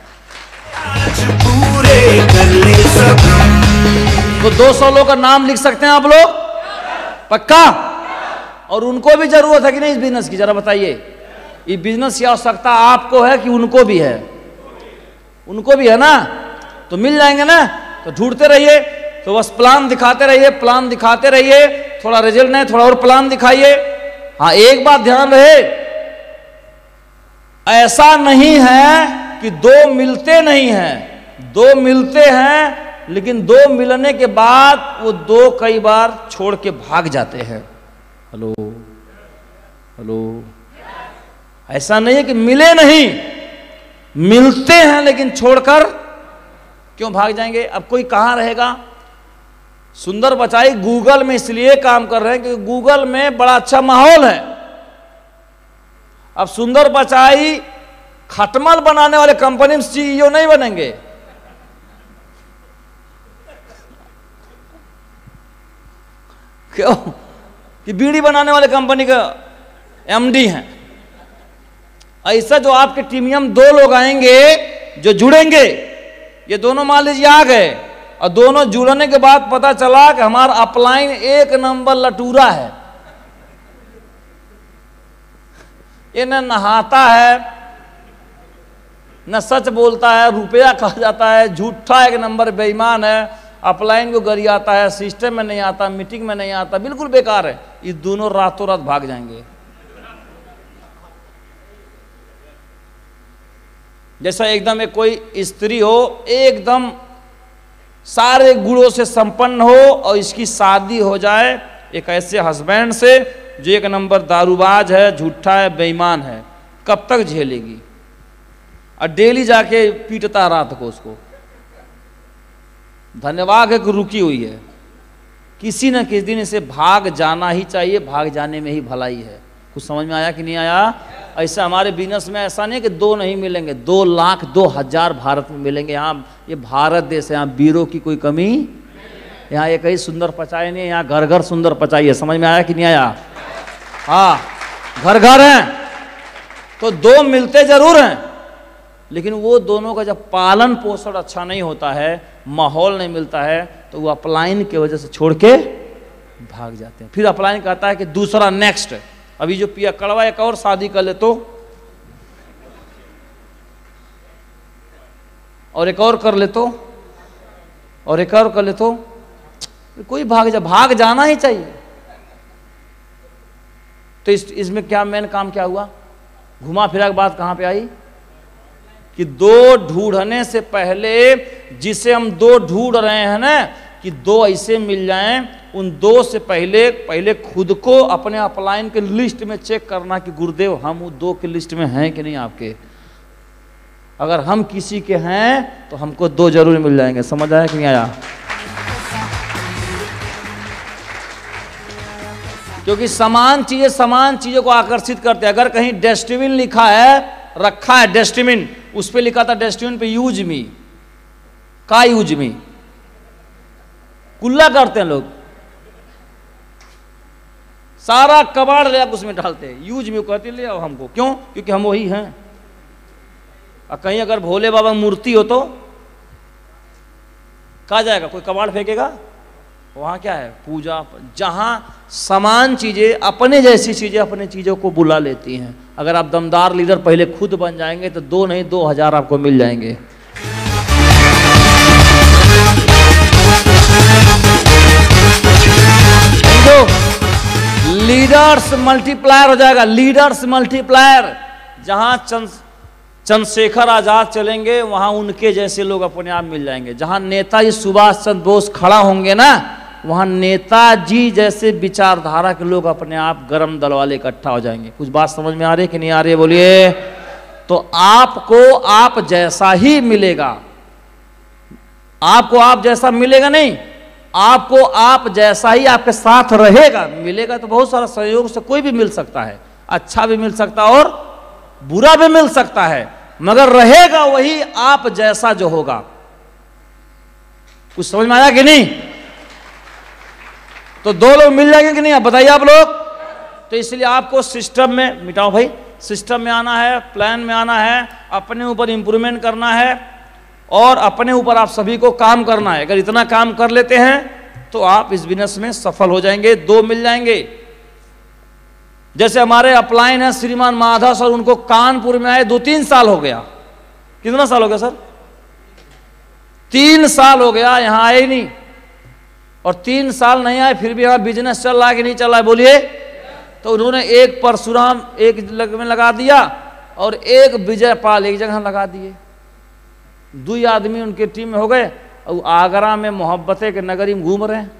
तो दो सौ लोग का नाम लिख सकते हैं आप लोग, पक्का? और उनको भी जरूरत है कि नहीं इस बिजनेस की, जरा बताइए। ये बिजनेस की आवश्यकता आपको है कि उनको भी है? उनको भी है ना, तो मिल जाएंगे ना। तो ढूंढते रहिए, तो बस प्लान दिखाते रहिए, प्लान दिखाते रहिए, थोड़ा रिजल्ट नहीं, थोड़ा और प्लान दिखाइए। हाँ, एक बात ध्यान रहे, ऐसा नहीं है कि दो मिलते नहीं हैं, दो मिलते हैं, लेकिन दो मिलने के बाद वो दो कई बार छोड़ के भाग जाते हैं। हेलो हेलो, ऐसा नहीं है कि मिले नहीं, मिलते हैं लेकिन छोड़कर क्यों भाग जाएंगे। अब कोई कहां रहेगा? सुंदर बचाई गूगल में इसलिए काम कर रहे हैं क्योंकि गूगल में बड़ा अच्छा माहौल है। अब सुंदर बचाई खटमल बनाने वाले कंपनी में सीईओ नहीं बनेंगे। क्यों? कि बीड़ी बनाने वाले कंपनी का एमडी हैं। ऐसा जो आपके टीम में हम दो लोग आएंगे जो जुड़ेंगे, ये दोनों मान लीजिए आ गए और दोनों जुड़ने के बाद पता चला कि हमारा अपलाइन एक नंबर लटूरा है, ये न नहाता है न सच बोलता है, रुपया खा जाता है, झूठा एक नंबर बेईमान है, अपलाइन को गरियाता है, सिस्टम में नहीं आता, मीटिंग में नहीं आता, बिल्कुल बेकार है। ये दोनों रातों रात भाग जाएंगे। जैसा एकदम एक कोई स्त्री हो, एकदम सारे गुणों से संपन्न हो और इसकी शादी हो जाए एक ऐसे हस्बैंड से जो एक नंबर दारूबाज है, झूठा है, बेईमान है, कब तक झेलेगी? और डेली जाके पीटता रात को उसको। धन्यवाद है कि रुकी हुई है। किसी न किसी दिन इसे भाग जाना ही चाहिए, भाग जाने में ही भलाई है। कुछ समझ में आया कि नहीं आया? ऐसा हमारे बिजनेस में ऐसा नहीं कि दो नहीं मिलेंगे, दो लाख दो हजार भारत में मिलेंगे। यहाँ ये भारत देश है, यहाँ बीरों की कोई कमी, यहाँ एक ही सुंदर पचाई नहीं, यहाँ घर घर सुंदर पचाई है। समझ में आया कि नहीं आया? हाँ, घर घर हैं तो दो मिलते जरूर हैं, लेकिन वो दोनों का जब पालन पोषण अच्छा नहीं होता है, माहौल नहीं मिलता है, तो वो अपलाइन की वजह से छोड़ के भाग जाते हैं। फिर अपलाइन कहता है कि दूसरा नेक्स्ट, अभी जो पिया कड़वा एक और शादी कर ले तो, और एक और कर ले तो, और एक और कर ले तो, कोई भाग जा भाग जाना ही चाहिए। तो इस इसमें क्या मेन काम क्या हुआ? घुमा फिरा के बात कहां पे आई कि दो ढूंढने से पहले, जिसे हम दो ढूंढ रहे हैं ना, कि दो ऐसे मिल जाएं, उन दो से पहले पहले खुद को अपने अपलाइन के लिस्ट में चेक करना कि गुरुदेव हम वो दो के लिस्ट में हैं कि नहीं आपके। अगर हम किसी के हैं तो हमको दो जरूर मिल जाएंगे। समझ आया कि नहीं आया? क्योंकि समान चीजें समान चीजों को आकर्षित करते हैं। अगर कहीं डस्टबिन लिखा है, रखा है डस्टबिन, उस पे लिखा था डस्टबिन पे यूज मी, का यूज मी, कुल्ला करते हैं लोग, सारा कबाड़ ले आकर उसमें डालते हैं, यूज मी कहते ले आओ हमको। क्यों? क्योंकि हम वही हैं। और कहीं अगर भोले बाबा मूर्ति हो तो कहा जाएगा, कोई कबाड़ फेंकेगा? वहां क्या है? पूजा। जहां समान चीजें, अपने जैसी चीजें अपने चीजों को बुला लेती हैं। अगर आप दमदार लीडर पहले खुद बन जाएंगे तो दो नहीं दो हजार आपको मिल जाएंगे। लीडर्स मल्टीप्लायर हो जाएगा, लीडर्स मल्टीप्लायर। जहां चंद चंद्रशेखर आजाद चलेंगे वहां उनके जैसे लोग अपने आप मिल जाएंगे। जहां नेताजी सुभाष चंद्र बोस खड़ा होंगे ना, वहां नेताजी जैसे विचारधारा के लोग अपने आप गरम दल वाले इकट्ठा हो जाएंगे। कुछ बात समझ में आ रही है कि नहीं आ रही है? बोलिए। तो आपको आप जैसा ही मिलेगा, आपको आप जैसा मिलेगा नहीं, आपको आप जैसा ही आपके साथ रहेगा। मिलेगा तो बहुत सारा सहयोग से कोई भी मिल सकता है, अच्छा भी मिल सकता है और बुरा भी मिल सकता है, मगर रहेगा वही आप जैसा जो होगा। कुछ समझ में आया कि नहीं? तो दो लोग मिल जाएंगे कि नहीं, आप बताइए आप लोग। तो इसलिए आपको सिस्टम में, मिटाओ भाई, सिस्टम में आना है, प्लान में आना है, अपने ऊपर इंप्रूवमेंट करना है और अपने ऊपर आप सभी को काम करना है। अगर इतना काम कर लेते हैं तो आप इस बिजनेस में सफल हो जाएंगे, दो मिल जाएंगे। जैसे हमारे अपलाइन है श्रीमान माधव सर, उनको कानपुर में आए दो तीन साल हो गया। कितना साल हो गया सर? तीन साल हो गया, यहां आए ही नहीं। और तीन साल नहीं आए फिर भी यहां बिजनेस चल रहा है कि नहीं चल रहा है? बोलिए। तो उन्होंने एक परशुराम एक लग में लगा दिया और एक विजय पाल एक जगह लगा दिए। दो आदमी उनके टीम में हो गए और आगरा में मोहब्बतें के नगरी में घूम रहे हैं।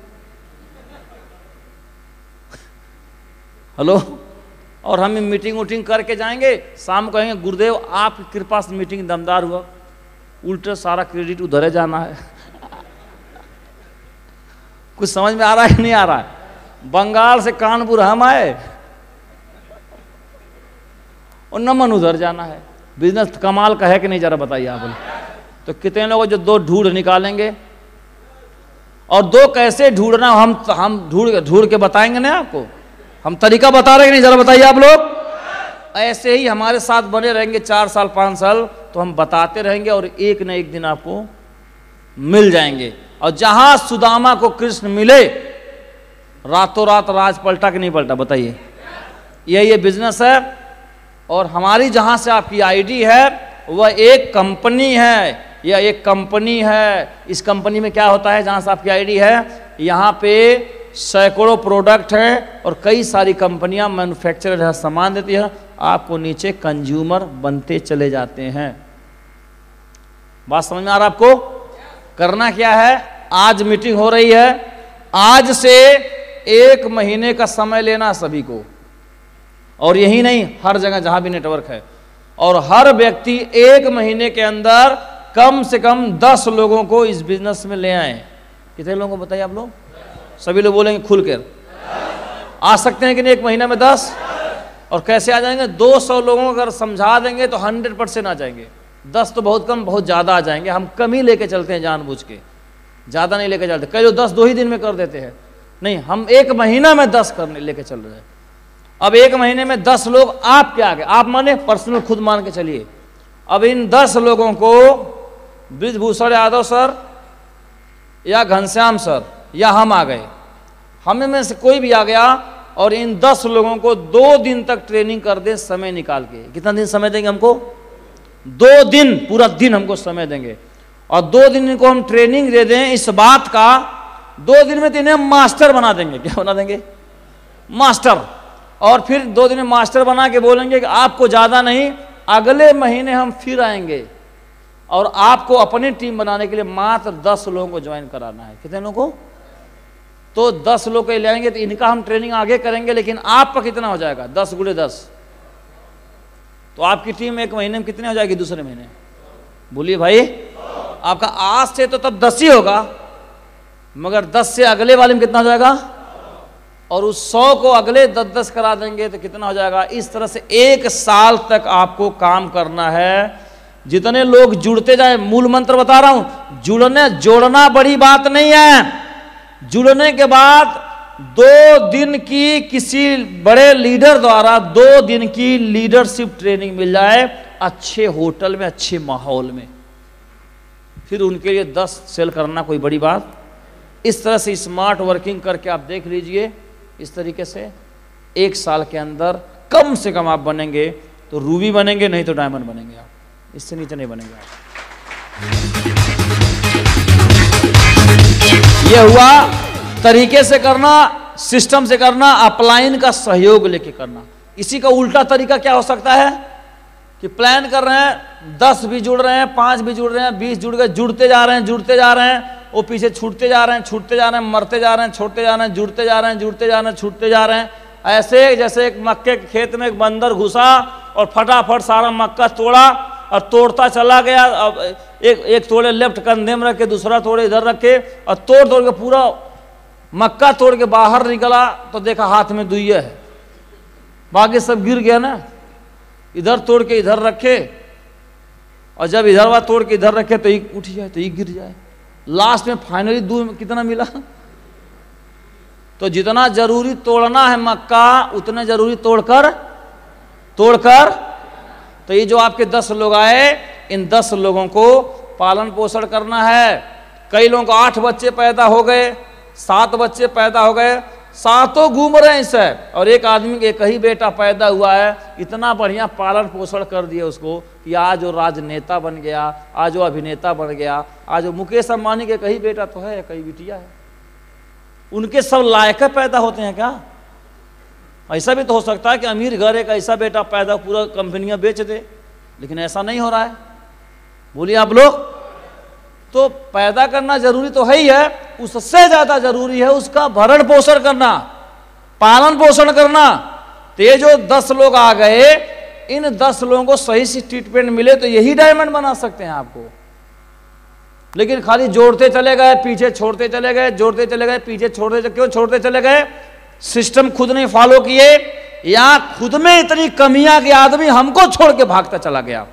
हेलो। और हम मीटिंग वूटिंग करके जाएंगे, शाम को कहेंगे गुरुदेव आपकी कृपा से मीटिंग दमदार हुआ, उल्टे सारा क्रेडिट उधर जाना है। कुछ समझ में आ रहा है नहीं आ रहा है? बंगाल से कानपुर हम आए और नमन उधर जाना है। बिजनेस कमाल का है कि नहीं, जरा बताइए आप बोले। तो कितने लोग जो दो ढूंढ निकालेंगे, और दो कैसे ढूंढना हम हम ढूंढ ढूंढ के बताएंगे ना आपको। हम तरीका बता रहे हैं कि नहीं, जरा बताइए आप लोग। ऐसे ही हमारे साथ बने रहेंगे चार साल पाँच साल, तो हम बताते रहेंगे और एक न एक दिन आपको मिल जाएंगे। और जहां सुदामा को कृष्ण मिले, रातों रात राज पलटा कि नहीं पलटा, बताइए। यही ये बिजनेस है। और हमारी जहां से आपकी आईडी है वह एक कंपनी है, यह एक कंपनी है। इस कंपनी में क्या होता है, जहां से आपकी आईडी है, यहाँ पे सैकड़ों प्रोडक्ट हैं और कई सारी कंपनियां मैन्युफैक्चरर सामान देती है, आपको नीचे कंज्यूमर बनते चले जाते हैं। बात समझ में आ रहा आपको? करना क्या है, आज मीटिंग हो रही है, आज से एक महीने का समय लेना सभी को, और यही नहीं हर जगह जहां भी नेटवर्क है, और हर व्यक्ति एक महीने के अंदर कम से कम दस लोगों को इस बिजनेस में ले आए। कितने लोगों को बताइए आप लोग? सभी लोग बोलेंगे खुलकर। आ सकते हैं कि नहीं एक महीने में दस? और कैसे आ जाएंगे? दो सौ लोगों को अगर समझा देंगे तो हंड्रेड परसेंट आ जाएंगे। दस तो बहुत कम, बहुत ज़्यादा आ जाएंगे। हम कम ही लेके चलते हैं जानबूझ के, ज़्यादा नहीं लेके चलते। कई लोग दस दो ही दिन में कर देते हैं, नहीं, हम एक महीना में दस करने लेके चल रहे हैं। अब एक महीने में दस लोग आप क्या आगे, आप माने पर्सनल खुद मान के चलिए। अब इन दस लोगों को ब्रिजभूषण यादव सर या घनश्याम सर या हम आ गए, हमें में से कोई भी आ गया, और इन दस लोगों को दो दिन तक ट्रेनिंग कर दें समय निकाल के। कितना दिन समय देंगे हमको? दो दिन, पूरा दिन हमको समय देंगे, और दो दिन इनको हम ट्रेनिंग दे दें इस बात का, दो दिन में तो इन्हें मास्टर बना देंगे। क्या बना देंगे? मास्टर। और फिर दो दिन में मास्टर बना के बोलेंगे कि आपको ज़्यादा नहीं, अगले महीने हम फिर आएंगे और आपको अपनी टीम बनाने के लिए मात्र दस लोगों को ज्वाइन कराना है। कितने लोगों को? तो दस लोग को ले आएंगे, तो इनका हम ट्रेनिंग आगे करेंगे, लेकिन आपका कितना हो जाएगा? दस गुणे दस, तो आपकी टीम एक महीने में कितने हो जाएगी? दूसरे महीने बोलिए भाई, आपका आज से तो तब दस ही होगा, मगर दस से अगले वाले में कितना हो जाएगा? और उस सौ को अगले दस दस करा देंगे तो कितना हो जाएगा? इस तरह से एक साल तक आपको काम करना है। जितने लोग जुड़ते जाए, मूल मंत्र बता रहा हूं, जुड़ने जोड़ना बड़ी बात नहीं है। जुड़ने के बाद दो दिन की किसी बड़े लीडर द्वारा दो दिन की लीडरशिप ट्रेनिंग मिल जाए, अच्छे होटल में, अच्छे माहौल में, फिर उनके लिए दस सेल करना कोई बड़ी बात। इस तरह से स्मार्ट वर्किंग करके आप देख लीजिए, इस तरीके से एक साल के अंदर कम से कम आप बनेंगे तो रूबी बनेंगे, नहीं तो डायमंड बनेंगे आप, इससे नीचे नहीं बनेंगे आप। ये हुआ तरीके से करना, सिस्टम से करना, अपलाइन का सहयोग लेके करना। इसी का उल्टा तरीका क्या हो सकता है कि प्लान कर रहे हैं, दस भी जुड़ रहे हैं, पांच भी जुड़ रहे हैं, बीस जुड़ गए, जुड़ते जा रहे हैं, जुड़ते जा रहे हैं, वो पीछे छूटते जा रहे हैं, छूटते जा रहे हैं, मरते जा रहे हैं, छोड़ते जा रहे हैं, जुड़ते जा रहे हैं, जुड़ते जा रहे हैं, छूटते जा रहे हैं। ऐसे जैसे एक मक्के के खेत में एक बंदर घुसा और फटाफट सारा मक्का तोड़ा और तोड़ता चला गया। अब एक एक तोड़े लेफ्ट कंधे में रखे, दूसरा तोड़े इधर रखे, और तोड़ तोड़ के पूरा मक्का तोड़ के बाहर निकला तो देखा हाथ में दुइया है, बाकी सब गिर गया ना। इधर तोड़ के इधर रखे, और जब इधर वाला तोड़ के इधर रखे तो एक उठ जाए तो एक गिर जाए। लास्ट में फाइनली दूध कितना मिला? तो जितना जरूरी तोड़ना है मक्का, उतना जरूरी तोड़कर तोड़कर तो ये जो आपके दस लोग आए, इन दस लोगों को पालन पोषण करना है। कई लोगों को आठ बच्चे पैदा हो गए, सात बच्चे पैदा हो गए, सातों घूम रहे हैं इससे, और एक आदमी के एक ही बेटा पैदा हुआ है, इतना बढ़िया पालन पोषण कर दिया उसको कि आज वो राजनेता बन गया, आज वो अभिनेता बन गया, आज वो मुकेश अंबानी के कई बेटा तो है, कई बिटिया है, उनके सब लायक पैदा होते हैं क्या? ऐसा भी तो हो सकता है कि अमीर घर एक ऐसा बेटा पैदा पूरा कंपनियां बेच दे, लेकिन ऐसा नहीं हो रहा है। बोलिए आप लोग, तो पैदा करना जरूरी तो है ही है, उससे ज्यादा जरूरी है उसका भरण पोषण करना, पालन पोषण करना। तो ये जो दस लोग आ गए, इन दस लोगों को सही से ट्रीटमेंट मिले तो यही डायमंड बना सकते हैं आपको। लेकिन खाली जोड़ते चले गए, पीछे छोड़ते चले गए, जोड़ते चले गए, पीछे छोड़ते चले, क्यों छोड़ते चले गए? सिस्टम खुद नहीं फॉलो किए, या खुद में इतनी कमियां कि आदमी हमको छोड़ के भागता चला गया।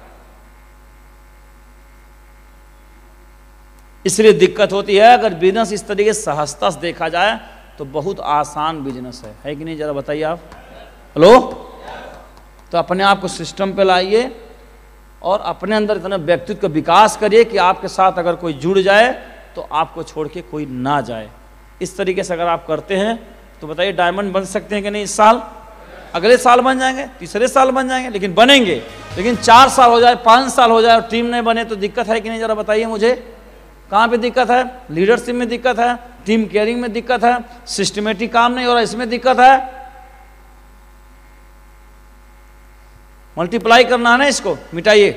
इसलिए दिक्कत होती है। अगर बिजनेस इस तरीके से सहजता से देखा जाए तो बहुत आसान बिजनेस है, है कि नहीं? जरा बताइए आप। हेलो, तो अपने आप को सिस्टम पे लाइए और अपने अंदर इतना व्यक्तित्व का विकास करिए कि आपके साथ अगर कोई जुड़ जाए तो आपको छोड़ के कोई ना जाए। इस तरीके से अगर आप करते हैं तो बताइए डायमंड बन सकते हैं कि नहीं? इस साल, अगले साल बन जाएंगे, तीसरे साल बन जाएंगे, लेकिन बनेंगे। लेकिन चार साल हो जाए, पाँच साल हो जाए और टीम नहीं बने तो दिक्कत है कि नहीं? जरा बताइए मुझे, कहाँ पे दिक्कत है? लीडरशिप में दिक्कत है, टीम केयरिंग में दिक्कत है, सिस्टमेटिक काम नहीं हो रहा इसमें दिक्कत है। मल्टीप्लाई करना है ना, इसको मिटाइए।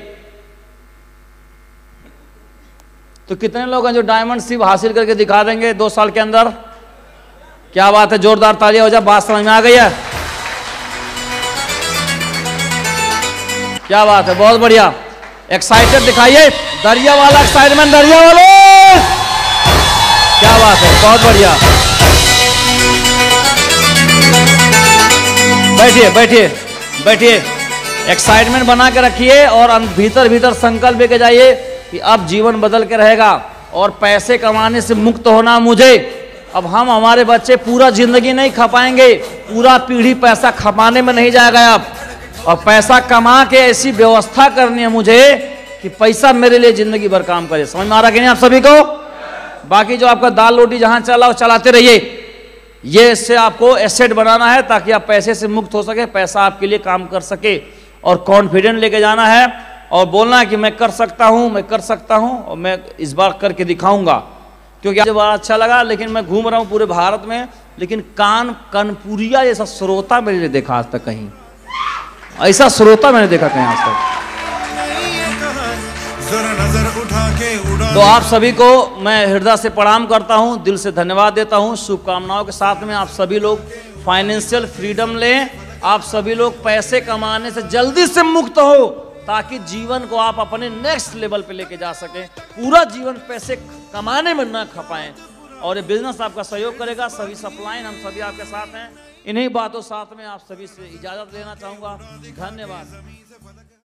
तो कितने लोग हैं जो डायमंड शिप हासिल करके दिखा देंगे दो साल के अंदर? क्या बात है, जोरदार तालियां हो जाए, बात समझ में आ गई है? क्या बात है, बहुत बढ़िया। एक्साइटेड दिखाइए, दरिया वाला एक्साइटमेंट, दरिया वाले, क्या बात है, बहुत बढ़िया। बैठिए बैठिए बैठिए, एक्साइटमेंट बना के रखिए और भीतर भीतर संकल्प लेके जाइए कि अब जीवन बदल के रहेगा और पैसे कमाने से मुक्त होना मुझे। अब हम हमारे बच्चे पूरा जिंदगी नहीं खपाएंगे, पूरा पीढ़ी पैसा खपाने में नहीं जाएगा अब, और पैसा कमा के ऐसी व्यवस्था करनी है मुझे कि पैसा मेरे लिए जिंदगी भर काम करे। समझ में आ रहा कि नहीं आप सभी को? बाकी जो आपका दाल रोटी जहां चला वो चलाते रहिए, ये इससे आपको एसेट बनाना है ताकि आप पैसे से मुक्त हो सके, पैसा आपके लिए काम कर सके, और कॉन्फिडेंट लेके जाना है और बोलना है कि मैं कर सकता हूं, मैं कर सकता हूं और मैं इस बार करके दिखाऊंगा। क्योंकि मुझे बड़ा अच्छा लगा, लेकिन मैं घूम रहा हूं पूरे भारत में, लेकिन कान कानपुरिया जैसा श्रोता मैंने देखा आज तक कहीं, ऐसा श्रोता मैंने देखा कहीं आज तक। तो आप सभी को मैं हृदय से प्रणाम करता हूं, दिल से धन्यवाद देता हूं, शुभकामनाओं के साथ में आप सभी लोग फाइनेंशियल फ्रीडम लें, आप सभी लोग पैसे कमाने से जल्दी से मुक्त हो ताकि जीवन को आप अपने नेक्स्ट लेवल पे लेके जा सकें, पूरा जीवन पैसे कमाने में न खपाएं। और ये बिजनेस आपका सहयोग करेगा, सभी सप्लाई हम सभी आपके साथ हैं। इन्हीं बातों साथ में आप सभी से इजाजत लेना चाहूंगा। धन्यवाद।